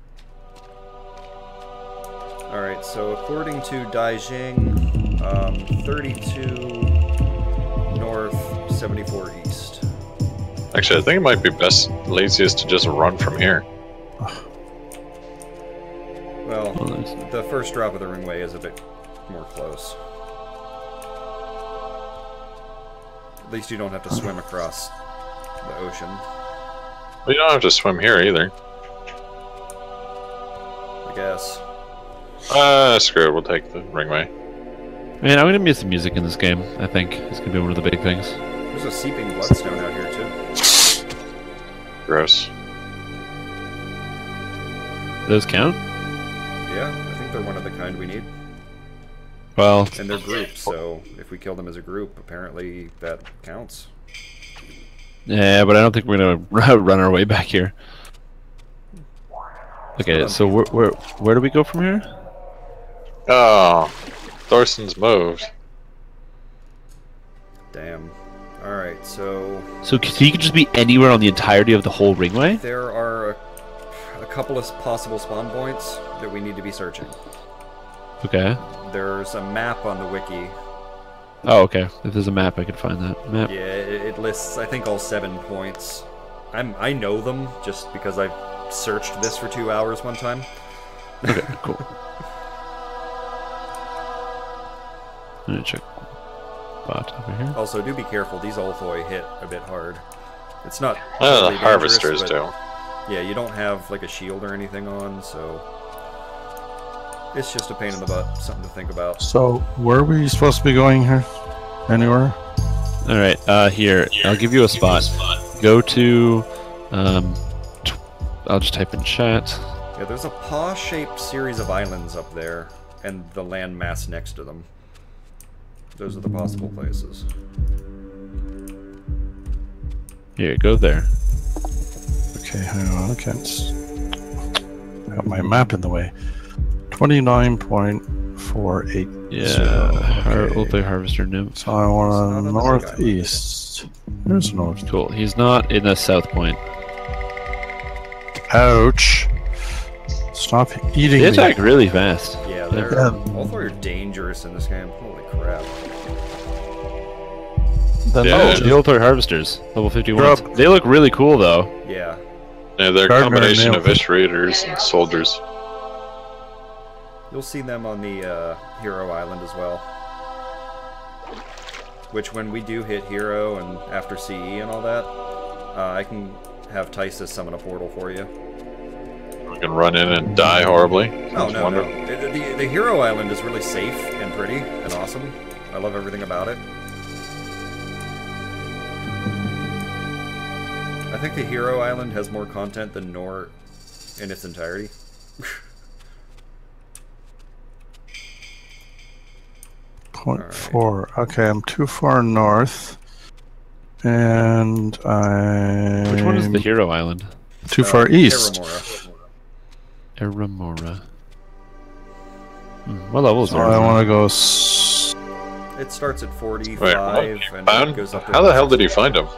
Alright, so according to Daijing, um, thirty-two north, seventy-four east. Actually, I think it might be best, laziest to just run from here. Well, Well, there's- the first drop of the ringway is a bit more close. At least you don't have to swim across the ocean. Well, you don't have to swim here either. I guess. Uh, screw it, we'll take the ringway. Man, I'm gonna miss the music in this game. I think it's gonna be one of the big things. There's a seeping bloodstone out here too. Gross. Those count? Yeah, I think they're one of the kind we need. Well, And they're groups, so if we kill them as a group, apparently that counts. yeah, but I don't think we're gonna run our way back here. Okay, so where where where do we go from here? Oh, Thorson's moved. Damn. Alright, so So he could just be anywhere on the entirety of the whole ringway? there are a, a couple of possible spawn points that we need to be searching. Okay. There's a map on the wiki. Oh, okay. If there's a map, I could find that map. Yeah, it, it lists, I think, all seven points. I'm I know them just because I searched this for two hours one time. Okay, cool. I'm gonna check bot over here. Also, do be careful. These Ulthoi hit a bit hard. It's not. Well, totally the harvesters dangerous, do. but yeah, you don't have like a shield or anything on, so it's just a pain in the butt. Something to think about. So, where are we supposed to be going here? Anywhere? All right. Uh, here, I'll give you a spot. Go to, um, t I'll just type in chat. Yeah, there's a paw-shaped series of islands up there, and the landmass next to them. Those are the possible places. Here, go there. Okay, hang on. I can't. s- I got my map in the way. Twenty-nine point four eight. Yeah. Har Ulthoi Harvester Nymph. So I It's not want on to the northeast. There's north. Cool. He's not in the south point. Ouch! Stop eating They me. attack really fast. Yeah, they're Yeah. Ulthoi are dangerous in this game. Holy crap! Then Yeah. Oh, just the Ulthoi Harvesters, level fifty-one. Drop. They look really cool, though. Yeah, Yeah, they're a Gardner combination and of Ish Raiders and soldiers. you'll see them on the uh, Hero Island as well. Which, when we do hit Hero and after C E and all that, uh, I can have Tysus summon a portal for you. We can run in and die horribly. Oh, Sounds no, no. wonderful. The, the, the Hero Island is really safe and pretty and awesome. I love everything about it. I think the Hero Island has more content than Nor in its entirety. Point Alright. four. Okay, I'm too far north. And I'm... Which one is the Hero Island? Too Uh, far east. Terramora. Eramora. Hmm, what level is So I Eramora? want to go... S It starts at forty-five Wait, and found? it goes up to How the hell did he find him?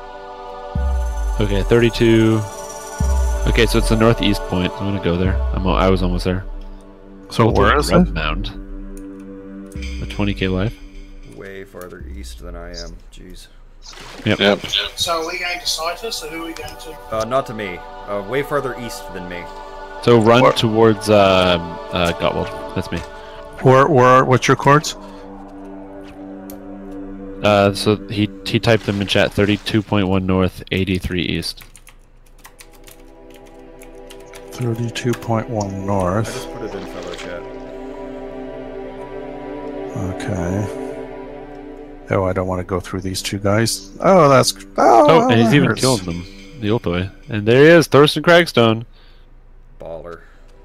Okay, thirty-two. Okay, so it's the northeast point. I'm gonna go there. I'm. al- I was almost there. so We'll where take is Red it? Mound. A twenty K life. way farther east than I am. Jeez. Yep. Yep. So are we going to Citus, or who are we going to? Uh, not to me. Uh, way farther east than me. So run Where- towards um, uh, Gottwald. That's me. Where, where, what's your chords? Uh, so he he typed them in chat. thirty-two point one north, eighty-three east. thirty-two point one I north. just put it in fellow chat. Okay. Oh, I don't want to go through these two guys. Oh, that's... Oh, Oh, and he's that even hurts. killing them. The Ulthoi. And there he is, Thorsten Cragstone. Baller.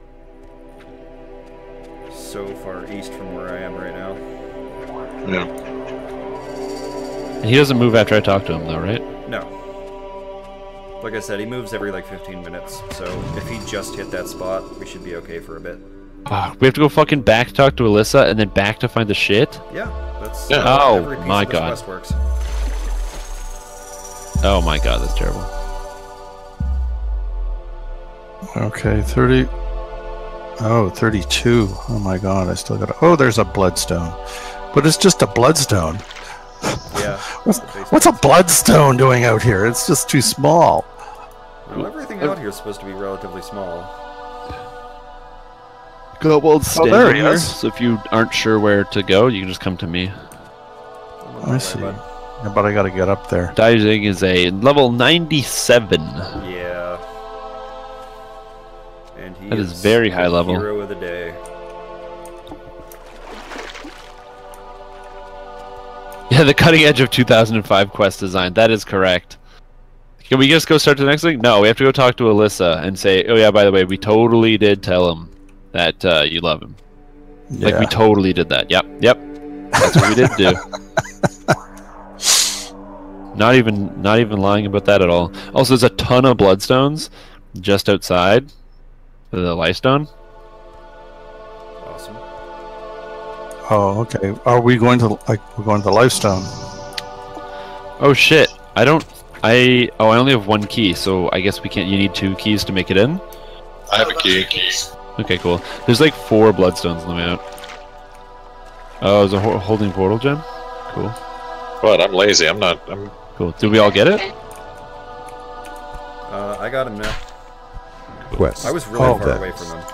So far east from where I am right now. Yeah. And he doesn't move after I talk to him, though, right? No. Like I said, he moves every like fifteen minutes, so if he just hit that spot, we should be okay for a bit. Ah, we have to go fucking back to talk to Alyssa and then back to find the shit? Yeah, that's Yeah. how Oh, every piece my of this God. quest works. Oh my god, that's terrible. Okay, thirty... Oh, thirty-two. Oh my god, I still got to... Oh, there's a bloodstone. But it's just a bloodstone. Yeah. What's, the base what's a base. bloodstone doing out here? It's just too small. Well, everything out here is supposed to be relatively small. Gottwald's Oh, there he here, is. so if you aren't sure where to go, you can just come to me. I'm on I my way, see. bud. Yeah, but I got to get up there. Diving is a level ninety-seven. Yeah. And he That is is very the high level. Hero of the day. Yeah, the cutting edge of two thousand five quest design. That is correct. Can we just go start the next thing? No, we have to go talk to Alyssa and say, oh yeah, by the way, we totally did tell him that uh, you love him. Yeah. Like, we totally did that. Yep, yep. That's what we did do. Not even, not even lying about that at all. Also, there's a ton of bloodstones just outside the Lifestone. Awesome. Oh, okay. Are we going to, like, we're going to Lifestone? Oh shit! I don't. I oh, I only have one key, so I guess we can't. You need two keys to make it in. I have a Oh, key. that's the Okay, cool. There's like four bloodstones on the way out. Oh, there's a ho holding portal gem. Cool, But I'm lazy. I'm not. I'm. cool. Did we all get it? Uh, I got him now. Quest. I was really Oh, far that- away from him.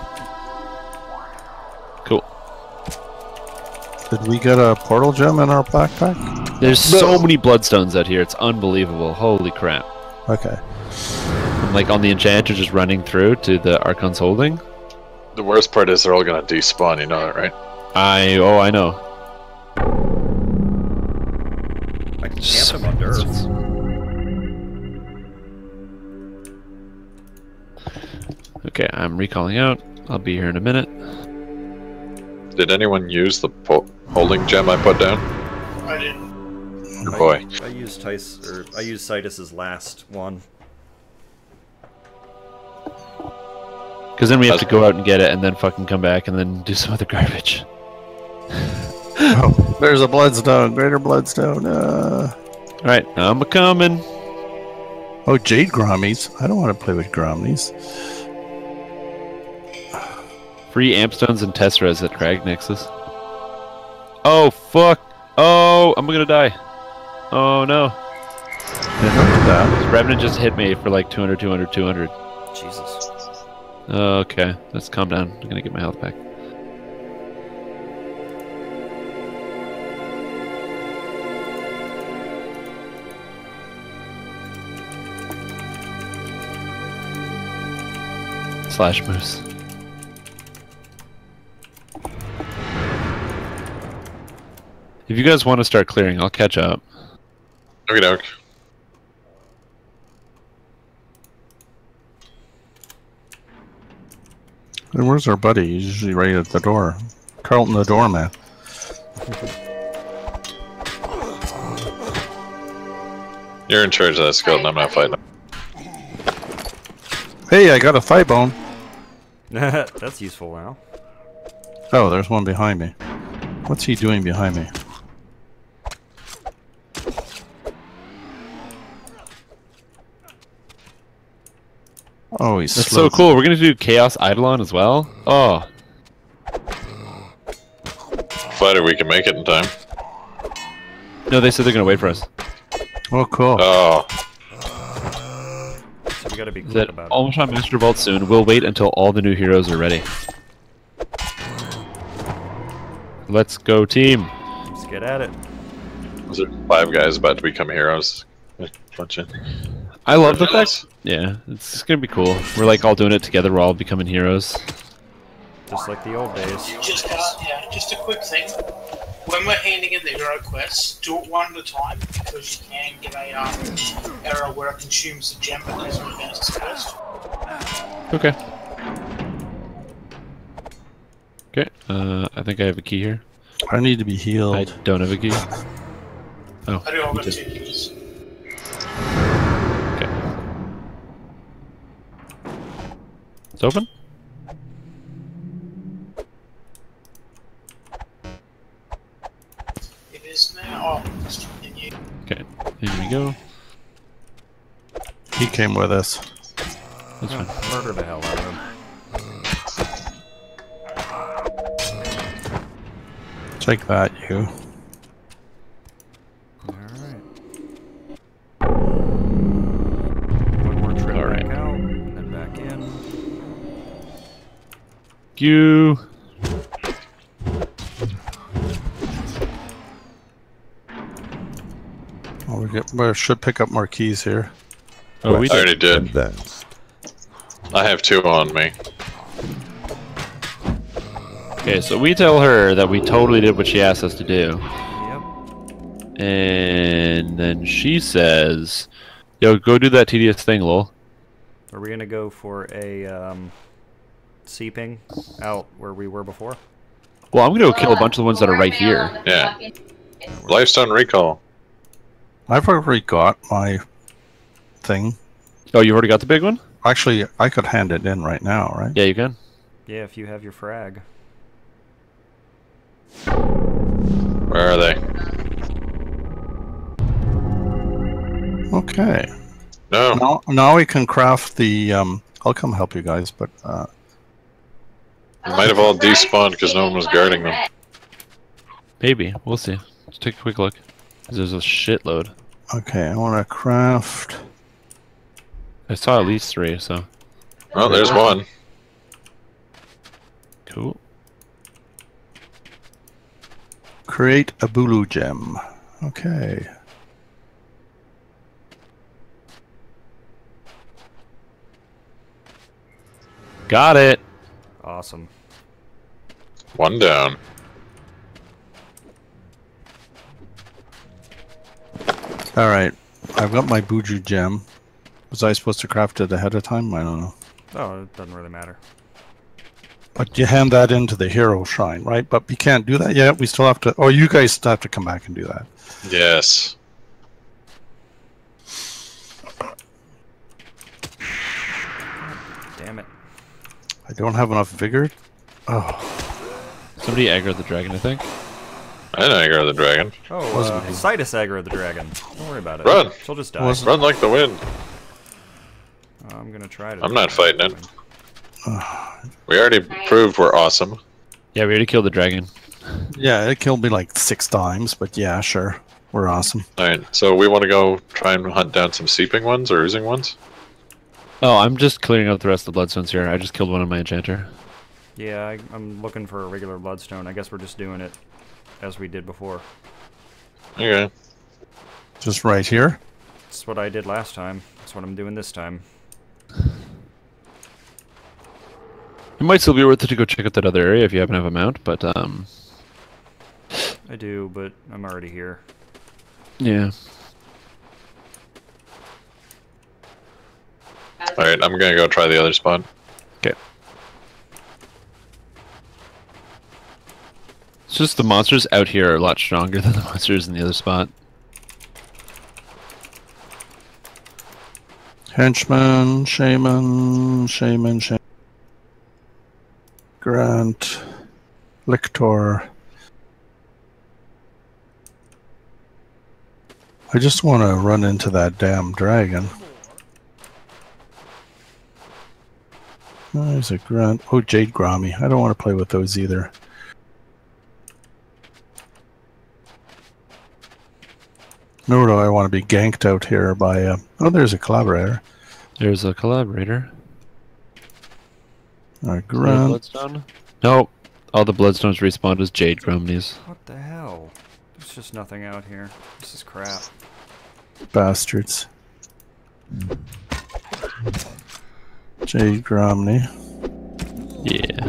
Cool. Did we get a portal gem in our backpack? There's so many bloodstones out here. It's unbelievable. Holy crap! Okay. I'm like on the enchanter, just running through to the Archon's holding. The worst part is they're all gonna despawn. You know that, right? I oh, I know. I can camp So him on Dereth. Okay, I'm recalling out. I'll be here in a minute. Did anyone use the po holding gem I put down? I did. Good boy. I, I used Tice, or I used Citus's last one. Because then we have to go out and get it, and then fucking come back, and then do some other garbage. Oh, there's a bloodstone. Greater bloodstone. Uh... All right, I'm a coming. Oh, jade grommies. I don't want to play with grommies. Free ampstones and tesseras at Crag Nexus. Oh fuck! Oh, I'm gonna die. Oh no! Yeah, don't do that. Revenant just hit me for like two hundred, two hundred, two hundred. Jesus. Okay, let's calm down. I'm gonna get my health back. Slash moose. If you guys want to start clearing, I'll catch up. Okay, doke. And where's our buddy? He's usually right at the door. Carlton the doorman. You're in charge of that skeleton. I'm not fighting. Hey, I got a thigh bone. That's useful now. Oh, there's one behind me. What's he doing behind me? Oh, he's That's slow. so cool. We're gonna do Chaos Eidolon as well. Oh, Fighter, we can make it in time. no, they said they're gonna wait for us. Oh, cool. Oh, So we gotta be quick That about it. almost on Master Vault soon. We'll wait until all the new heroes are ready. Let's go, team. Let's get at it. those are five guys about to become heroes. Bunch of I love the criminals. fact. Yeah, it's gonna be cool. We're like all doing it together. We're all becoming heroes. Just like the old days. Just uh, yeah, just a quick thing. When we're handing in the hero quests, do it one at a time because you can get a um, error where it consumes the gem but doesn't advance the quest. Okay. Okay. Uh, I think I have a key here. I need to be healed. I don't have a key. Oh. I do all you the did. two keys. Okay. It's open. It is now. Oh, it's in you. Okay. Here we go. He came with us. That's Yeah, fine. murder the hell out of him. Take that, you. Alright. One more trip All right. back out, and then back in. You. Oh, we, get, we should pick up more keys here. Oh, we I already did. did. Advanced. I have two on me. Okay, so we tell her that we totally did what she asked us to do, Yep. and then she says, "Yo, go do that tedious thing, lol." Are we gonna go for a um, seeping out where we were before? Well, I'm gonna go kill a bunch of the ones that are right here. Yeah. Lifestone recall. I've already got my thing. Oh, you already got the big one? Actually, I could hand it in right now, right? Yeah, you can. Yeah, if you have your frag. Where are they? Okay. No. Now, now we can craft the. Um, I'll come help you guys, but uh, They might have all despawned because no one was guarding them. Maybe. We'll see. Let's take a quick look. 'Cause there's a shitload. okay, I want to craft. I saw at least three, so Oh, there's one. cool. Create a Bulu gem. Okay. Got it. Awesome. One down. All right. I've got my Buju gem. Was I supposed to craft it ahead of time? I don't know. Oh, it doesn't really matter. But you hand that into the hero shrine, right? But we can't do that yet. We still have to. Oh, you guys still have to come back and do that. Yes. Damn it. I don't have enough vigor. Oh, Somebody aggroed the dragon, I think. I know you are the dragon. Oh, Wasn't uh, he? Sidus aggro the dragon. Don't worry about it. Run. She'll just die. Wasn't- Run like the wind. I'm gonna try to. I'm not fighting it. uh, We already proved we're awesome. Yeah, we already killed the dragon. yeah, it killed me like six times, but yeah, sure. We're awesome. Alright, so we want to go try and hunt down some seeping ones or oozing ones? Oh, I'm just clearing out the rest of the bloodstones here. I just killed one of my enchanter. Yeah, I, I'm looking for a regular bloodstone. I guess we're just doing it as we did before. Okay. Just right here. That's what I did last time. That's what I'm doing this time. It might still be worth it to go check out that other area if you happen to have a mount, but um, I do, but I'm already here. yeah. Alright, I'm gonna go try the other spot. Okay. just the monsters out here are a lot stronger than the monsters in the other spot. Henchman, Shaman, Shaman, Shaman. Grant, Lictor. I just want to run into that damn dragon. Oh, there's a Grant. Oh, Jade Grommy. I don't want to play with those either. Nor do I want to be ganked out here by... Uh, oh, there's a collaborator. There's a collaborator. A Grant. Bloodstone? Nope. All the bloodstones respawned as Jade Gromnies. What the hell? There's just nothing out here. This is crap. Bastards. Jade Gromny. Yeah.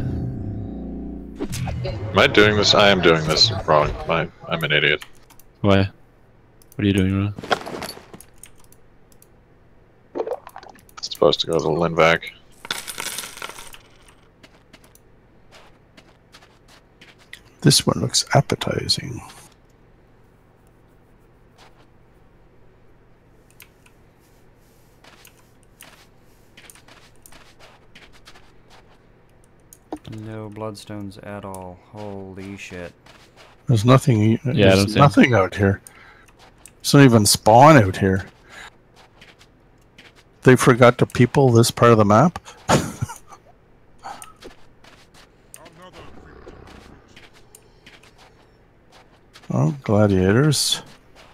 Am I doing this? I am doing this wrong. I, I'm an idiot. Why? What are you doing wrong? It's supposed to go to Linvac. This one looks appetizing. No bloodstones at all. Holy shit. There's nothing. Yeah, I don't There's see nothing out here. There's not even spawn out here. They forgot to people this part of the map. Oh, gladiators.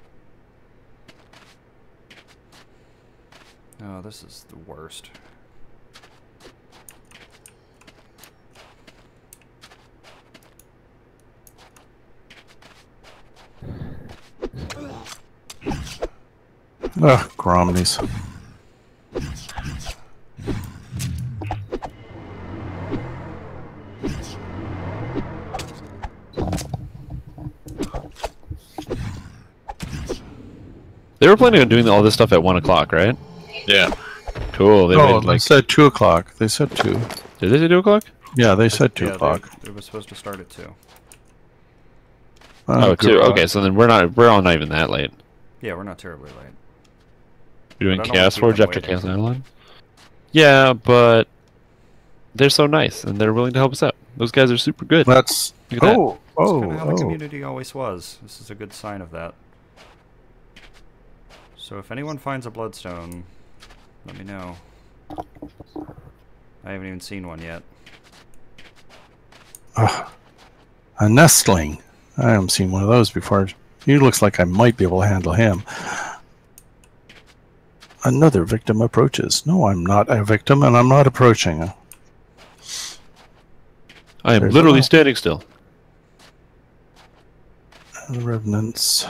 Oh, this is the worst. Ugh, Gromnies. They were planning on doing all this stuff at one o'clock, right? Yeah. Cool. They Oh, waited, they like, said two o'clock. They said two. did they say two o'clock? Yeah, they said two Yeah, they- o'clock. It was supposed to start at two. Oh, two. God. Okay, so then we're not. We're all not even that late. Yeah, we're not terribly late. You're doing But I don't Chaos wanna keep Forge them after waiting. Chaos Island? Yeah, but they're so nice and they're willing to help us out. Those guys are super good. That's Look at that. oh That's oh kind of how the oh. community always was. This is a good sign of that. So if anyone finds a bloodstone, let me know. I haven't even seen one yet. Ugh. A nestling. I haven't seen one of those before. He looks like I might be able to handle him. Another victim approaches. No, I'm not a victim, and I'm not approaching. I am There's literally a- standing still. The revenants.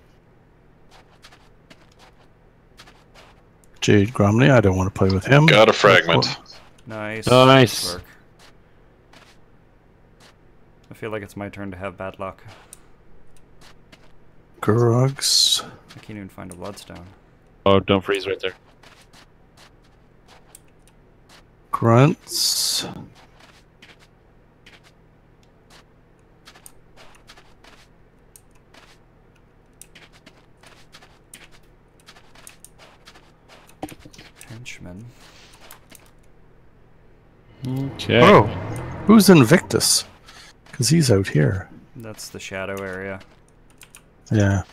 Jade Gromny. I don't want to play with him. Got a fragment. Nice. Nice. Nice work. I feel like it's my turn to have bad luck. Grugs. I can't even find a bloodstone. Oh, don't freeze right there. Grunts. Henchman. Okay. Oh, who's Invictus? Because he's out here. That's the shadow area. Yeah.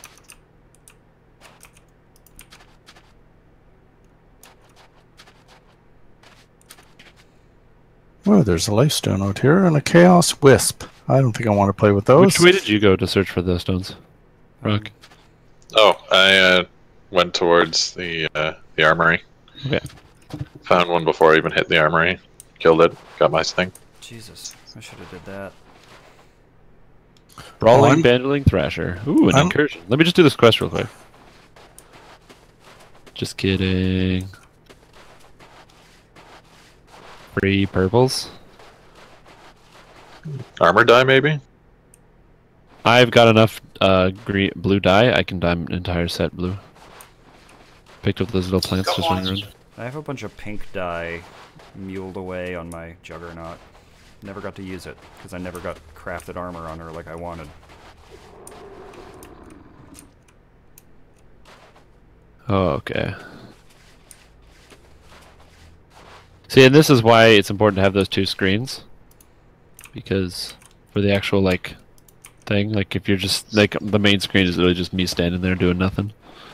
Oh, there's a lifestone out here and a chaos wisp. I don't think I want to play with those. Which way did you go to search for those stones? Rock. Oh, I uh, went towards the uh, the armory. Okay. Found one before I even hit the armory. Killed it. Got my thing. Jesus, I should have did that. Brawling, I'm- Bandling, Thrasher. Ooh, an I'm- incursion. Let me just do this quest real quick. Just kidding. Free purples. Armor die, maybe? I've got enough uh, green, blue dye. I can dye an entire set blue. Picked up those little plants just running around. I have a bunch of pink dye muled away on my juggernaut. Never got to use it, because I never got crafted armor on her like I wanted. Oh, okay. See, and this is why it's important to have those two screens. Because for the actual, like, thing, like, if you're just, like, the main screen is really just me standing there doing nothing.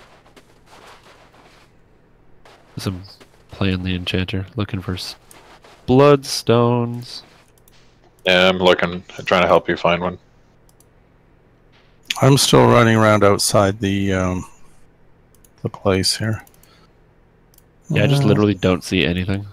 So I'm playing the enchanter, looking for s bloodstones. Yeah, I'm looking, I'm trying to help you find one. I'm still running around outside the um, the place here. Yeah, I just Uh, literally don't see anything.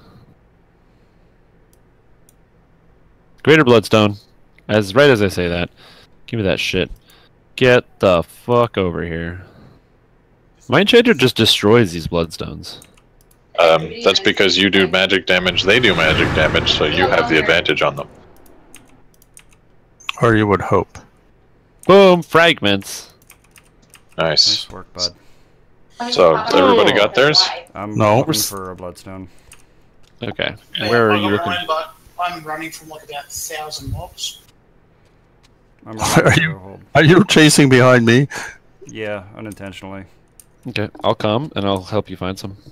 Greater bloodstone. As right as I say that, give me that shit. Get the fuck over here. My enchanter just destroys these bloodstones. Um, that's because you do magic damage, they do magic damage, so you have the advantage on them. Or you would hope. Boom! Fragments. Nice. Nice work, bud. So, everybody got theirs? I'm No. looking for a bloodstone. Okay. Yeah, Where are I you got looking? mine, but I'm running from like about a thousand mobs. I'm Are running you- for a hold. Are you chasing behind me? Yeah, unintentionally. Okay, I'll come and I'll help you find some.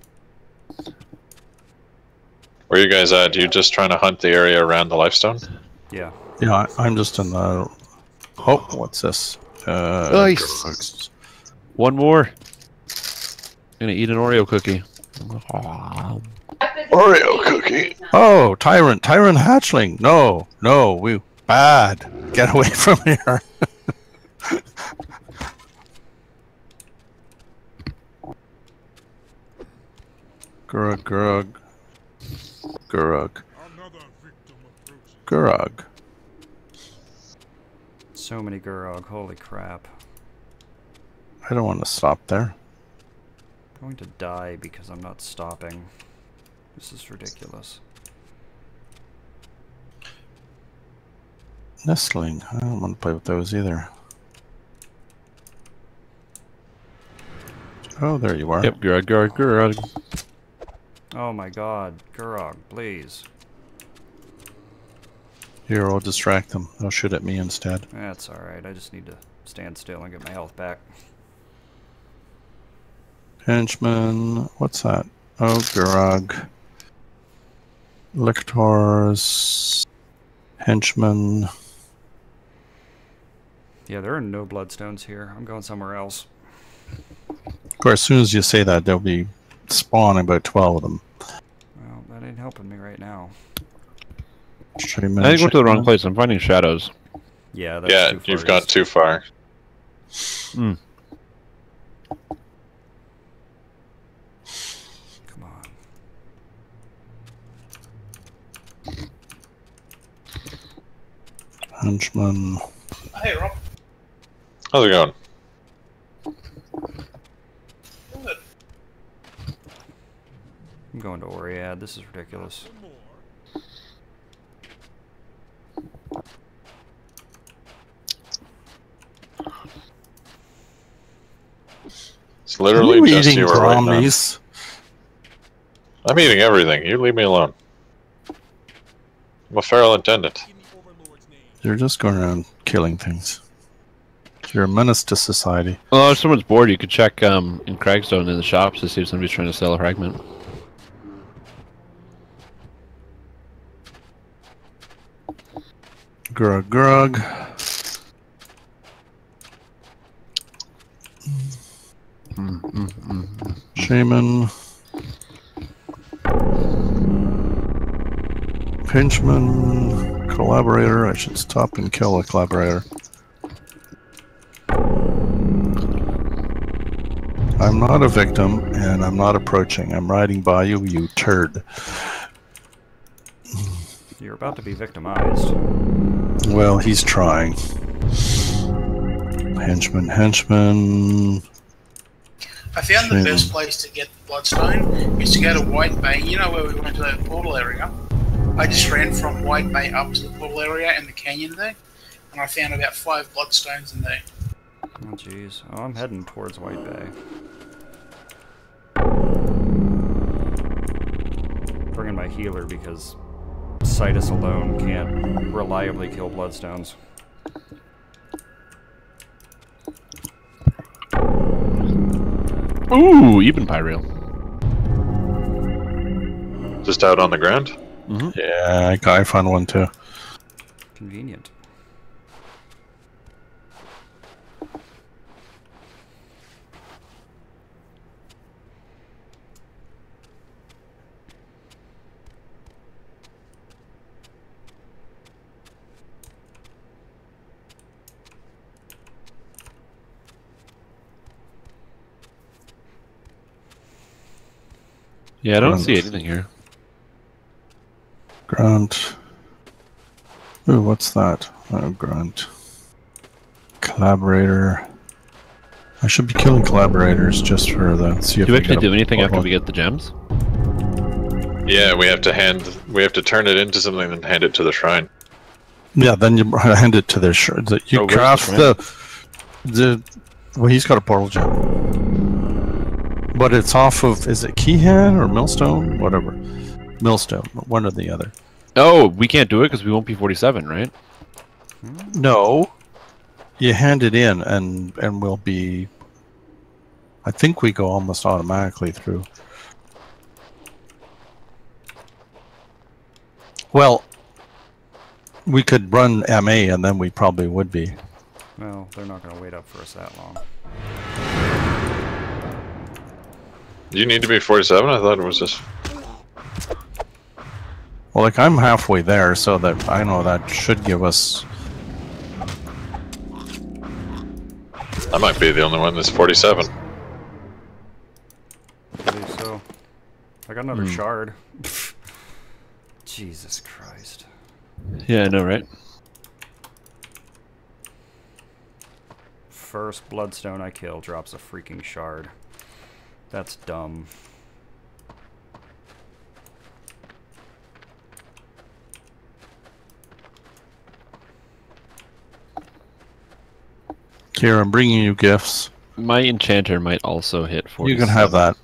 Where are you guys at? You just trying to hunt the area around the lifestone? Yeah. Yeah, I, I'm just in the. Oh, what's this? Uh, Nice. drugs. One more. Gonna eat an Oreo cookie. Oreo cookie. Oh, tyrant, tyrant hatchling. No, no, we bad. Get away from here. Gurug, Gurug, Gurug, Gurug. So many Gurog, holy crap. I don't want to stop there. I'm going to die because I'm not stopping. This is ridiculous. Nestling. I don't want to play with those either. Oh, there you are. Yep, Gurug, Gurug, Gurug. Oh my god, Gurog, please. Here, I'll distract them. They'll shoot at me instead. That's alright, I just need to stand still and get my health back. Henchman. What's that? Oh, Gurug. Lictors. Henchman. Yeah, there are no bloodstones here. I'm going somewhere else. Of course, as soon as you say that, there'll be spawning about twelve of them. Well, that ain't helping me right now. Shaman, I think we're to the wrong shaman. place. I'm finding shadows. Yeah, that's Yeah, too far you've got east. too far. Hmm. Come on. Henchman. Hey, Rob. How's it going? Good. I'm going to Oriad. This is ridiculous. It's literally Are you just eating you right now. brownies? I'm eating everything. You leave me alone. I'm a feral attendant. You're just going around killing things. You're a menace to society. Well, if someone's bored, you could check um, in Cragstone in the shops to see if somebody's trying to sell a fragment. Grug, grug. Mm, mm, mm, mm. Shaman. Pinchman. Collaborator. I should stop and kill a collaborator. I'm not a victim, and I'm not approaching. I'm riding by you, you turd. You're about to be victimized. Well, he's trying. Henchman, henchman. I found the Shame. best place to get the Bloodstone is to go to White Bay. You know where we went to that portal area? I just ran from White Bay up to the portal area in the canyon there, and I found about five Bloodstones in there. Oh jeez. Oh, I'm heading towards White Bay. Bringing my healer because Situs alone can't reliably kill Bloodstones. Ooh, even Pyreal. Just out on the ground? Mm-hmm. Yeah, I found one too. Convenient. Yeah, I don't Grunt. see anything here. Grunt. Ooh, what's that? Oh, Grunt. Collaborator. I should be killing collaborators just for the. See if Do we we actually get do a anything after portal. we get the gems? Yeah, we have to hand. We have to turn it into something and hand it to the shrine. Yeah, then you hand it to the. Sh the you Oh, where's the craft shrine? the, the. Well, he's got a portal gem. But it's off of, is it Keyhan or Millstone? Whatever. Millstone, one or the other. Oh, we can't do it because we won't be forty-seven, right? No. You hand it in and and we'll be, I think we go almost automatically through. Well, we could run M A and then we probably would be. Well, they're not going to wait up for us that long. Do you need to be forty-seven? I thought it was just. Well, like I'm halfway there, so that I know that should give us. I might be the only one that's forty-seven. I believe so. I got another Hmm. shard. Jesus Christ. Yeah, I know, right? First bloodstone I kill drops a freaking shard. That's dumb. Here, I'm bringing you gifts. My enchanter might also hit forty. You can have that.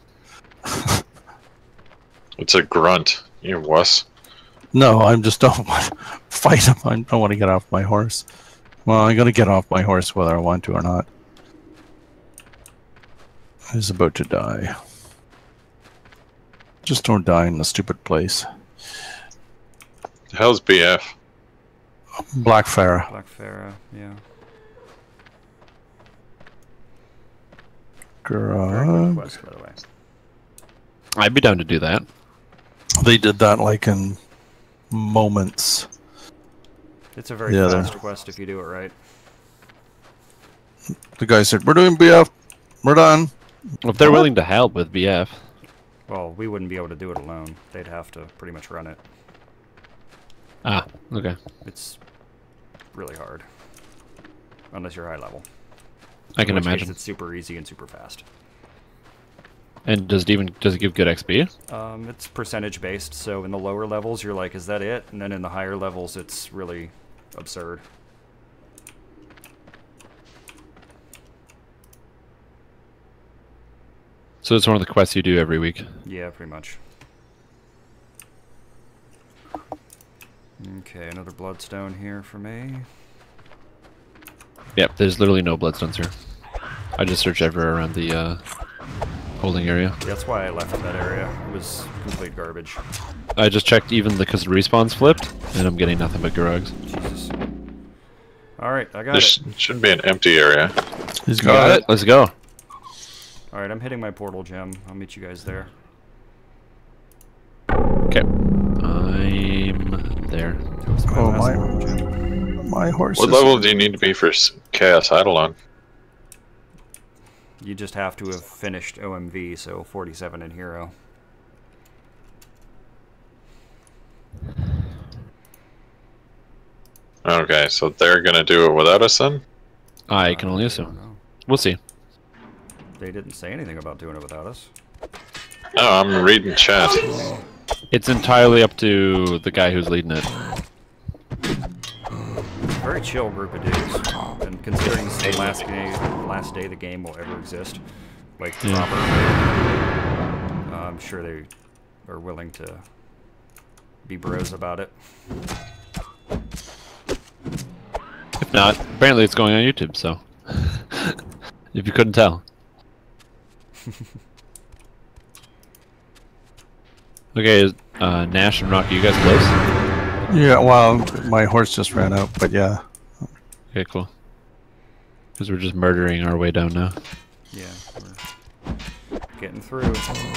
It's a grunt. You wuss. No, I'm just don't want to fight him. I don't want to get off my horse. Well, I'm gonna get off my horse whether I want to or not. He's about to die. Just don't die in the stupid place. The hell's B F? Black Farah. Black Farah, yeah. Very good Grog. quest, by the way. I'd be down to do that. They did that like in moments. It's a very Yeah, fast they're- quest if you do it right. The guy said, "We're doing B F. We're done." If they're What? willing to help with B F. Well, we wouldn't be able to do it alone. They'd have to pretty much run it. Ah, okay. It's really hard. Unless you're high level. I can In which case imagine. it's super easy and super fast. And does it even does it give good X P? Um, it's percentage based, so in the lower levels you're like, is that it? And then in the higher levels it's really absurd. So it's one of the quests you do every week. Yeah, pretty much. Okay, another bloodstone here for me. Yep, there's literally no bloodstones here. I just searched everywhere around the uh, holding area. That's why I left that area. It was complete garbage. I just checked even because the respawn's flipped, and I'm getting nothing but Grogs. Jesus. Alright, I got There it. sh should be an empty area. He's got it. Let's go. Alright, I'm hitting my portal gem. I'll meet you guys there. Okay. I'm there. Toast my Oh, last my- portal gem. My horse. What is- level do you need to be for s- Chaos Eidolon? You just have to have finished O M V, so forty-seven in Hero. Okay, so they're gonna do it without us then? I can only I assume. don't know. We'll see. They didn't say anything about doing it without us. Oh, I'm reading chat. It's entirely up to the guy who's leading it. Very chill group of dudes, and considering this is the last day, last day the game will ever exist, like Yeah. proper, uh, I'm sure they are willing to be bros about it. If not, apparently it's going on YouTube, so... if you couldn't tell. Okay, uh, Nash and Rocky, you guys close? Yeah, well, my horse just ran out, but yeah. Okay, cool. Because we're just murdering our way down now. Yeah, we're getting through.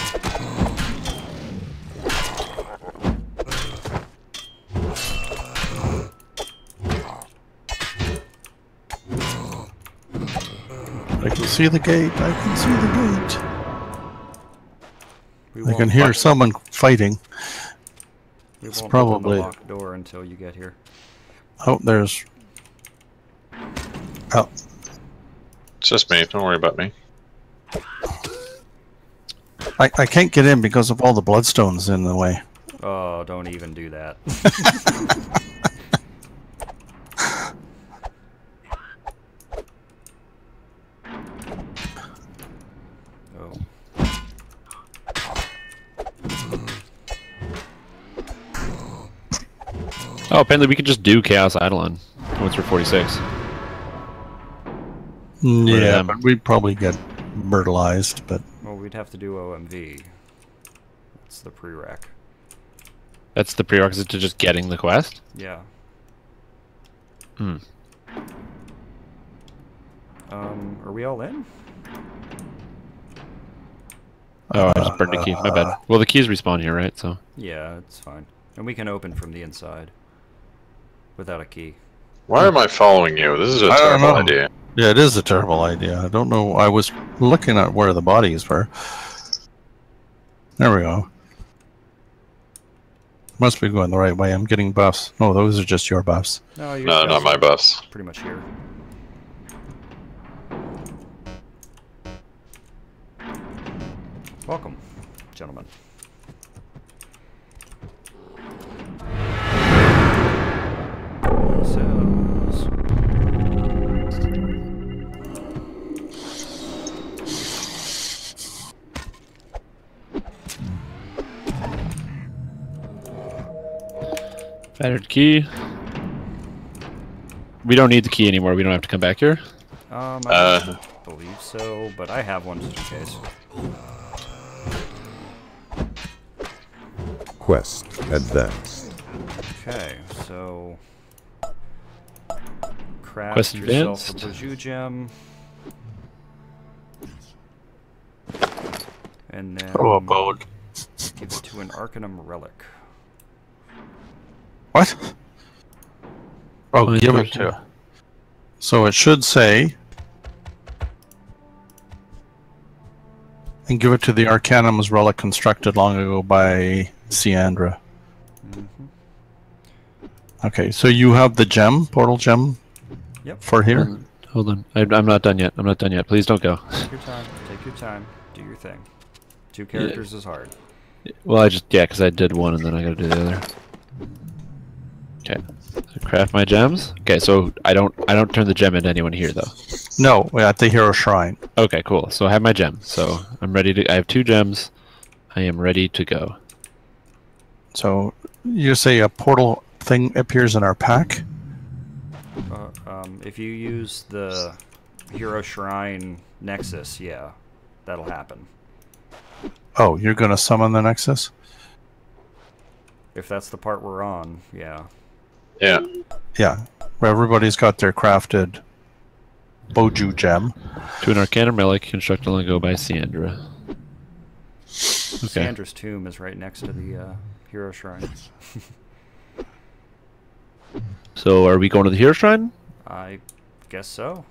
I can see the gate. I can see the gate. We I won't can hear lock- someone fighting. We it's won't probably- open the locked door until you get here. Oh, there's... Oh, It's just me. Don't worry about me. I, I can't get in because of all the bloodstones in the way. Oh, don't even do that. Oh. Oh, apparently we could just do Chaos Eidolon once we're forty-six. Yeah, Um, but we'd probably get myrtleized, but... Well, we'd have to do O M V. That's the prereq. That's the prerequisite to just getting the quest? Yeah. Hmm. Um, are we all in? Oh, I just burned a key. My bad. Well, the keys respawn here, right? So. Yeah, it's fine. And we can open from the inside. Without a key. Why am I following you? This is a I don't terrible know. idea. Yeah, it is a terrible idea. I don't know. I was looking at where the bodies were. There we go. Must be going the right way. I'm getting buffs. Oh, those are just your buffs. No, you're No, not my buffs. pretty much here. Welcome, gentlemen. Cells. Battered key. We don't need the key anymore. We don't have to come back here. Um, I Uh. don't believe so, but I have one just in case. Quest advanced. Okay, so craft Quest yourself a advanced. Bajou gem, and then Oh, abode. give it to an Arcanum relic. What? Oh, Only give it person. to. So it should say, and give it to the Arcanum's relic constructed long ago by Ciandra. Mhm. Okay, so you have the gem, portal gem, Yep. for here. Hold on. Hold on. I, I'm not done yet. I'm not done yet. Please don't go. Take your time. Take your time. Do your thing. Two characters is hard. Well, I just yeah, because I did one and then I got to do the other. Okay. So craft my gems. Okay, so I don't I don't turn the gem into anyone here though. No, we're at the hero shrine. Okay, cool. So I have my gem. So I'm ready to. I have two gems. I am ready to go. So you say a portal thing appears in our pack. Uh, um, if you use the Hero Shrine Nexus, yeah, that'll happen. Oh, you're gonna summon the Nexus? If that's the part we're on, yeah. Yeah. Yeah, where everybody's got their crafted Boju gem. To an Arcanum relic constructed long ago by Ciandra. Okay. Sandra's tomb is right next to the uh, Hero Shrine. So are we going to the Hero Shrine? I guess so.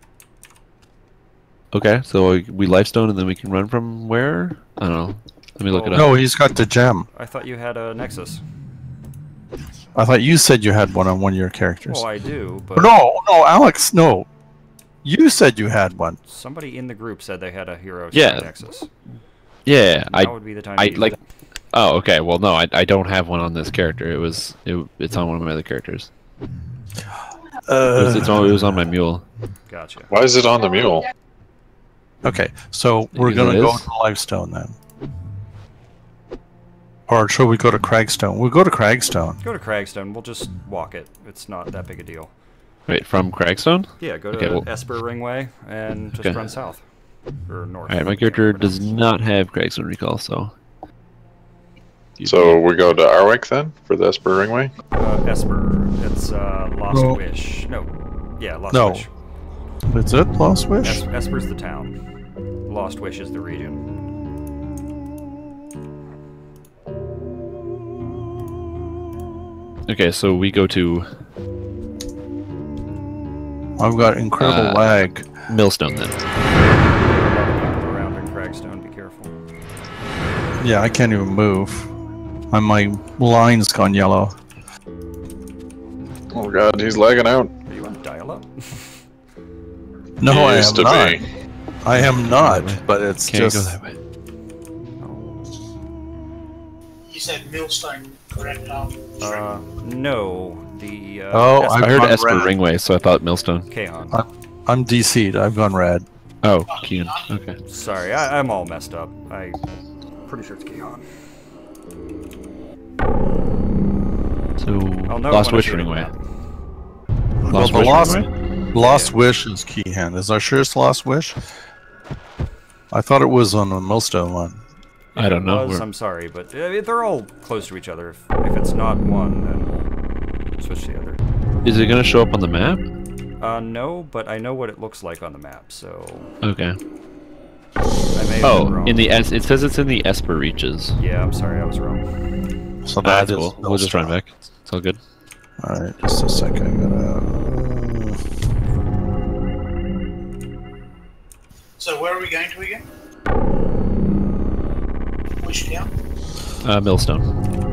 Okay, so we lifestone and then we can run from where? I don't know. Let me look it up. No, he's got the gem. I thought you had a Nexus. I thought you said you had one on one of your characters. Well, I do, but No, no, Alex, no. You said you had one. somebody in the group said they had a Hero Yeah. Shrine Nexus. Yeah, I Now would be the time to I use like. it. Oh, okay. Well, no, I I don't have one on this character. It was it, it's on one of my other characters. It was, it's on, it was on my mule. Gotcha. Why is it on the mule? Okay, so we're Because gonna it go is? to Lifestone then. Or should we go to Cragstone? We'll go to Cragstone. Go to Cragstone. We'll just walk it. It's not that big a deal. Wait, from Cragstone? Yeah, go to Okay, well- Esper Ringway and just Okay. run south. Or north. Alright, my character does not have Cragstone recall, so... So we go to Arwick then for the Esper Ringway. Uh, Esper. It's uh, Lost No. Wish. No. Yeah, Lost No. Wish. Is it Lost Wish? Es- Esper's the town. Lost Wish is the region. Okay, so we go to I've got incredible Uh, lag. Millstone then. There are a lot of people around in Cragstone. Be careful. Yeah, I can't even move. And my line's gone yellow. Oh god, he's lagging out. Are you on dial-up? No, He I used am to not. be. I am not, but it's Can't just... go that way. You said Millstone, correct? Um, Uh, no. The, uh... Oh, Esper- I I've heard gone Esper red. Ringway, so I thought Millstone. Kaon. I'm D C'd. I've gone red. Oh, Kean. Okay. Sorry, I, I'm all messed up. I... Pretty sure it's Kaon. So, I'll know Lost when I Wish see it on the Ringway. map. Well, Lost the Wish Lost, Ringway? Lost Wish is Keyhand. Is our surest Lost Wish? I thought it was on the Millstone one. I don't know. Was, We're- I'm sorry, but uh, they're all close to each other. If, if it's not one, then we'll switch to the other. Is it gonna show up on the map? Uh, no, but I know what it looks like on the map, so Okay. I may have been Oh, wrong. in the es- it says it's in the Esper reaches. Yeah, I'm sorry, I was wrong. So Ah, that that's is cool. We'll just run Millstone. back. It's all good. Alright, just a second. I gotta... so where are we going to again? Which town? Uh, Millstone.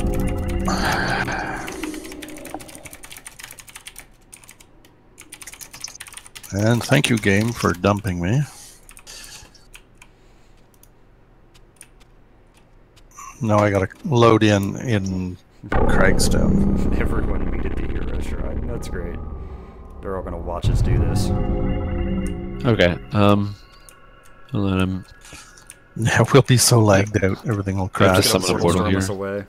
And thank you, game, for dumping me. Now I gotta load in in Cragstone. Everyone needed to hear Asheron. That's great. They're all gonna watch us do this. Okay. Um. Hold on. I'm. Yeah, we'll be so lagged out, everything will I have crash. to summon a Storm portal here. us away.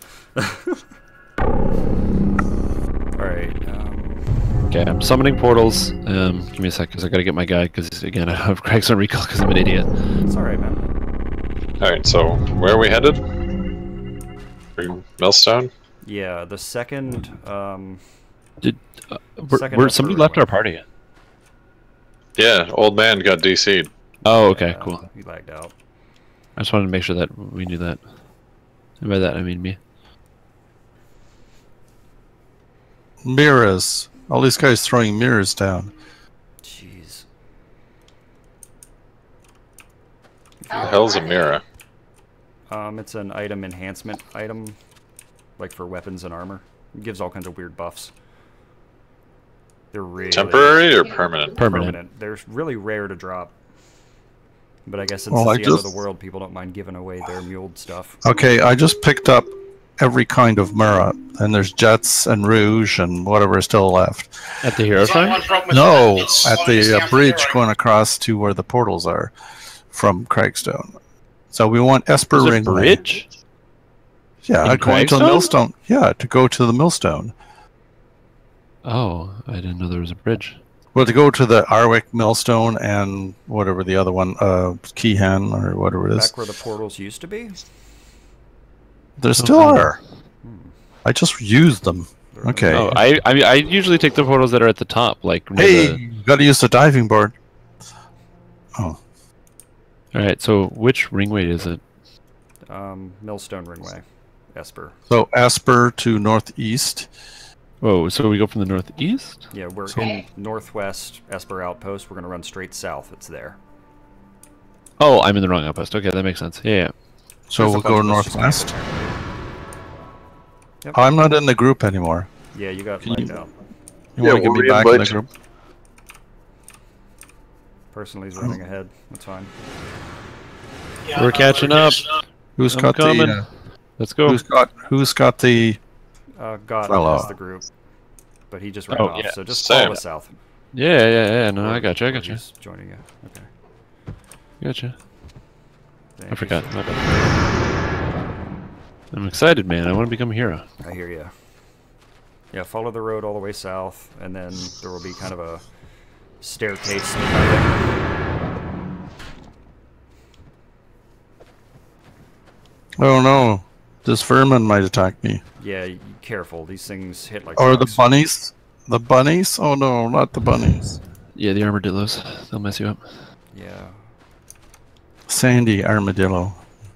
Alright, um... Okay, I'm summoning portals. Um, give me a sec, because I gotta get my guy, because again, I have Cragstone recall, because I'm an idiot. It's alright, man. Alright, so where are we headed? For Millstone? Yeah, the second, um... Did uh, we're, Second we're, Esper somebody left Ringway. our party? Yeah, old man got D C'd. Oh, okay, uh, cool. He lagged out. I just wanted to make sure that we knew that. And by that, I mean me. Mirrors. All these guys throwing mirrors down. Jeez. The hell's a mirror? Um, it's an item enhancement item, like for weapons and armor. It gives all kinds of weird buffs. They're really... Temporary or permanent? Permanent. They're really rare to drop. But I guess since Well, I it's the end of just- the world, people don't mind giving away their muled stuff. Okay, I just picked up every kind of mirror, and there's Jets and Rouge and whatever is still left. At the hero There's only shrine? one problem with No, that, it's at slowing us the uh, down for bridge hero. going across to where the portals are from Cragstone. So we want Esper There's a Ring. bridge? Yeah, in going to the Cragstone? millstone. Yeah, to go to the millstone. Oh, I didn't know there was a bridge. Well, to go to the Arwick millstone and whatever the other one, uh, Keyhan or whatever it is. Back where the portals used to be? There still Okay. are. I just used them. They're- Okay. Oh, I I mean, I usually take the portals that are at the top, like near Hey, the... you gotta use the diving board. Oh, Alright, so which ringway is it? Um, Millstone Ringway. Esper. so Esper to northeast. Whoa, so we go from the northeast? Yeah, we're So- in northwest Esper Outpost. We're going to run straight south. It's there. Oh, I'm in the wrong outpost. Okay, that makes sense. Yeah, yeah. So There's a we'll bunch go of us just northwest. camping there. Yep. I'm not in the group anymore. Yeah, you got Can laid you- out. You Yeah, want to get we'll me back in the reinvite you. group? Personally, he's running ahead. That's fine. Yeah, We're no, catching up. Who's I'm got coming. the? Uh, Let's go. who's got? Who's got the? Uh, God Fellow. has the group, but he just ran Oh, off. yeah. So just Same. follow us south. Yeah, yeah, yeah. No, I got you. I Or got you. he's joining you. Okay. Gotcha. Thank I you. forgot. My bad. I'm excited, man. I want to become a hero. I hear ya. Yeah, follow the road all the way south, and then there will be kind of a staircase. Oh no, this vermin might attack me. Yeah, you- careful. These things hit like. Or the rocks. bunnies? The bunnies? Oh no, not the bunnies. Yeah, the armadillos. They'll mess you up. Yeah. Sandy armadillo.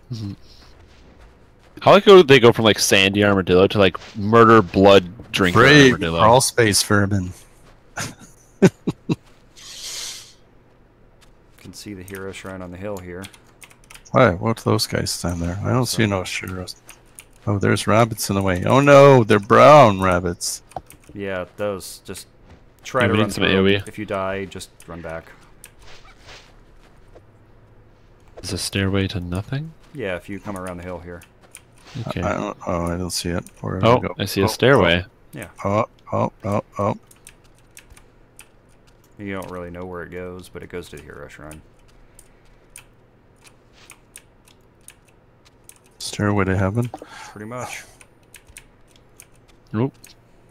How like go they go from like sandy armadillo to like murder blood drinker Brave armadillo? crawl space vermin. You can see the hero shrine on the hill here. Why? What's those guys stand there? I don't see no sure. Oh, there's rabbits in the way. Oh no, they're brown rabbits. Yeah, those. Just try Yeah, to we run need some through 'em. A O E. If you die, just run back. Is a stairway to nothing? Yeah, if you come around the hill here. Okay. I don't. Oh, I don't see it. Where do Oh, go? I see a Oh, stairway. Oh, oh, oh, oh. You don't really know where it goes, but it goes to the hero shrine. Stairway to heaven. Pretty much. Nope.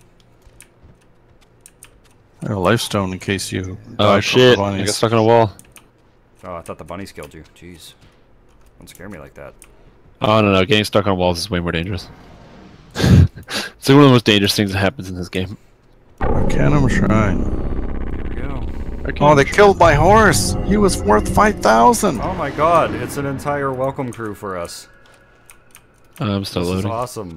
A lifestone in case you. Oh die from shit! the I bunnies. got stuck on a wall. Oh, I thought the bunnies killed you. Jeez. Don't scare me like that. Oh no no! Getting stuck on walls is way more dangerous. It's like one of the most dangerous things that happens in this game. Arcanum Shrine. Here we go. Oh, they killed my horse. He was worth five thousand. Oh my god, it's an entire welcome crew for us. I'm still This is loading. awesome.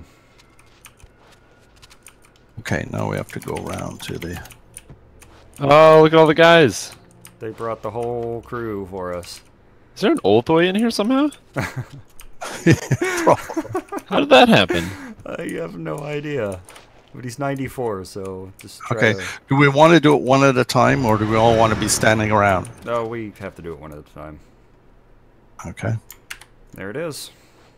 Okay, now we have to go around to the. Oh, look at all the guys. They brought the whole crew for us. Is there an Olthoi in here somehow? How did that happen? I have no idea. But he's ninety-four, so just try Okay, to... do we want to do it one at a time, or do we all want to be standing around? No, we have to do it one at a time. Okay. There it is.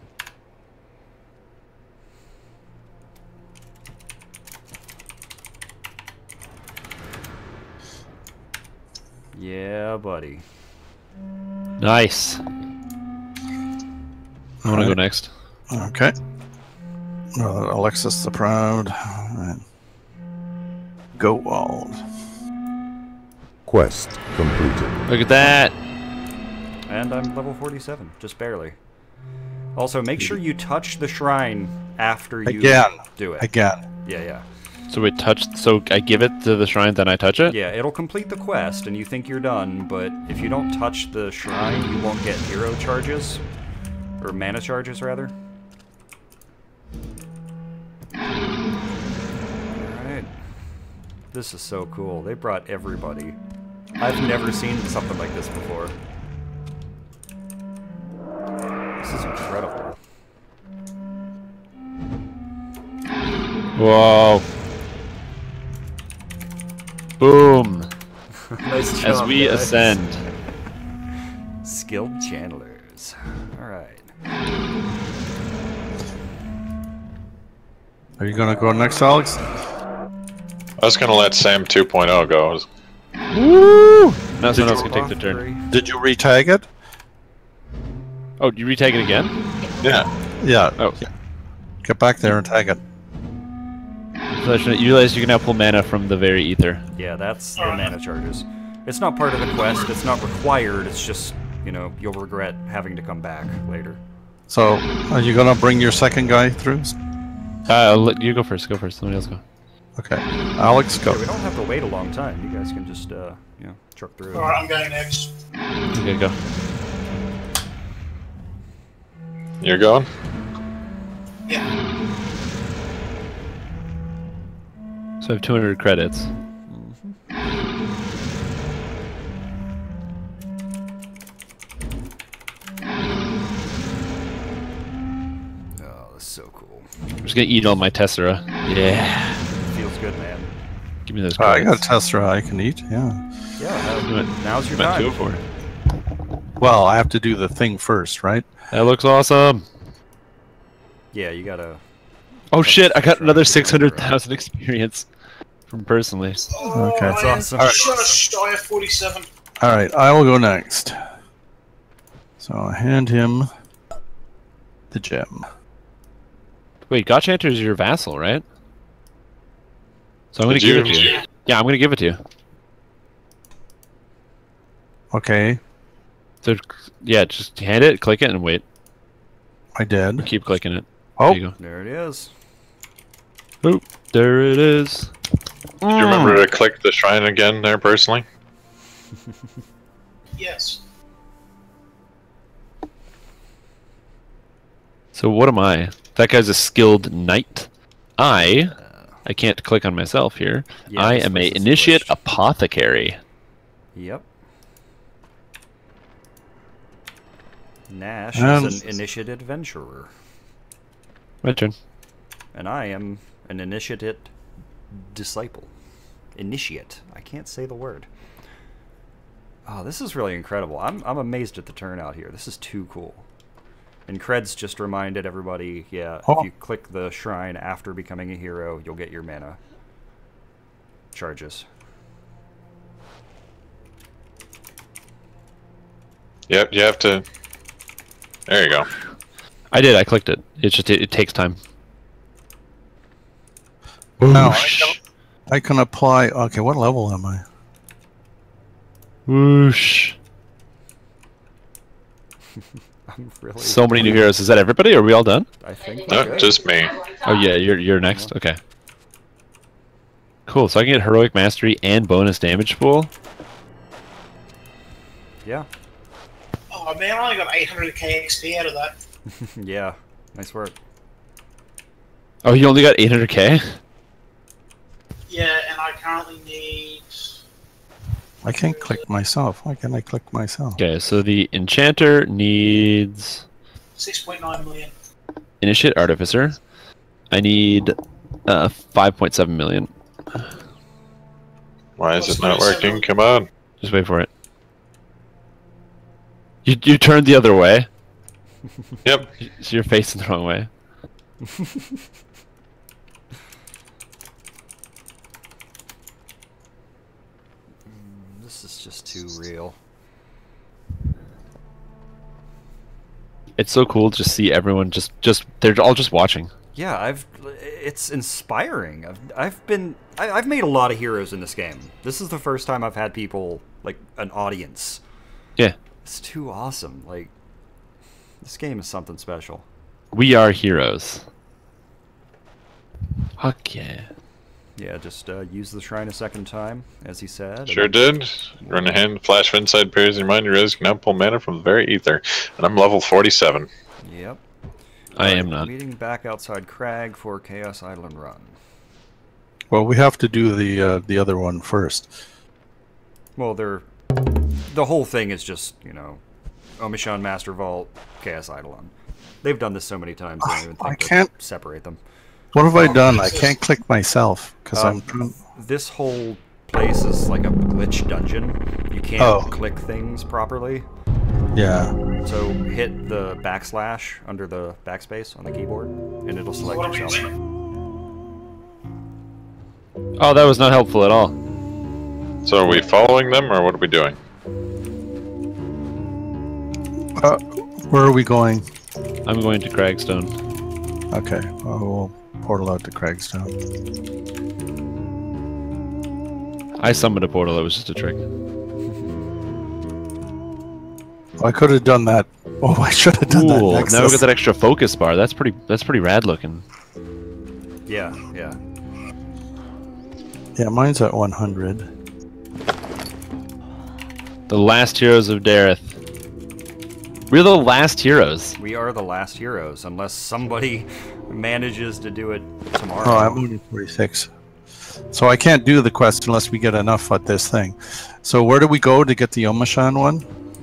Yeah, buddy. Nice. I want to go Alright. next. Okay. Uh, Alexis the Proud. Alright. Go Wald. Quest completed. Look at that. And I'm level forty-seven, just barely. Also, make sure you touch the shrine after you Again. do it. Again. Yeah, yeah. So we touched. So I give it to the shrine, then I touch it. Yeah, it'll complete the quest, and you think you're done, but if you don't touch the shrine, you won't get hero charges. Or mana charges, rather. Alright. This is so cool. They brought everybody. I've never seen something like this before. This is incredible. Whoa. Boom. Nice job, As we guys. ascend. Skilled channelers. Alright. Are you gonna go next, Alex? I was gonna let Sam two point oh go. Woo! Now someone else can take the turn. Three. Did you retag it? Oh, you retake it again? Yeah. Yeah. Oh. Get back there and tag it. So I should- you realize you can now pull mana from the very ether. Yeah, that's the mana charges. It's not part of the quest, it's not required, it's just, you know, you'll regret having to come back later. So, are you gonna bring your second guy through? Uh, I'll let you go first. Go first. Somebody else go. Okay. Alex, go. Yeah, we don't have to wait a long time. You guys can just, uh, you know, truck through. Alright, I'm going next. Okay, go. You're going? Yeah. So I have two hundred credits. Oh, that's so cool. I'm just gonna eat all my Tessera. Yeah. Feels good, man. Give me those Uh, I credits. got a Tessera I can eat, yeah. Yeah, You went- now, now's your you went two time. for it. Well, I have to do the thing first, right? That looks awesome. Yeah, you gotta... Oh shit! I got Sure. another six hundred thousand experience from personally. Oh, Okay. That's I am awesome. Just shy of forty-seven. Alright, I will go next. So, I hand him the gem. Wait, Gotchanter is your vassal, right? So I'm gonna Did give you- it to you. Yeah, I'm gonna give it to you. Okay, So yeah, just hand it, click it, and wait. I did. Keep clicking it. Oh, There you go. There it is. Oop, there it is. Do you remember to click the shrine again there personally? Yes. So what am I? That guy's a skilled knight. I, I can't click on myself here. Yeah, I this am a was initiate glitched. apothecary. Yep. Nash Um, is an initiate adventurer. My turn. And I am an initiate disciple. Initiate. I can't say the word. Oh, this is really incredible. I'm, I'm amazed at the turnout here. This is too cool. And Creds just reminded everybody, yeah, Oh. if you click the shrine after becoming a hero, you'll get your mana charges. Yep, you have to. There you go. I did. I clicked it. It's just it, it takes time. now I Whoosh. can, I can apply. Okay, what level am I? Whoosh. I'm really. So many new heroes. Is that everybody? Are we all done? I think. No, we're good. just me. Oh yeah, you're you're next. Okay. Cool. So I can get heroic mastery and bonus damage pool. Yeah. Oh man, I only got eight hundred K X P out of that. Yeah. Nice work. Oh, you only got eight hundred K. Yeah, and I currently need. I can't click myself. Why can't I click myself? Okay, so the enchanter needs six point nine million. initiate artificer. I need uh five point seven million. Why is it not working? Come on. Just wait for it. You you turned the other way. Yep. So you're facing the wrong way. This is just too real. It's so cool to just see everyone just just they're all just watching. Yeah, I've. It's inspiring. I've, I've been. I, I've made a lot of heroes in this game. This is the first time I've had people like an audience. Yeah. It's too awesome. Like, this game is something special. We are heroes. Fuck yeah. Yeah, just uh, use the shrine a second time, as he said. Sure and- did. Run a hand, flash of insight appears in your mind. You realize you can now pull mana from the very ether. And I'm level forty-seven. Yep. I Alright, am not. Meeting back outside Crag for Chaos Island Run. Well, we have to do the uh, the other one first. Well, they're the whole thing is just, you know, Omichon, Master Vault, Chaos Eidolon. They've done this so many times. I don't even think I to can't- separate them. What have I done? I can't click myself because Um, I'm. This whole place is like a glitch dungeon. You can't Oh. click things properly. Yeah. So hit the backslash under the backspace on the keyboard, and it'll select What are we yourself. doing? Oh, that was not helpful at all. So are we following them, or what are we doing? Uh, where are we going? I'm going to Cragstone. Okay. Well, we'll portal out to Cragstone. I summoned a portal, it was just a trick. I could have done that. Oh, I should have done Cool. that. Now Nexus. we got that extra focus bar. That's pretty that's pretty rad looking. Yeah, yeah. Yeah, mine's at one hundred. The last heroes of Dereth. We're the last heroes. We are the last heroes, unless somebody manages to do it tomorrow. Oh, I'm only forty-six. So I can't do the quest unless we get enough at this thing. So where do we go to get the Omichon one?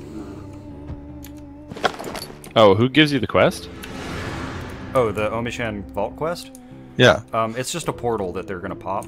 Oh, who gives you the quest? Oh, the Omichon Vault quest? Yeah. Um, it's just a portal that they're gonna pop.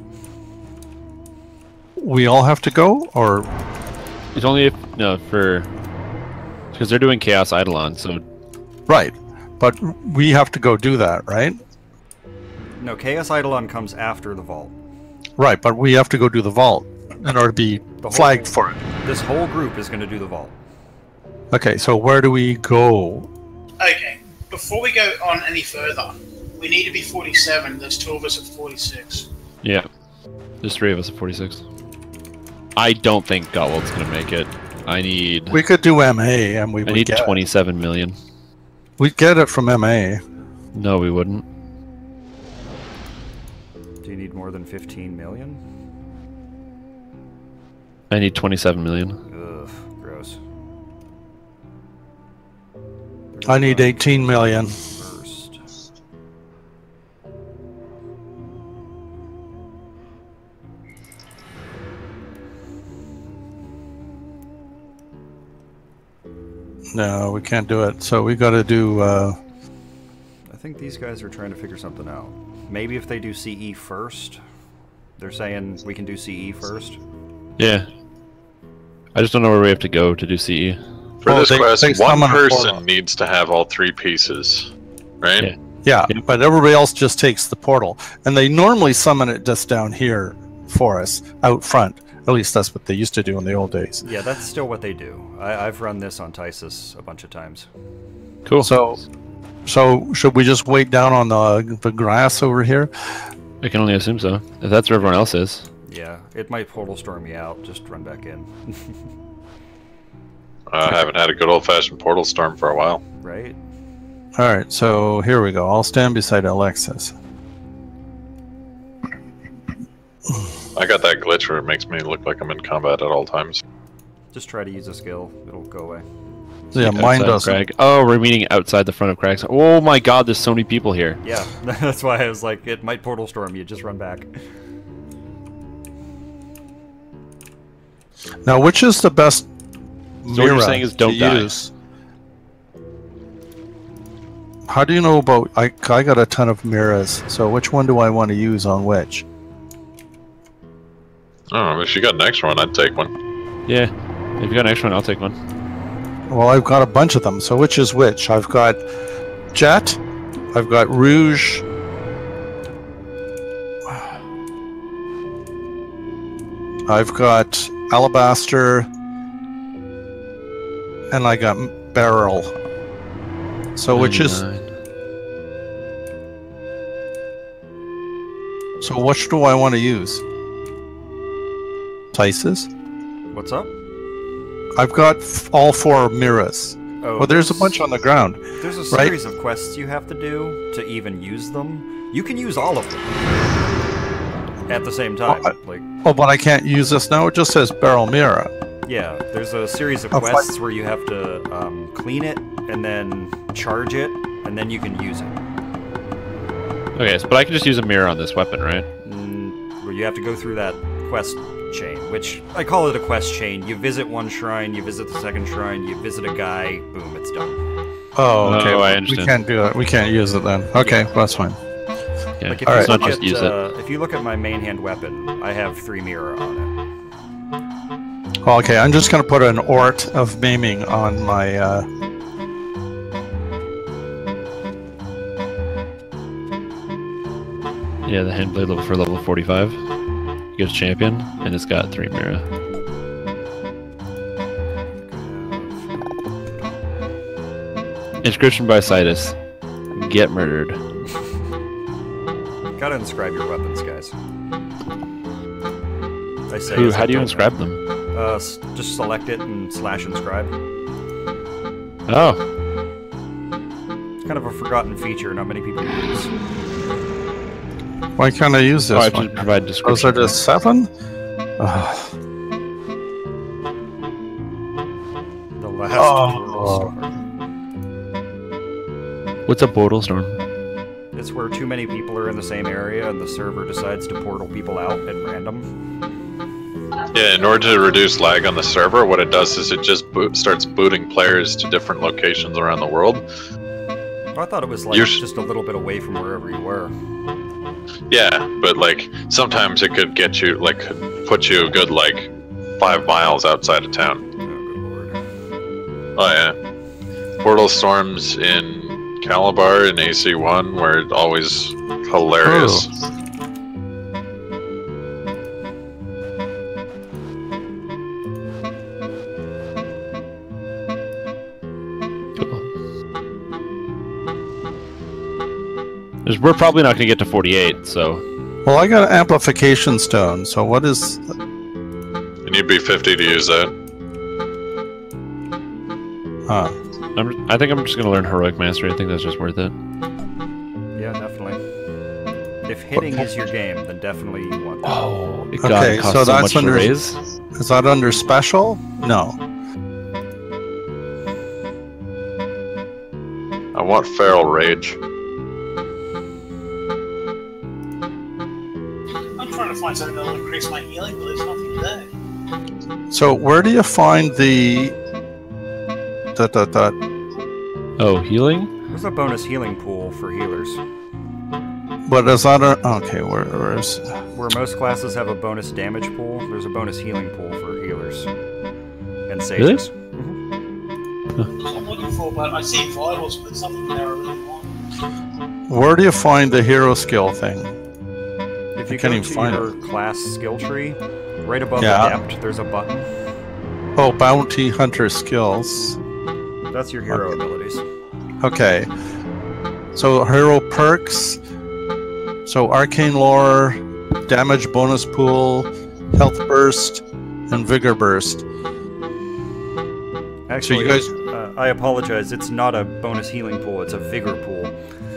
We all have to go? Or... It's only if no for because they're doing Chaos Eidolon, so Right. But we have to go do that, right? No, Chaos Eidolon comes after the Vault. Right, but we have to go do the vault in order to be The whole- flagged for it. This whole group is gonna do the Vault. Okay, so where do we go? Okay, before we go on any further, We need to be forty-seven. There's two of us at forty-six. Yeah. There's three of us at forty-six. I don't think Gottwald's gonna make it. I need. We could do M A, and we I would need get twenty-seven million. We'd get it from M A. No, we wouldn't. Do you need more than fifteen million? I need twenty-seven million. Ugh, gross. I need eighteen million. First. No, we can't do it. So we got to do. Uh, I think these guys are trying to figure something out. Maybe if they do C E first, they're saying we can do C E first. Yeah. I just don't know where we have to go to do C E. For Well, this they- quest, they one summon a person portal. needs to have all three pieces, right? Yeah. yeah, Yeah. but everybody else just takes the portal, and they normally summon it just down here for us, out front. At least that's what they used to do in the old days. Yeah, that's still what they do. I, I've run this on Tysus a bunch of times. Cool. So, so should we just wait down on the the grass over here? I can only assume so. If that's where everyone else is. Yeah, it might portal storm me out. Just run back in. I haven't had a good old-fashioned portal storm for a while. Right? All right, so here we go. I'll stand beside Alexis. I got that glitch where it makes me look like I'm in combat at all times. Just try to use a skill. It'll go away. Yeah, mine Outside doesn't. Crag. Oh, we're meeting outside the front of Crag's. Oh my god, there's so many people here. Yeah, that's why I was like, it might portal storm you. Just run back. Now, which is the best So what you're mirror saying is don't to die. use? How do you know about? I I got a ton of mirrors. So which one do I want to use on which? Oh, if you got an extra one, I'd take one. Yeah. If you got an extra one, I'll take one. Well, I've got a bunch of them. So which is which? I've got Jet. I've got Rouge. I've got Alabaster. And I got Beryl. So which is... ninety-nine. So which do I want to use? Tysus? What's up? I've got f- all four mirrors. Oh, Well, there's a bunch on the ground. There's a right? series of quests you have to do to even use them. You can use all of them at the same time. Oh, I- Like, Oh, but I can't use this now. It just says Beryl Mirror. yeah, there's a series of Oh, fine. quests where you have to um, clean it and then charge it, and then you can use it. Okay, so, but I can just use a mirror on this weapon, right? Mm, where you have to go through that quest chain, which I call it a quest chain. You visit one shrine, you visit the second shrine, you visit a guy, boom, it's done. Oh, okay. Oh, I we understand. can't do it. We can't use it then. Okay, well, that's fine. Yeah. Like if All you right. look Not just at, use it. uh, if you look at my main hand weapon, I have three mirror on it. Well, okay, I'm just going to put an Ort of Maiming on my... Uh... Yeah, the handblade level for level forty-five. You get a champion, and it's got three mirror. Inscription by Citus. Get murdered. Gotta inscribe your weapons, guys. I say Who? as How I do you don't inscribe know. them? Uh, s- just select it and slash inscribe. Oh, It's kind of a forgotten feature, not many people use. Why can't I use oh I this have to one? provide Those description. are just seven? Ugh. The last Oh. portal storm. What's a portal storm? It's where too many people are in the same area and the server decides to portal people out at random. Yeah, in order to reduce lag on the server, what it does is it just boot, starts booting players to different locations around the world. I thought it was like You're sh- just a little bit away from wherever you were. Yeah, but like sometimes it could get you, like, could put you a good like five miles outside of town. Oh, good lord. Oh yeah, portal storms in Calabar in A C one were always hilarious. Oh. There's- We're probably not going to get to forty-eight, so... Well, I got an amplification stone, so what is... You need B fifty to use that. Huh. I'm, I think I'm just going to learn Heroic Mastery. I think that's just worth it. Yeah, definitely. If hitting is your game, then definitely you want that. Oh, it Okay, God, costs so so that's much to under- raise. Is that under special? No. I want Feral Rage. I'm trying to find something that'll increase my healing, but there's nothing there. So where do you find the... Dot, dot, dot. Oh, healing? There's a bonus healing pool for healers. But is that a... Okay, where, where is... Where most classes have a bonus damage pool, there's a bonus healing pool for healers. And sages. I'm looking for, but I see vitals, but something there I really want. Where do you find the hero skill thing? If I you can't go even to find your class skill tree, right above Yeah. Adept, there's a button. Oh, bounty hunter skills. That's your hero Okay. abilities. Okay. So hero perks. So arcane lore, damage bonus pool, health burst, and vigor burst. Actually, you guys- uh, I apologize. It's not a bonus healing pool. It's a vigor pool.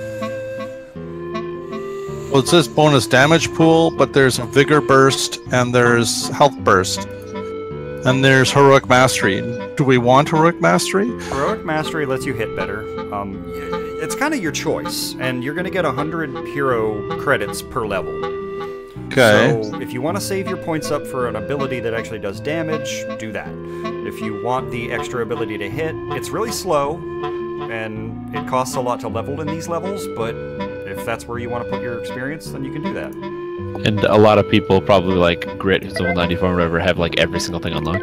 Well, it says bonus damage pool, but there's a vigor burst and there's health burst. And there's heroic mastery. Do we want heroic mastery? Heroic Mastery lets you hit better. Um, it's kind of your choice, and you're going to get one hundred hero credits per level. Okay. So if you want to save your points up for an ability that actually does damage, do that. If you want the extra ability to hit, it's really slow, and it costs a lot to level in these levels, but if that's where you want to put your experience, then you can do that. And a lot of people, probably like Grit, who's level ninety-four or whatever, have like every single thing unlocked.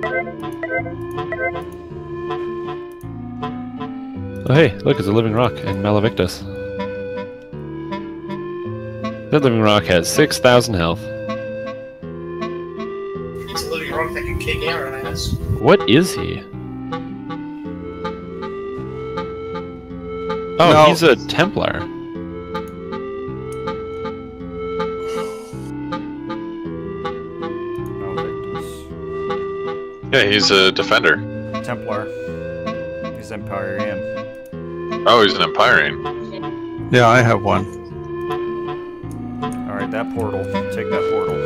Oh hey, look, it's a living rock in Malavictus. That living rock has six thousand health. It's a living rock that can kick Aaron ass. What is he? Oh, No. he's a Templar. Yeah, he's a defender. Templar. He's Empyrean. Oh, he's an Empyrean. Yeah, I have one. Alright, that portal. Take that portal.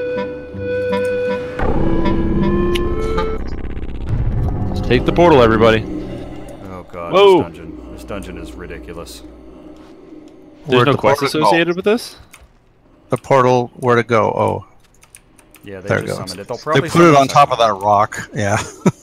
Let's take the portal, everybody. Oh god, Whoa. this dungeon. This dungeon is ridiculous. There's Where'd no the quest portal go? associated with this? The portal, where to go? Oh, Yeah, they there it just goes. summoned it. They'll They probably put it summon on top of something. that rock. Yeah.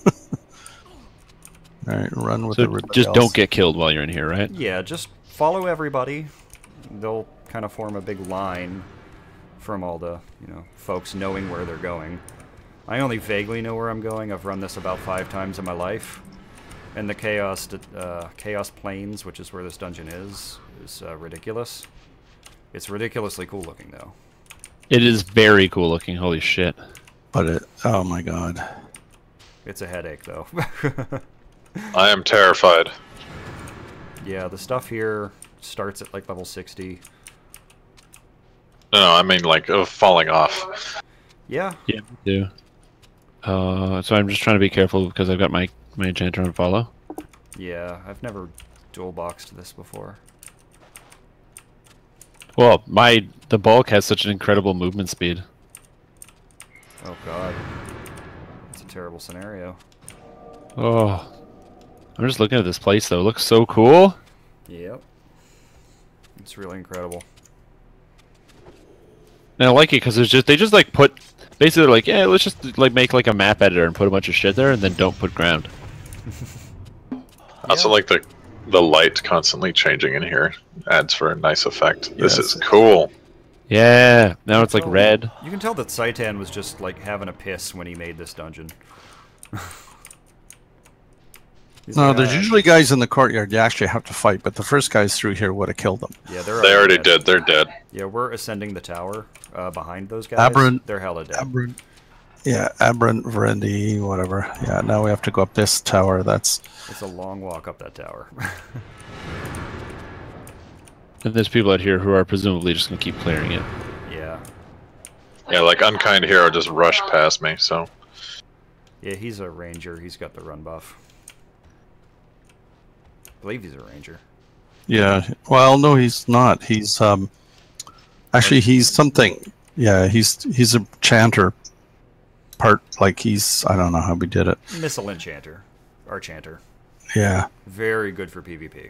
Alright, run with So everybody just else. don't get killed while you're in here, right? Yeah, just follow everybody. They'll kind of form a big line from all the, you know, folks knowing where they're going. I only vaguely know where I'm going. I've run this about five times in my life. And the Chaos uh, Chaos Plains, which is where this dungeon is, is uh, ridiculous. It's ridiculously cool looking, though. It is very cool looking, holy shit. But it, oh my god. It's a headache, though. I am terrified. Yeah, the stuff here starts at like level sixty. No, no, I mean like of falling off. Yeah. Yeah, me too. Uh, so I'm just trying to be careful because I've got my, my enchanter on follow. Yeah, I've never dual boxed this before. Well, my the bulk has such an incredible movement speed. Oh god. It's a terrible scenario. Oh. I'm just looking at this place though. It looks so cool. Yep. It's really incredible. And I like it because it's just they just like put basically they're like, yeah, let's just like make like a map editor and put a bunch of shit there and then don't put ground. I also Yeah. like the the light constantly changing in here. Adds for a nice effect. This Yes. is cool. Yeah. Now it's like Oh, red. You can tell that Saitan was just like having a piss when he made this dungeon. He's No, like, there's "Ah." usually guys in the courtyard you actually have to fight, but the first guys through here would have killed them. Yeah, they're They already dead. did. They're dead. Yeah, we're ascending the tower uh, behind those guys. Aberrant- They're hella dead. Aberrant, yeah, Aberrant, Verendi, whatever. Yeah, now we have to go up this tower. That's It's a long walk up that tower. And there's people out here who are presumably just going to keep clearing it. Yeah. Yeah, like Unkind Hero just rushed past me, so... Yeah, he's a ranger. He's got the run buff. I believe he's a ranger. Yeah. Well, no, he's not. He's um. Actually, he's something. Yeah, he's he's a chanter. Part like he's I don't know how we did it. Missile enchanter, archanter. Yeah. Very good for PvP.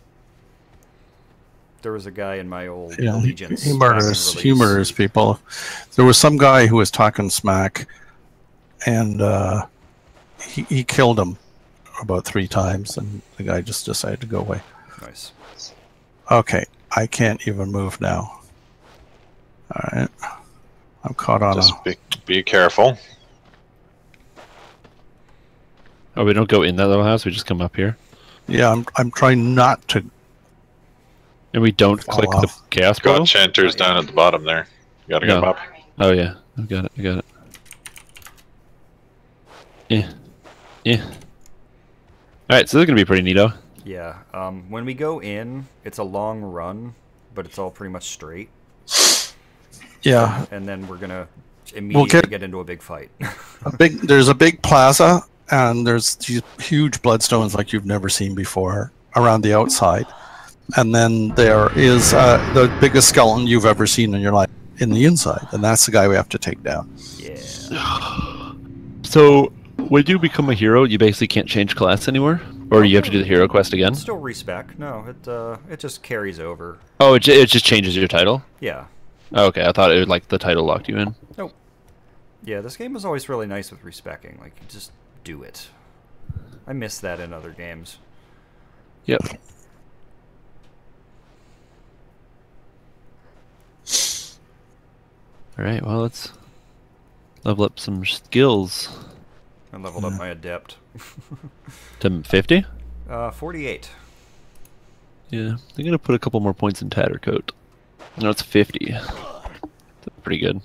There was a guy in my old Yeah. He, allegiance. he back in murders. He release. murders people. There was some guy who was talking smack, and uh, he he killed him about three times, and the guy just decided to go away. Nice. Okay, I can't even move now. All right, I'm caught on Just a. be, be careful. Oh, we don't go in that little house. We just come up here, Yeah, I'm I'm trying not to. and we don't Fall click the off. chaos Got portal. Chanters down at the bottom there. You gotta get No. them up. Oh yeah, I got it. I got it. Yeah, yeah. All right, so this is gonna be pretty neato. Yeah. Um, when we go in, it's a long run, but it's all pretty much straight. Yeah, And then we're gonna immediately get- get into a big fight. a big. There's a big plaza, and there's these huge bloodstones like you've never seen before around the outside, and then there is uh, the biggest skeleton you've ever seen in your life in the inside, and that's the guy we have to take down. Yeah. So when you become a hero, you basically can't change class anymore, or you have to do the hero quest again. It's still respec. No, it uh, it just carries over. Oh, it, ju- it just changes your title. Yeah. Oh, okay, I thought it would, like the title locked you in. Nope. Yeah, this game was always really nice with respecing. Like, you just do it. I miss that in other games. Yep. All right. Well, let's level up some skills I leveled up my adept. to fifty. Uh, forty-eight. Yeah, they're gonna put a couple more points in Tattercoat. No, it's fifty. That's pretty good.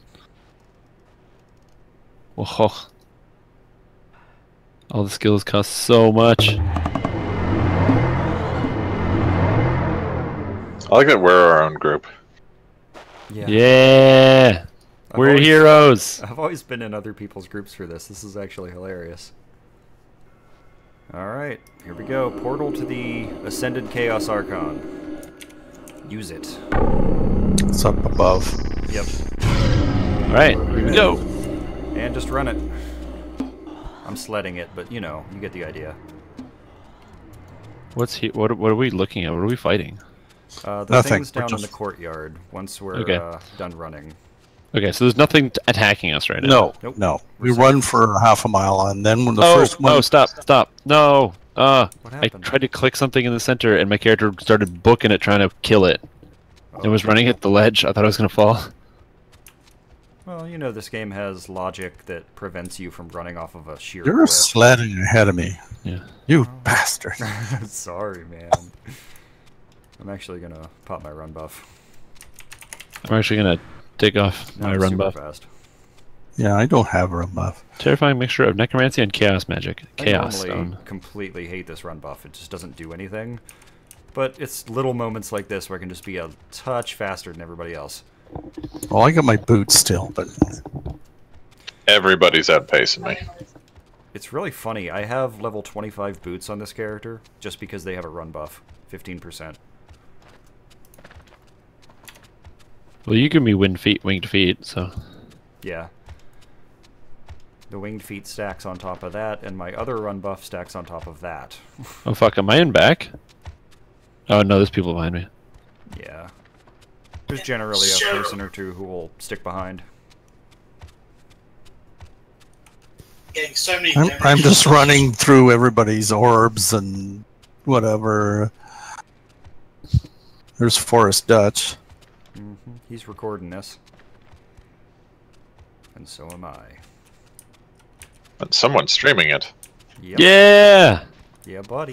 Whoa. All the skills cost so much. I like that we're our own group. Yeah. Yeah, I've we're always- heroes. I've always been in other people's groups for this. This is actually hilarious. Alright, here we go. Portal to the Ascended Chaos Archon. Use it. It's up above. Yep. All right, here we go. And just run it. I'm sledding it, but you know, you get the idea. What's he? What? What are we looking at? What are we fighting? Uh, the Nothing, thing's we're down in just- the courtyard once we're Okay. uh, done running. Okay, so there's nothing t- attacking us right now. No, Nope. no. We We're safe. run for half a mile, and then when the Oh, first one. oh, stop, stop. No. Uh, What I happened? tried to click something in the center, and my character started booking it, trying to kill it. It Oh. was running at the ledge. I thought I was gonna fall. Well, you know, this game has logic that prevents you from running off of a sheer You're cliff. sledding ahead of me. Yeah. You bastard. Sorry, man. I'm actually gonna pop my run buff. I'm actually gonna take off Now my I'm run super buff. fast. Yeah, I don't have a buff. Terrifying mixture of necromancy and chaos magic. Chaos I normally stone. completely hate this run buff. It just doesn't do anything. But it's little moments like this where I can just be a touch faster than everybody else. Well, I got my boots still, but Everybody's outpacing me. It's really funny. I have level twenty-five boots on this character just because they have a run buff. fifteen percent. Well, you give me winged feet, winged feet. So Yeah. The winged feet stacks on top of that, and my other run buff stacks on top of that. oh fuck, am I in back? Oh no, there's people behind me. Yeah. There's generally a person or two who will stick behind. Getting so many. I'm, damage. I'm just running through everybody's orbs and whatever. There's Forrest Dutch. hmm He's recording this. And so am I. And someone's streaming it. Yep. Yeah. Yeah, buddy.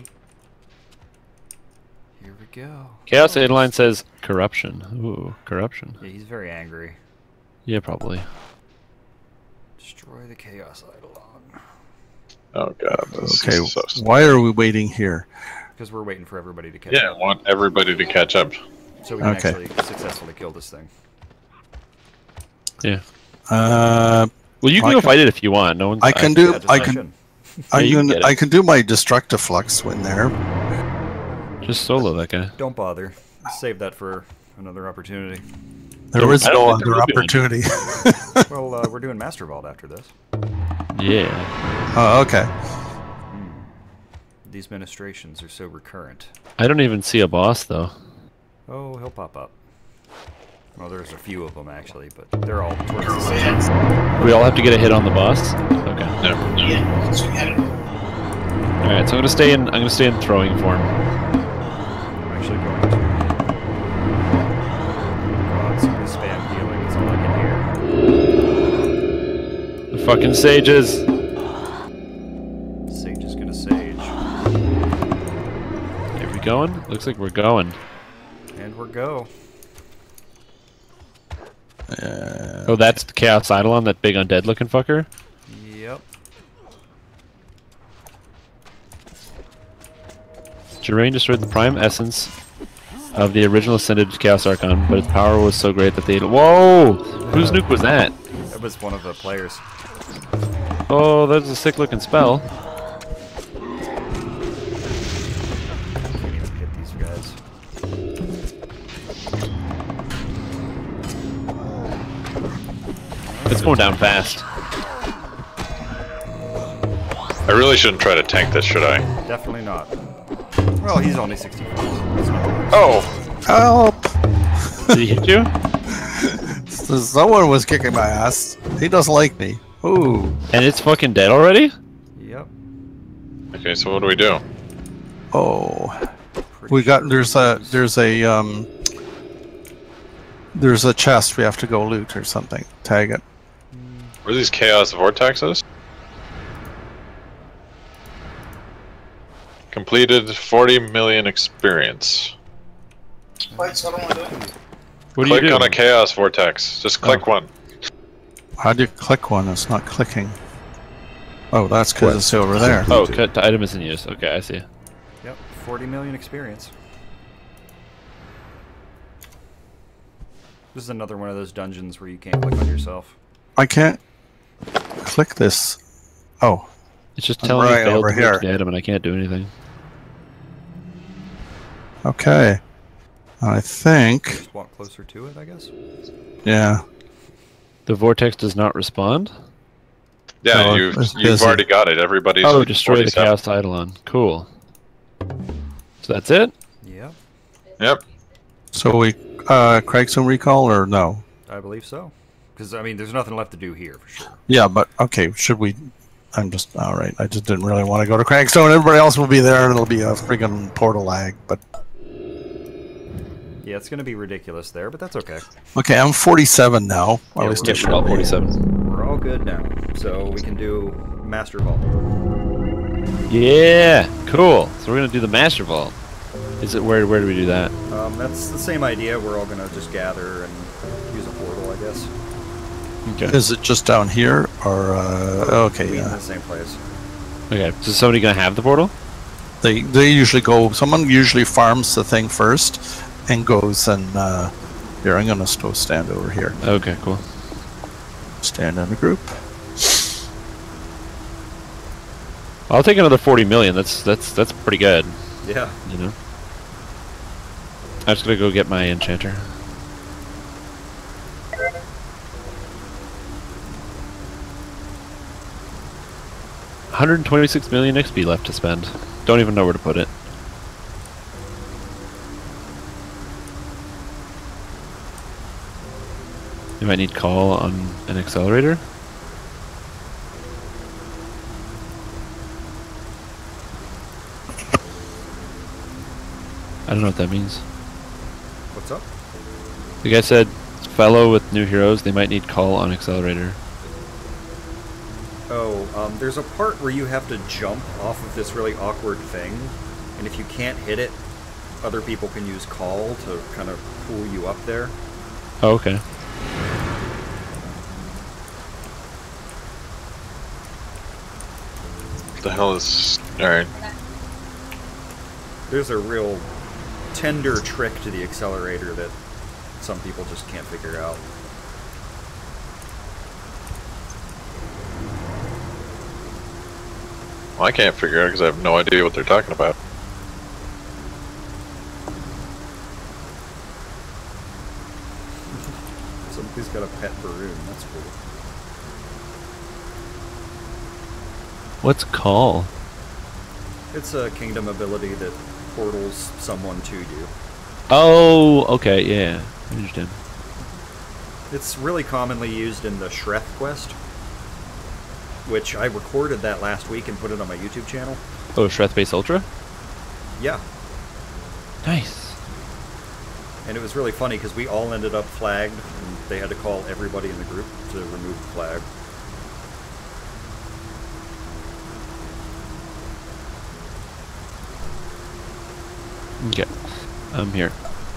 Here we go. Chaos Adeline says corruption. Ooh, corruption. Yeah, he's very angry. Yeah, probably. Destroy the Chaos Eidolon. Oh god, this Okay, is so... why are we waiting here? Because we're waiting for everybody to catch Yeah, I up. want everybody to catch up. So we can Okay. actually successfully kill this thing. Yeah. Uh, Well, you can I go can- fight it if you want. No one. I can do. Yeah, just I rush can. in. I you can can. get it. I can do my destructive flux when there. Just solo that guy. Don't bother. Save that for another opportunity. There Don't- is I don't no think there other will be one. opportunity. Well, uh, we're doing Master Vault after this. Yeah. Oh, okay. These ministrations are so recurrent. I don't even see a boss though. Oh, he'll pop up. Well, there's a few of them actually, but they're all towards the same. We all have to get a hit on the boss. Okay. Yeah. Yeah, so we had it. All right. So I'm gonna stay in. I'm gonna stay in throwing form. I'm actually going to. God, somebody spam healing. That's all I can hear. The fucking sages. Sage is gonna sage, Are we going? Looks like we're going. and we're go. Uh, Oh, that's the Chaos Eidolon, that big undead looking fucker. Yep. Jerain destroyed the prime essence of the original ascended Chaos Archon, but its power was so great that they. Whoa! Whose nuke was that? That was one of the players. Oh, that's a sick looking spell. Can't even hit these guys. It's going down fast. I really shouldn't try to tank this, should I? Definitely not. Well, he's only sixty-four. That's not worse. Oh! help! Did he hit you? Someone was kicking my ass. He doesn't like me. Ooh. And it's fucking dead already? Yep. Okay, so what do we do? Oh. Pretty We got sure there's it a was- there's a um there's a chest we have to go loot or something. Tag it. Where are these chaos vortexes? Completed forty million experience. Wait, so I don't want to do it. What do Click you do? on a chaos vortex. Just click one. How do you click one? It's not clicking. Oh, that's because it's over there. Oh, cut the item is in use. Okay, I see. Yep, forty million experience. This is another one of those dungeons where you can't click on yourself. I can't click this. Oh, It's just I'm telling right me failed over to reach here. the item and I can't do anything. okay. I think. Just walk closer to it, I guess. Yeah. The vortex does not respond? Yeah, No, you've it's you've busy. already got it. Everybody's Oh, destroy the forty-seven. Chaos Eidolon. Cool. So that's it? Yep, Yep. So we uh Craigson recall or no? I believe so. Because, I mean, there's nothing left to do here, for sure. Yeah, but okay, should we I'm just all right. I just didn't really want to go to Craigstone. Everybody else will be there and it'll be a friggin' portal lag, but Yeah, it's going to be ridiculous there, but that's okay. okay, I'm forty-seven now. Yeah, At least we're it Yeah, should we're all be. forty-seven. We're all good now. So we can do Master Vault. Yeah, cool. So we're gonna do the Master Vault. Is it where? Where do we do that? Um, that's the same idea. We're all going to just gather and use a portal, I guess. Okay. Is it just down here or uh okay, Be in yeah. the same place. Okay. So is somebody gonna have the portal? They they usually go someone usually farms the thing first and goes and uh here I'm gonna still stand over here. Okay, cool. Stand in a group. I'll take another forty million. That's that's that's pretty good. Yeah. You know. I'm just gonna go get my enchanter. one hundred twenty-six million X P left to spend. Don't even know where to put it. You might need call on an accelerator. I don't know what that means. What's up? The guy said, fellow with new heroes, they might need call on accelerator. Oh, um, there's a part where you have to jump off of this really awkward thing, and if you can't hit it, other people can use call to kind of pull you up there. Oh, okay. What the hell is... Alright. There's a real tender trick to the accelerator that some people just can't figure out. Well, I can't figure it out because I have no idea what they're talking about. Somebody's got a pet Baroon, that's cool. What's call? It's a kingdom ability that portals someone to you. Oh, okay, yeah. I understand. It's really commonly used in the Shreth quest, which I recorded that last week and put it on my YouTube channel. Oh, Shreth Base Ultra? Yeah. Nice. And it was really funny because we all ended up flagged, and they had to call everybody in the group to remove the flag. Okay. I'm here.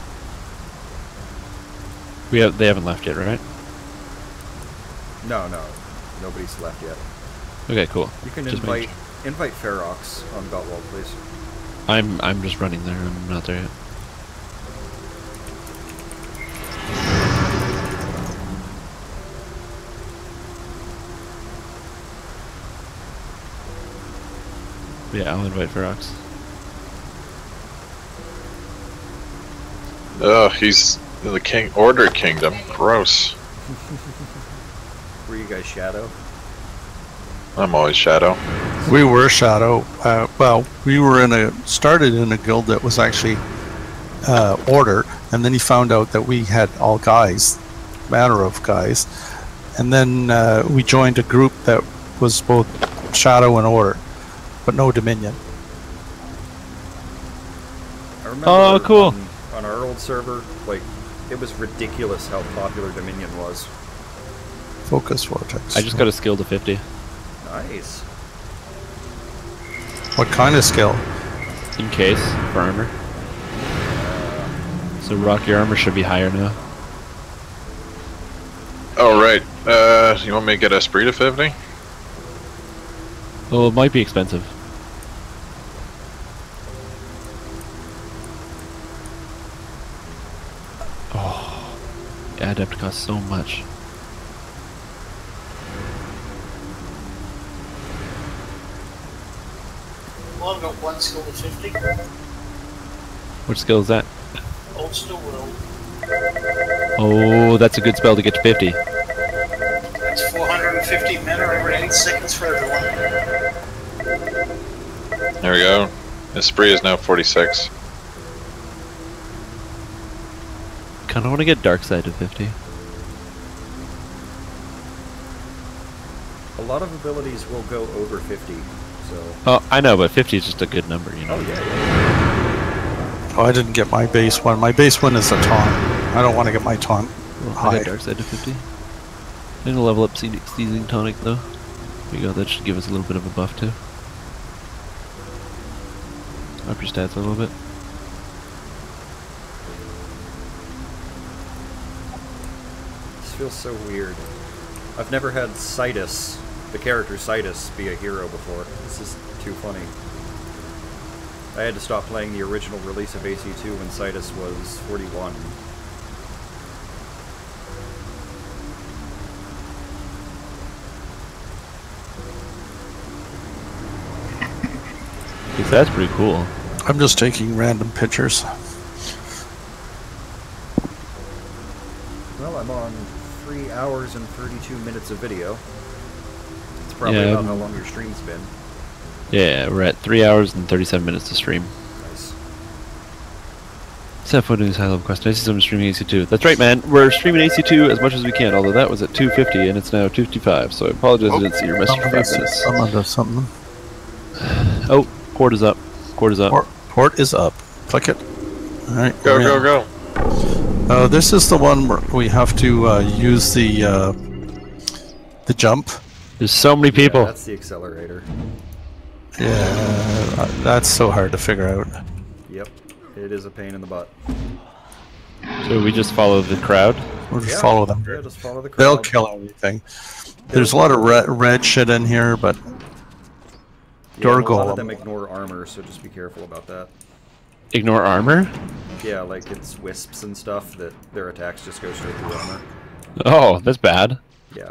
We have they haven't left yet, right? No, no. Nobody's left yet. Okay, cool. You can Just invite making invite Ferox on Gotwald, please. I'm I'm just running there. I'm not there yet. Yeah, I'll invite Ferox. Ugh, he's in the King Order Kingdom. Gross. Were you guys Shadow? I'm always Shadow. We were Shadow. Uh, well, we were in a started in a guild that was actually uh, Order, and then he found out that we had all guys, matter of guys, and then uh, we joined a group that was both Shadow and Order, but no Dominion. I remember Oh, cool. On, on our old server, like, it was ridiculous how popular Dominion was. Focus Vortex. I just got a skill to fifty. Nice. What kind of skill? In case, for armor. So rock, your armor should be higher now. Oh, right. Uh, you want me to get Esprit to fifty? Well, it might be expensive. Oh, yeah, Adept costs so much. Well, I've got one skill to fifty. Which skill is that? Old Still World. Oh, that's a good spell to get to fifty. That's four hundred fifty mana every eight seconds for everyone. There we go. Esprit is now forty-six. Kind of want to get Dark Side to fifty. A lot of abilities will go over fifty, so... Oh, I know, but fifty is just a good number, you know. Oh, yeah, yeah. Oh, I didn't get my base one. My base one is a taunt. I don't want to get my taunt I high. got Dark Side to fifty. I'm gonna level up Seizing Seizing Tonic though. There you go, that should give us a little bit of a buff too. Up your stats a little bit. This feels so weird. I've never had Citus, the character Citus, be a hero before. This is too funny. I had to stop playing the original release of A C two when Citus was forty-one. That's pretty cool. I'm just taking random pictures. Well, I'm on three hours and thirty-two minutes of video. It's probably Yeah, about um, how long your stream's been. Yeah, we're at three hours and thirty-seven minutes to stream. Nice. Except for doing this high level quest. I see someone streaming A C two. That's right, man. We're streaming A C two as much as we can, although that was at two fifty and it's now two fifty-five, so I apologize I didn't see your message for five minutes. Someone does something. Oh, port is up. Port is up. Port, port is up. Click it. All right. Go, we're go, in. go. Uh, this is the one where we have to uh, use the uh, the jump. There's so many people. Yeah, that's the accelerator. Yeah, uh, that's so hard to figure out. Yep. It is a pain in the butt. So we just follow the crowd. We'll just Yeah. follow them. Yeah, just follow the crowd. They'll kill everything. There's a lot of red, red shit in here, but Yeah, door and a lot golem. of them ignore armor, so just be careful about that. Ignore armor? Yeah, like it's wisps and stuff that their attacks just go straight through armor. Oh, that's bad. Yeah.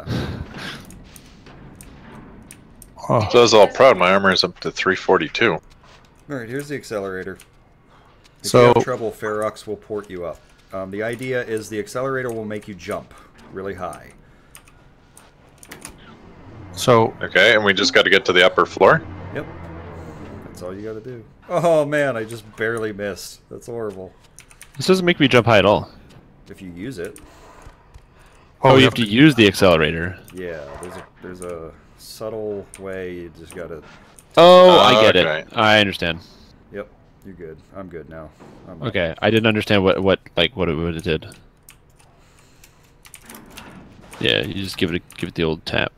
Oh, So I was all proud. My armor is up to three forty-two. Alright, here's the accelerator. If So- you have trouble, Ferox will port you up. Um, the idea is the accelerator will make you jump really high. so Okay, and we just got to get to the upper floor. Yep. That's all you gotta do. Oh man, I just barely missed. That's horrible. This doesn't make me jump high at all. If you use it. Oh, you you have to use the accelerator. Yeah, there's a there's a subtle way you just gotta. Oh, I get Okay. it. I understand. Yep, you're good. I'm good now. I'm Okay, I didn't understand what what like what it, what it did. Yeah, you just give it a, give it the old tap.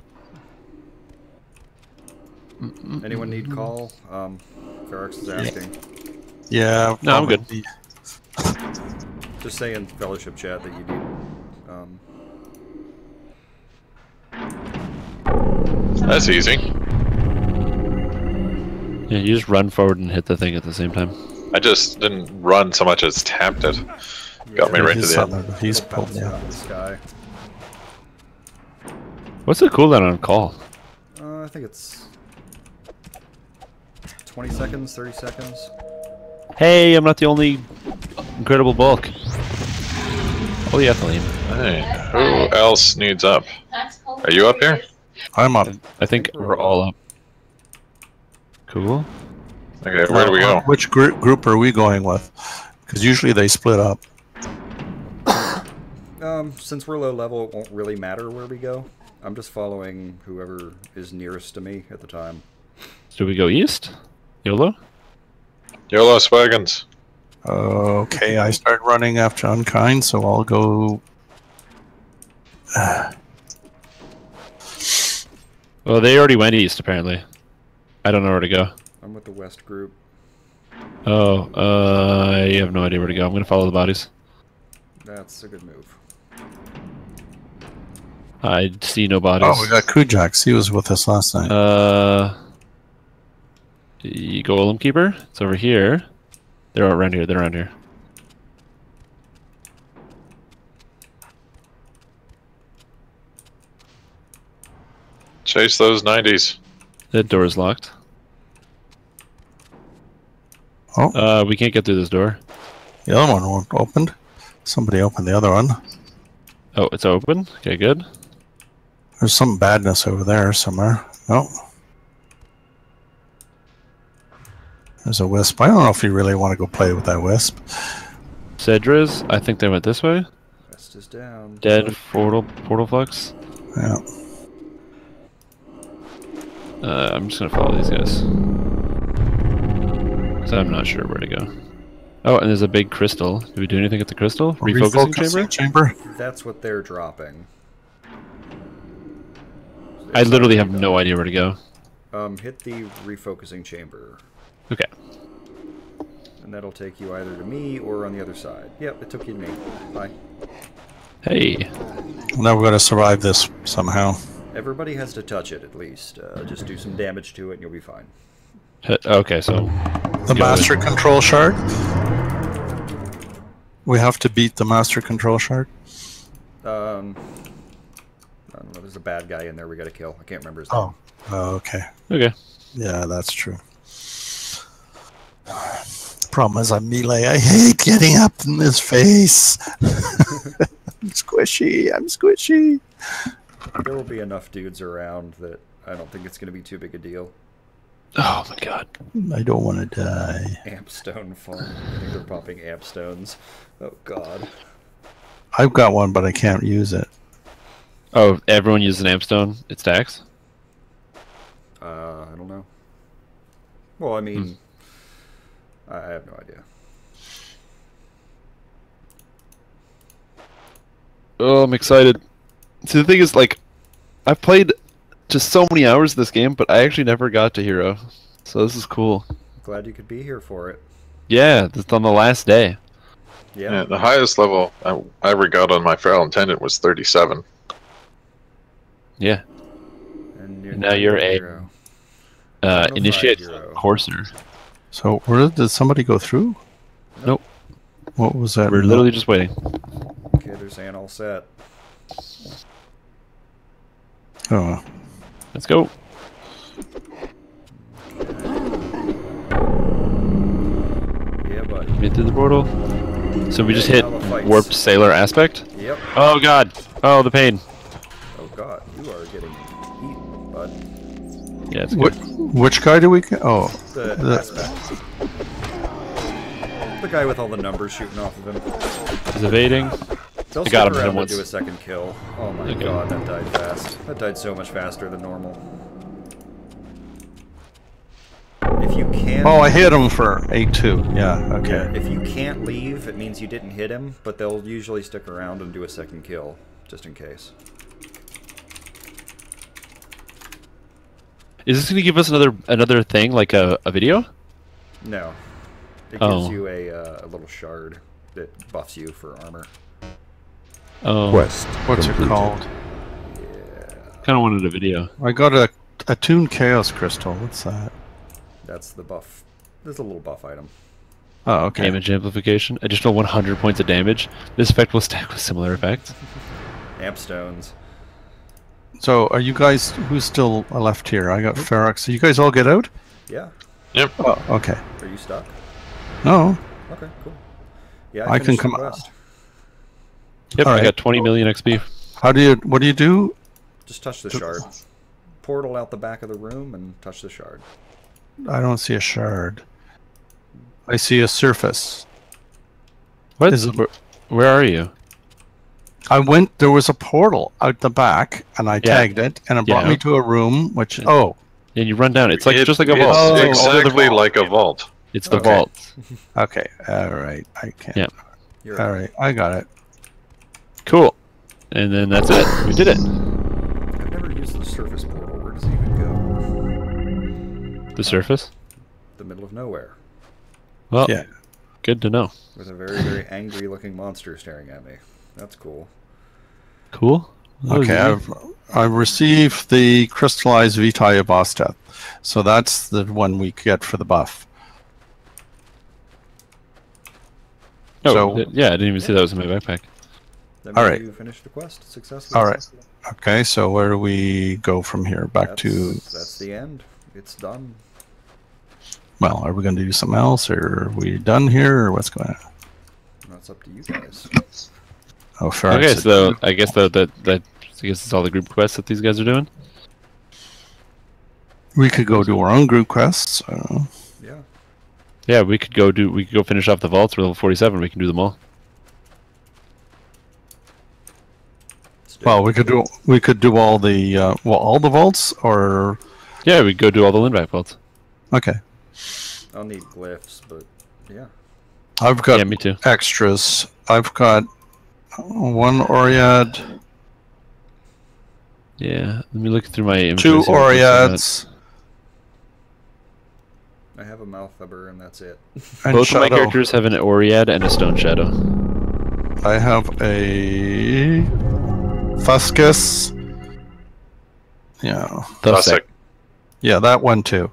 Anyone need call? Um, Ferox is asking. yeah. No, I'm good. probably- Just say in fellowship chat that you need. Um, That's easy. Yeah, you just run forward and hit the thing at the same time. I just didn't run so much as tapped it. Got me yeah, right to He's, the end. uh, he's it'll pulled bounce me out out. of the sky. What's the cooldown on call? Uh, I think it's twenty seconds, thirty seconds. Hey, I'm not the only incredible bulk. Oh, the ethylene. Hey, who else needs up? Are you up here? I'm up. I think we're all up. Cool. Okay, where do we Uh, go? Which group group are we going with? Because usually they split up. Um, since we're low level, it won't really matter where we go. I'm just following whoever is nearest to me at the time. So do we go east? YOLO? YOLO Swaggins. Okay, I start running after Unkind, so I'll go. Well, they already went east, apparently. I don't know where to go. I'm with the west group. Oh, uh, I have no idea where to go. I'm gonna follow the bodies. That's a good move. I see no bodies. Oh, we got Kujax. He was with us last night. Uh, the Golem Keeper. It's over here. They're around here. They're around here. Chase those nineties. The door is locked. Oh, Uh, we can't get through this door. the other one won't opened. Somebody opened the other one. Oh, it's open. Okay, good. There's some badness over there somewhere. Oh. There's a wisp. I don't know if you really want to go play with that wisp. Cedra's. I think they went this way. West is down. Dead portal portal flux. Yeah. Uh, I'm just gonna follow these guys. Cause I'm not sure where to go. Oh, and there's a big crystal. Did we do anything at the crystal? Refocusing, chamber? chamber? That's what they're dropping. I literally have no idea where to go. Um, hit the refocusing chamber, Okay. and that'll take you either to me or on the other side. Yep, it took you to me. Bye. Hey. Now we're going to survive this somehow. Everybody has to touch it at least. Uh, just do some damage to it, and you'll be fine. Hit- Okay, so The Go master ahead. control shard. We have to beat the master control shard. Um, I don't know. There's a bad guy in there we got to kill. I can't remember his name. Oh. Oh, okay. okay. Yeah, that's true. Problem is, I'm melee. I hate getting up in this face. I'm squishy. I'm squishy. There will be enough dudes around that I don't think it's going to be too big a deal. Oh my god. I don't want to die. Ampstone fun. I think they're popping ampstones. Oh god. I've got one, but I can't use it. Oh, everyone uses an ampstone. It stacks. Uh, I don't know. Well, I mean, I I have no idea. Oh, I'm excited. See, the thing is, like, I've played just so many hours of this game, but I actually never got to hero. So this is cool. Glad you could be here for it. Yeah, it's on the last day. Yeah. Yeah, the highest level I, I ever got on my Feral Intendant was thirty-seven. Yeah. And you're Now you're a- hero. Uh, Final initiate five hero. Courser. So, where did somebody go through? Nope. What was that? We're literally just waiting. Okay, there's Ann all set. Oh. Let's go. Yeah, buddy. Made through the portal. So we just Okay, hit now the fights. warped sailor aspect. Yep. Oh god. Oh, the pain. Oh god, you are getting eaten, bud. Yeah, it's What, good. which guy do we get? Oh. The, The- aspect. The guy with all the numbers shooting off of him. He's evading. They'll I got him, stick hit him around once. to do a second kill. Oh my Okay. god, that died fast. That died so much faster than normal. If you can... Oh, I hit him for A two. Yeah, okay. Yeah, if you can't leave, it means you didn't hit him, but they'll usually stick around and do a second kill, just in case. Is this gonna give us another another thing, like a, a video? No. It gives Oh. you a, uh, a little shard that buffs you for armor. Oh, Quest What's completed. it called? kind of wanted a video. I got a attuned chaos crystal. What's that? That's the buff. There's a little buff item. Oh, okay. Damage amplification. Additional one hundred points of damage. This effect will stack with similar effects. Amp stones. So, are you guys who's still left here? I got Ferox. So you guys all get out? Yeah. Oh, okay. Are you stuck? No. Okay, cool. Yeah, I I, can finished come the out. quest. Yep, I Alright. got twenty million X P. How do you? What do you do? Just touch the shard. Portal out the back of the room and touch the shard. I don't see a shard. I see a surface. What? Is it- where, where are you? I went. There was a portal out the back, and I Yeah. tagged it, and it brought Yeah. me to a room. Which oh, And you run down. It's like It- just like a it's vault. Oh, exactly like a vault. It's the Okay. vault. okay, all right. I can't. Yeah. You're All right, I got it. Cool. And then that's it. We did it. I've never used the surface portal. Where does it even go? The surface. The middle of nowhere. Well, Yeah. good to know. With a very, very angry looking monster staring at me. That's cool. Cool. That was Okay, easy. I've I've received the crystallized Vitae boss death, so that's the one we get for the buff. Oh, so- th- yeah, I didn't even see that was in my backpack. That All means right. you finished the quest successfully. All right. Okay, so where do we go from here? Back That's, to that's the end. It's done. well, are we going to do something else, or are we done here, or what's going on? That's up to you guys. Oh, Ferox Okay, said- so I guess that that that I guess it's all the group quests that these guys are doing. we could go do our own group quests. I don't know. Yeah. Yeah, we could go do. We could go finish off the vaults. We're level forty-seven. We can do them all. Let's do Well, it. we could do we could do all the uh, well all the vaults, or Yeah, we could go do all the Lindback vaults. okay. I'll need glyphs, but yeah. I've got Yeah, me too. extras. I've got one Oriad, Yeah, let me look through my inventory. two see what I can Oriads, I have a Malthaber and that's it. and Both of my Shadow. characters have an Oriad and a Stone Shadow. I have a Fuscus. Yeah, Thus, Classic. yeah, that one too.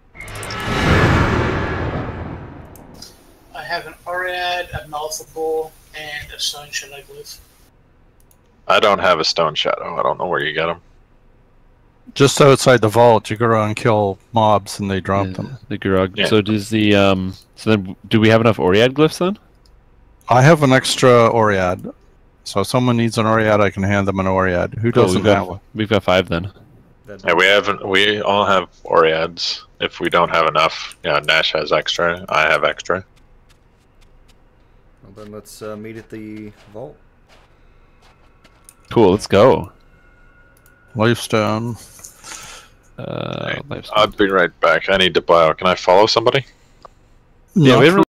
I have an Oriad, a Malthable, and a Stone Shadow Glyph. I don't have a stone shadow. I don't know where you get them. Just outside the vault, you go around and kill mobs, and they drop yeah, them. the Gurog. Yeah. So does the um? So then, do we have enough Oriad glyphs then? I have an extra Oriad, so if someone needs an Oriad, I can hand them an Oriad. Who Oh, doesn't we've have got one? we've got five then. That- Yeah, we haven't. We all have Oriads. If we don't have enough, yeah, Nash has extra. I have extra. Well, then let's uh, meet at the vault. Cool. Let's go. Lifestone. Uh, I'll be right back. I need to buy. Can I follow somebody? yeah, Not we haven't